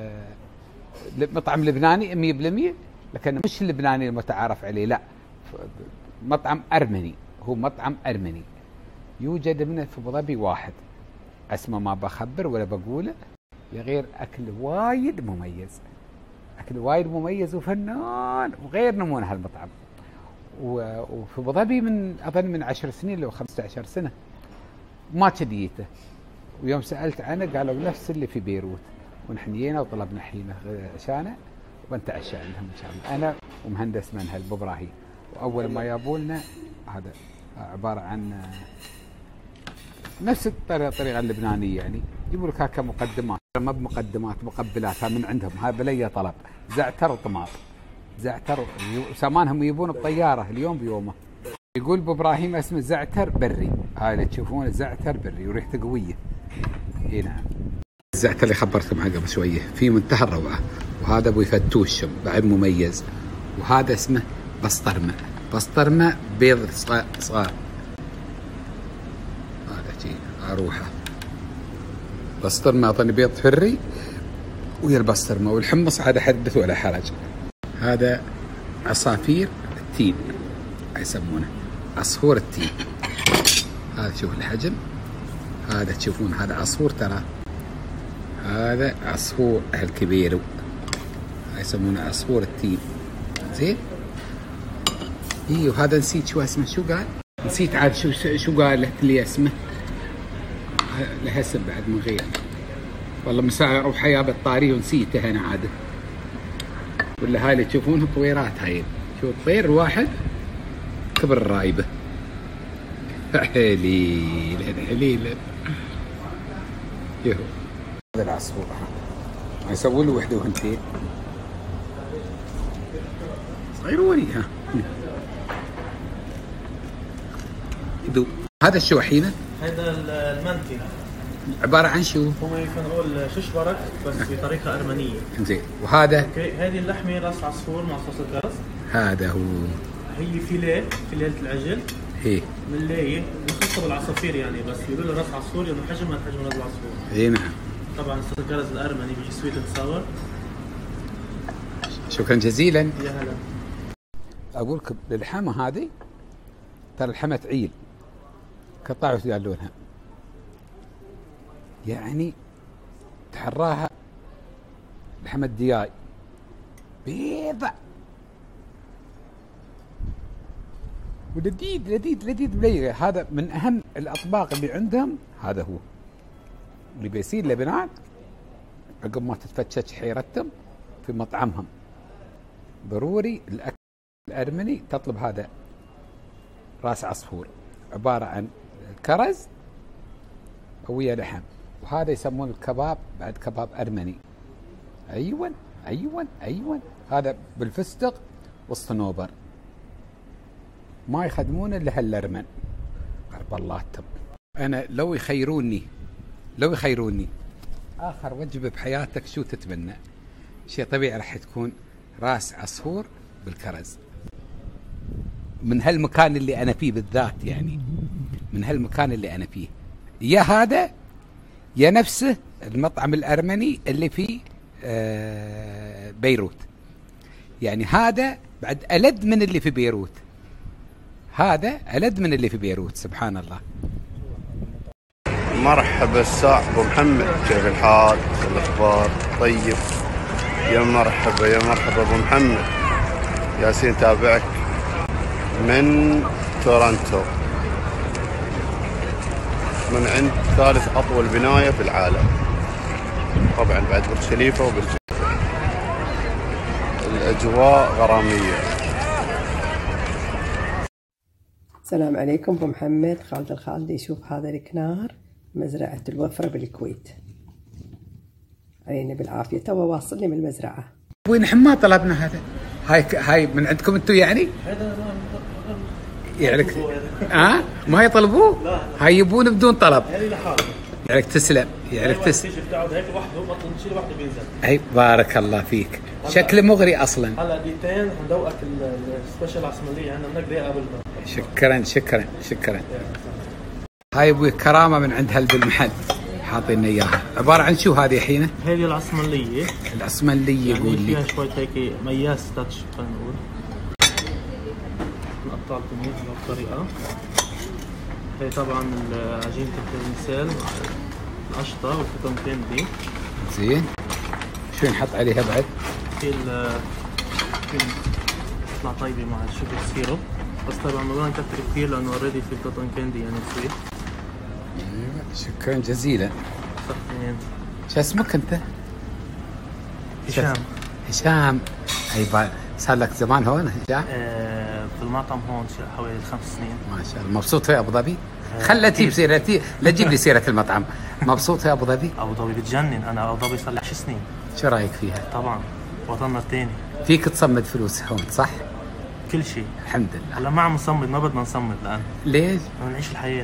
Speaker 11: مطعم لبناني 100%، لكن مش اللبناني المتعارف عليه، لا، مطعم أرمني هو مطعم أرمني يوجد منه في أبو ظبي واحد، اسمه ما بخبر ولا بقوله، غير أكل وايد مميز، أكل وايد مميز وفنان وغير نمون هالمطعم. وفي أبو ظبي من أظن من 10 سنين لو 15 سنة ما كديته، ويوم سألت عنه قالوا نفس اللي في بيروت، ونحنينا وطلبنا حينه عشانه ونتعشى عندهم إن شاء الله أنا ومهندس منهل أبو إبراهيم. وأول ما جابوا لنا هذا عبارة عن نفس الطريقة اللبنانية، يعني يجيبوا لك هكا مقدمات، ما بمقدمات مقبلات، من عندهم هاي بلية طلب زعتر وطماط، زعتر سامانهم يجيبون بطيارة اليوم بيومه. يقول أبو إبراهيم اسمه زعتر بري، هاي اللي تشوفونه زعتر بري وريحته قوية. اي نعم، الزعتر اللي خبرتكم عنه قبل شوية في منتهى الروعة. وهذا أبو فتوش بعد مميز. وهذا اسمه بسطرمة، بسطرمة بيض صغار، هذا شيء أروحه بسطرمة أعطني بيض فري ويا البسطرمة والحمص هذا حدث ولا حرج. هذا عصافير التين يسمونه، عصفور التين. هذا شوف الحجم، هذا تشوفون هذا عصفور، ترى هذا عصفور الكبير يسمونه عصفور التين. زين ايوه. هذا نسيت شو اسمه، شو قال؟ نسيت عاد شو قال لك اللي اسمه لهسه بعد من غير، والله من ساعة اروح حياه الطاري ونسيته انا عاد. ولا هاي اللي تشوفونها طويرات، هاي شو الطير واحد كبر الرايبه. حليل حليل. يهو هذا العصفور يسوي له وحده وهنتين صغيروني. ها يدو. هذا شو حينه؟
Speaker 6: هذا المنتي
Speaker 11: عبارة عن شو؟
Speaker 6: هم يفنقوا ششبرك بس بطريقة أرمنية.
Speaker 11: زين. وهذا؟
Speaker 6: هذه اللحمة راس عصفور مع صوص الكرز.
Speaker 11: هذا هو. هي
Speaker 6: فيليه العجل.
Speaker 11: هي.
Speaker 6: ملية مخصصة بالعصافير يعني، بس يقولوا له راس عصفور لأنه حجمها حجم راس العصفور.
Speaker 11: اي نعم.
Speaker 6: طبعا صوص الكرز الأرمني بيجي سويت اند ساور.
Speaker 11: شكرا جزيلا.
Speaker 6: يا هلا.
Speaker 11: أقول لكم الحمى هذه ترى الحمى تعيل قطعوا يالونها، يعني تحراها لحمة الدياي بيضة ولذيذ لذيذ لذيذ بليغة. هذا من أهم الأطباق اللي عندهم، هذا هو اللي بيصير لبنان عقب ما تتفتش حيرتهم في مطعمهم. ضروري الأكل الأرمني تطلب هذا راس عصفور، عبارة عن كرز ويا لحم، وهذا يسمون الكباب بعد كباب أرمني. أيوة أيوة أيوة. هذا بالفستق والصنوبر، ما يخدمون إلا هالأرمن قرب الله التب. أنا لو يخيروني آخر وجبة بحياتك شو تتمنى؟ شيء طبيعي راح تكون راس عصفور بالكرز، من هالمكان اللي أنا فيه بالذات، يعني من هالمكان اللي أنا فيه، يا هذا يا نفسه المطعم الأرمني اللي في بيروت. يعني هذا بعد ألد من اللي في بيروت، هذا ألد من اللي في بيروت. سبحان الله.
Speaker 12: مرحبا الساع أبو محمد، كيف الحال؟ الأخبار؟ طيب. يا مرحبا يا مرحبا أبو محمد. ياسين تابعك من تورنتو، من عند ثالث أطول بناية في العالم، طبعا بعد برج خليفة وبرج خليفة. الأجواء غرامية.
Speaker 16: السلام عليكم. أبو محمد خالد الخالدي. شوف هذا الكنار، مزرعة الوفرة بالكويت، علينا بالعافية. توا واصلني من المزرعة.
Speaker 11: وين ما طلبنا هذا؟ هاي من عندكم انتم يعني؟ يعني ما يطلبوه؟
Speaker 6: لا.
Speaker 11: هاي يبون بدون طلب.
Speaker 6: هذه لحاله.
Speaker 11: يعني تسلم، يعني تسلم.
Speaker 6: بتقعد هيك لوحده، بطل نشيل واحده بينزل.
Speaker 11: اي بارك الله فيك، شكله مغري اصلا.
Speaker 6: هلا دقيقتين حندوقك السبيشال عصمليه عندنا منك دقيقه قبل.
Speaker 11: شكرا شكرا شكرا. هاي ابوي كرامه من عند هلب المحل حاطينا اياها. عباره عن شو هذه حينه؟
Speaker 6: هذه العصمليه.
Speaker 11: العصمليه
Speaker 6: يعني
Speaker 11: يقول لي
Speaker 6: فيها شويه هيك مياس تاتش خلينا نقول. قطع البنين بهالطريقة. هي طبعا عجينة الفرنسيل مع القشطة والكوتون كاندي.
Speaker 11: زين. شو نحط عليها بعد؟
Speaker 6: في تطلع طيبة مع الشوكر سيروب، بس طبعا ما بدنا نكتر كثير لأنه اوريدي في الكوتون كاندي يعني سويت.
Speaker 11: شكرا جزيلا.
Speaker 6: صحتين.
Speaker 11: شو اسمك انت؟
Speaker 6: هشام.
Speaker 11: هشام. اي صار لك زمان هون هشام؟
Speaker 6: في المطعم هون حوالي 5 سنين.
Speaker 11: ما شاء الله. مبسوط في ابو ظبي؟ خلى تجيب سيرتي، لا تجيب لي سيره المطعم. مبسوط في ابو ظبي؟
Speaker 6: ابو ظبي بتجنن، انا ابو ظبي صار لي 10 سنين.
Speaker 11: شو رايك فيها؟
Speaker 6: طبعا وطننا الثاني.
Speaker 11: فيك تصمد فلوس هون صح؟
Speaker 6: كل شيء
Speaker 11: الحمد لله.
Speaker 6: هلا ما عم نصمد، ما بدنا نصمد الان.
Speaker 11: ليش؟
Speaker 6: بدنا نعيش الحياه.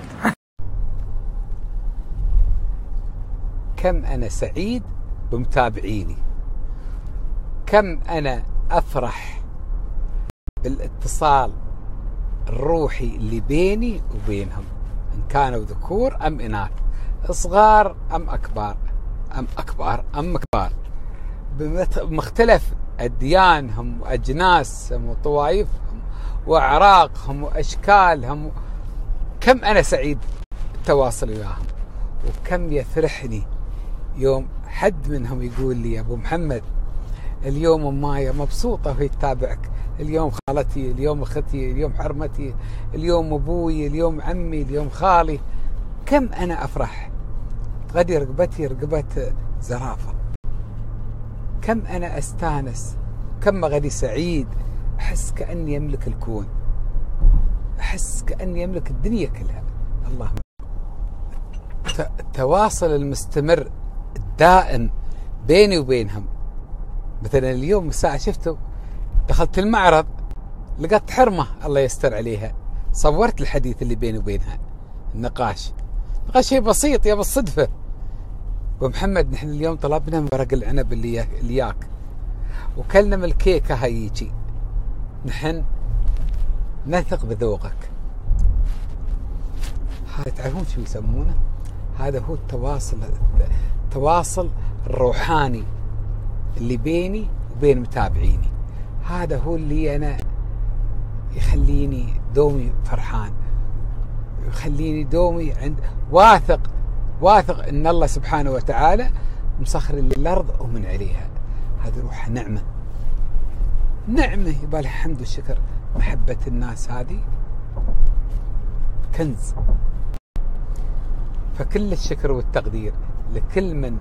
Speaker 11: كم انا سعيد بمتابعيني، كم انا افرح بالاتصال الروحي اللي بيني وبينهم، ان كانوا ذكور ام اناث، صغار ام اكبار ام كبار، بمختلف اديانهم واجناسهم وطوائفهم واعراقهم واشكالهم. كم انا سعيد بالتواصل وياهم، وكم يفرحني يوم حد منهم يقول لي يا ابو محمد اليوم امايا مبسوطه وهي تتابعك، اليوم خالتي، اليوم اختي، اليوم حرمتي، اليوم ابوي، اليوم عمي، اليوم خالي. كم انا افرح، غدي رقبتي رقبه زرافه. كم انا استانس، كم غدي سعيد، احس كاني املك الكون، احس كاني املك الدنيا كلها. اللهم التواصل المستمر الدائم بيني وبينهم. مثلا اليوم الساعة شفتوا دخلت المعرض لقيت حرمة الله يستر عليها، صورت الحديث اللي بيني وبينها، النقاش شيء بسيط يا بالصدفة. ومحمد نحن اليوم طلبنا من ورق العنب اللي ياك وكلنا من الكيكة هايجي، نحن نثق بذوقك. هذا تعرفون شو يسمونه؟ هذا هو التواصل الروحاني اللي بيني وبين متابعيني. هذا هو اللي أنا يخليني دومي فرحان، يخليني دومي واثق أن الله سبحانه وتعالى مسخر الأرض ومن عليها. هذه روح نعمة يبقى لها حمد والشكر. محبة الناس هذه كنز. فكل الشكر والتقدير لكل من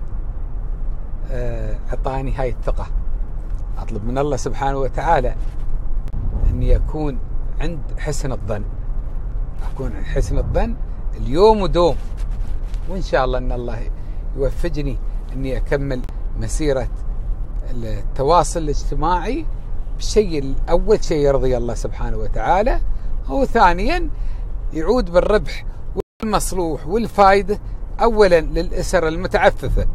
Speaker 11: أعطاني هاي الثقة. أطلب من الله سبحانه وتعالى أني أكون عند حسن الظن، أكون عند حسن الظن اليوم ودوم، وإن شاء الله أن الله يوفقني أني أكمل مسيرة التواصل الاجتماعي بالشيء الأول شيء يرضي الله سبحانه وتعالى، وثانيا يعود بالربح والمصلوح والفائدة أولا للأسر المتعففة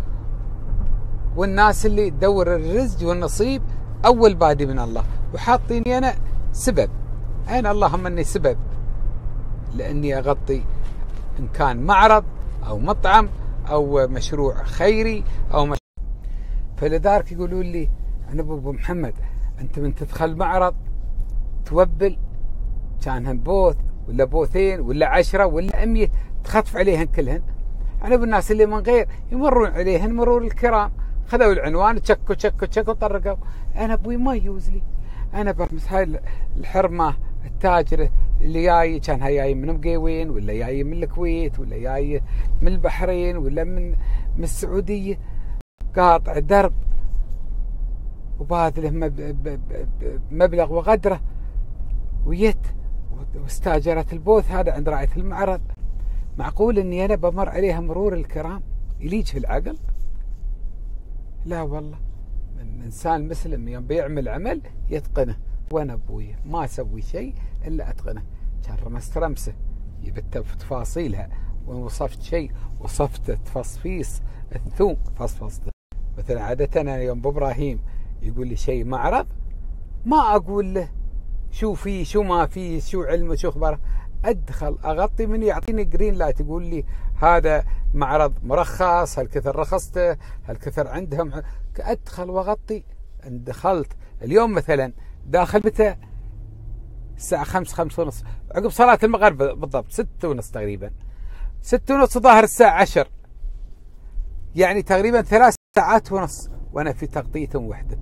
Speaker 11: والناس اللي تدور الرزق والنصيب أول بادي من الله، وحاطيني أنا سبب. أنا اللهم أني سبب لأني أغطي إن كان معرض أو مطعم أو مشروع خيري أو فلذلك يقولوا لي أنا أبو محمد أنت من تدخل معرض توبل كانهن بوث ولا بوثين ولا 10 ولا 100 تخطف عليهن كلهن. أنا بالناس اللي من غير يمرون عليهن مرور الكرام، خذوا العنوان تشكوا طرقوا. أنا أبوي ما يجوز لي، أنا بمس هاي الحرمة التاجرة اللي جاي جاي من مقيوين ولا جاي من الكويت ولا جاي من البحرين ولا من السعودية، قاطع درب وباذله مبلغ وقدره ويت واستاجرت البوث هذا عند راعية المعرض. معقول اني انا بمر عليها مرور الكرام؟ يليج في العقل؟ لا والله، من انسان مسلم يوم بيعمل عمل يتقنه، وانا ابوي ما اسوي شيء الا اتقنه. كان رمست رمسه جبت تفاصيلها، ووصفت شيء وصفت تفصفيص الثوم فصفصته. مثلا عادة انا يوم بابراهيم يقول لي شيء معرض ما اقول له شو فيه شو ما فيه شو علمه شو اخباره، ادخل اغطي من يعطيني جرين لايت يقول لي هذا معرض مرخص، هالكثر رخصته، هالكثر عندهم، ادخل واغطي. دخلت اليوم مثلا داخل متى الساعة 5 5 ونص عقب صلاة المغرب بالضبط 6 ونص تقريبا 6 ونص ظاهر الساعة 10 يعني تقريبا 3 ساعات ونص وأنا في تغطية وحدة.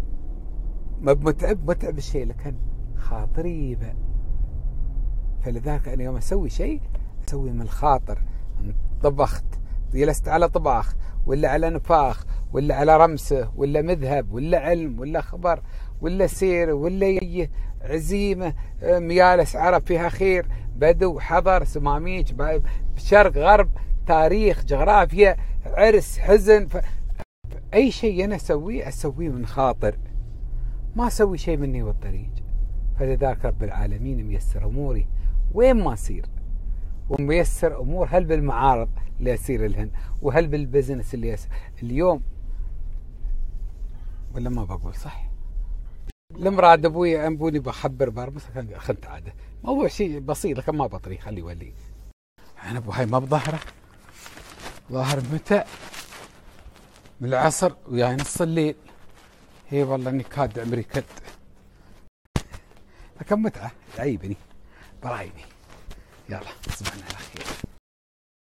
Speaker 11: متعب الشيء لكن خاطري يبقى. فلذلك أنا يوم أسوي شيء أسوي من الخاطر. طبخت جلست على طباخ ولا على نفاخ ولا على رمسة ولا مذهب ولا علم ولا خبر ولا سير ولا عزيمة ميالس عرب فيها خير بدو حضر سماميج شرق غرب تاريخ جغرافيا عرس حزن أي شيء أنا أسويه من خاطر ما أسوي شيء مني والطريق. فلذلك رب العالمين ميسر أموري وين ما أصير وميسر أمور هل بالمعارض اللي أسير لهن وهل بالبزنس اللي أسير اليوم ولا ما بقول صح. المراد أبوي أنبوني بخبر بار بس أخذت عادة موضوع شيء بسيط لكن ما بطري خلي يولي. أنا أبو هاي ما بظهره ظاهر متى من العصر وياي نص الليل. هي والله اني كاد عمري كد لكن متعة تعيبني برايني. يلا تصبحنا على خير.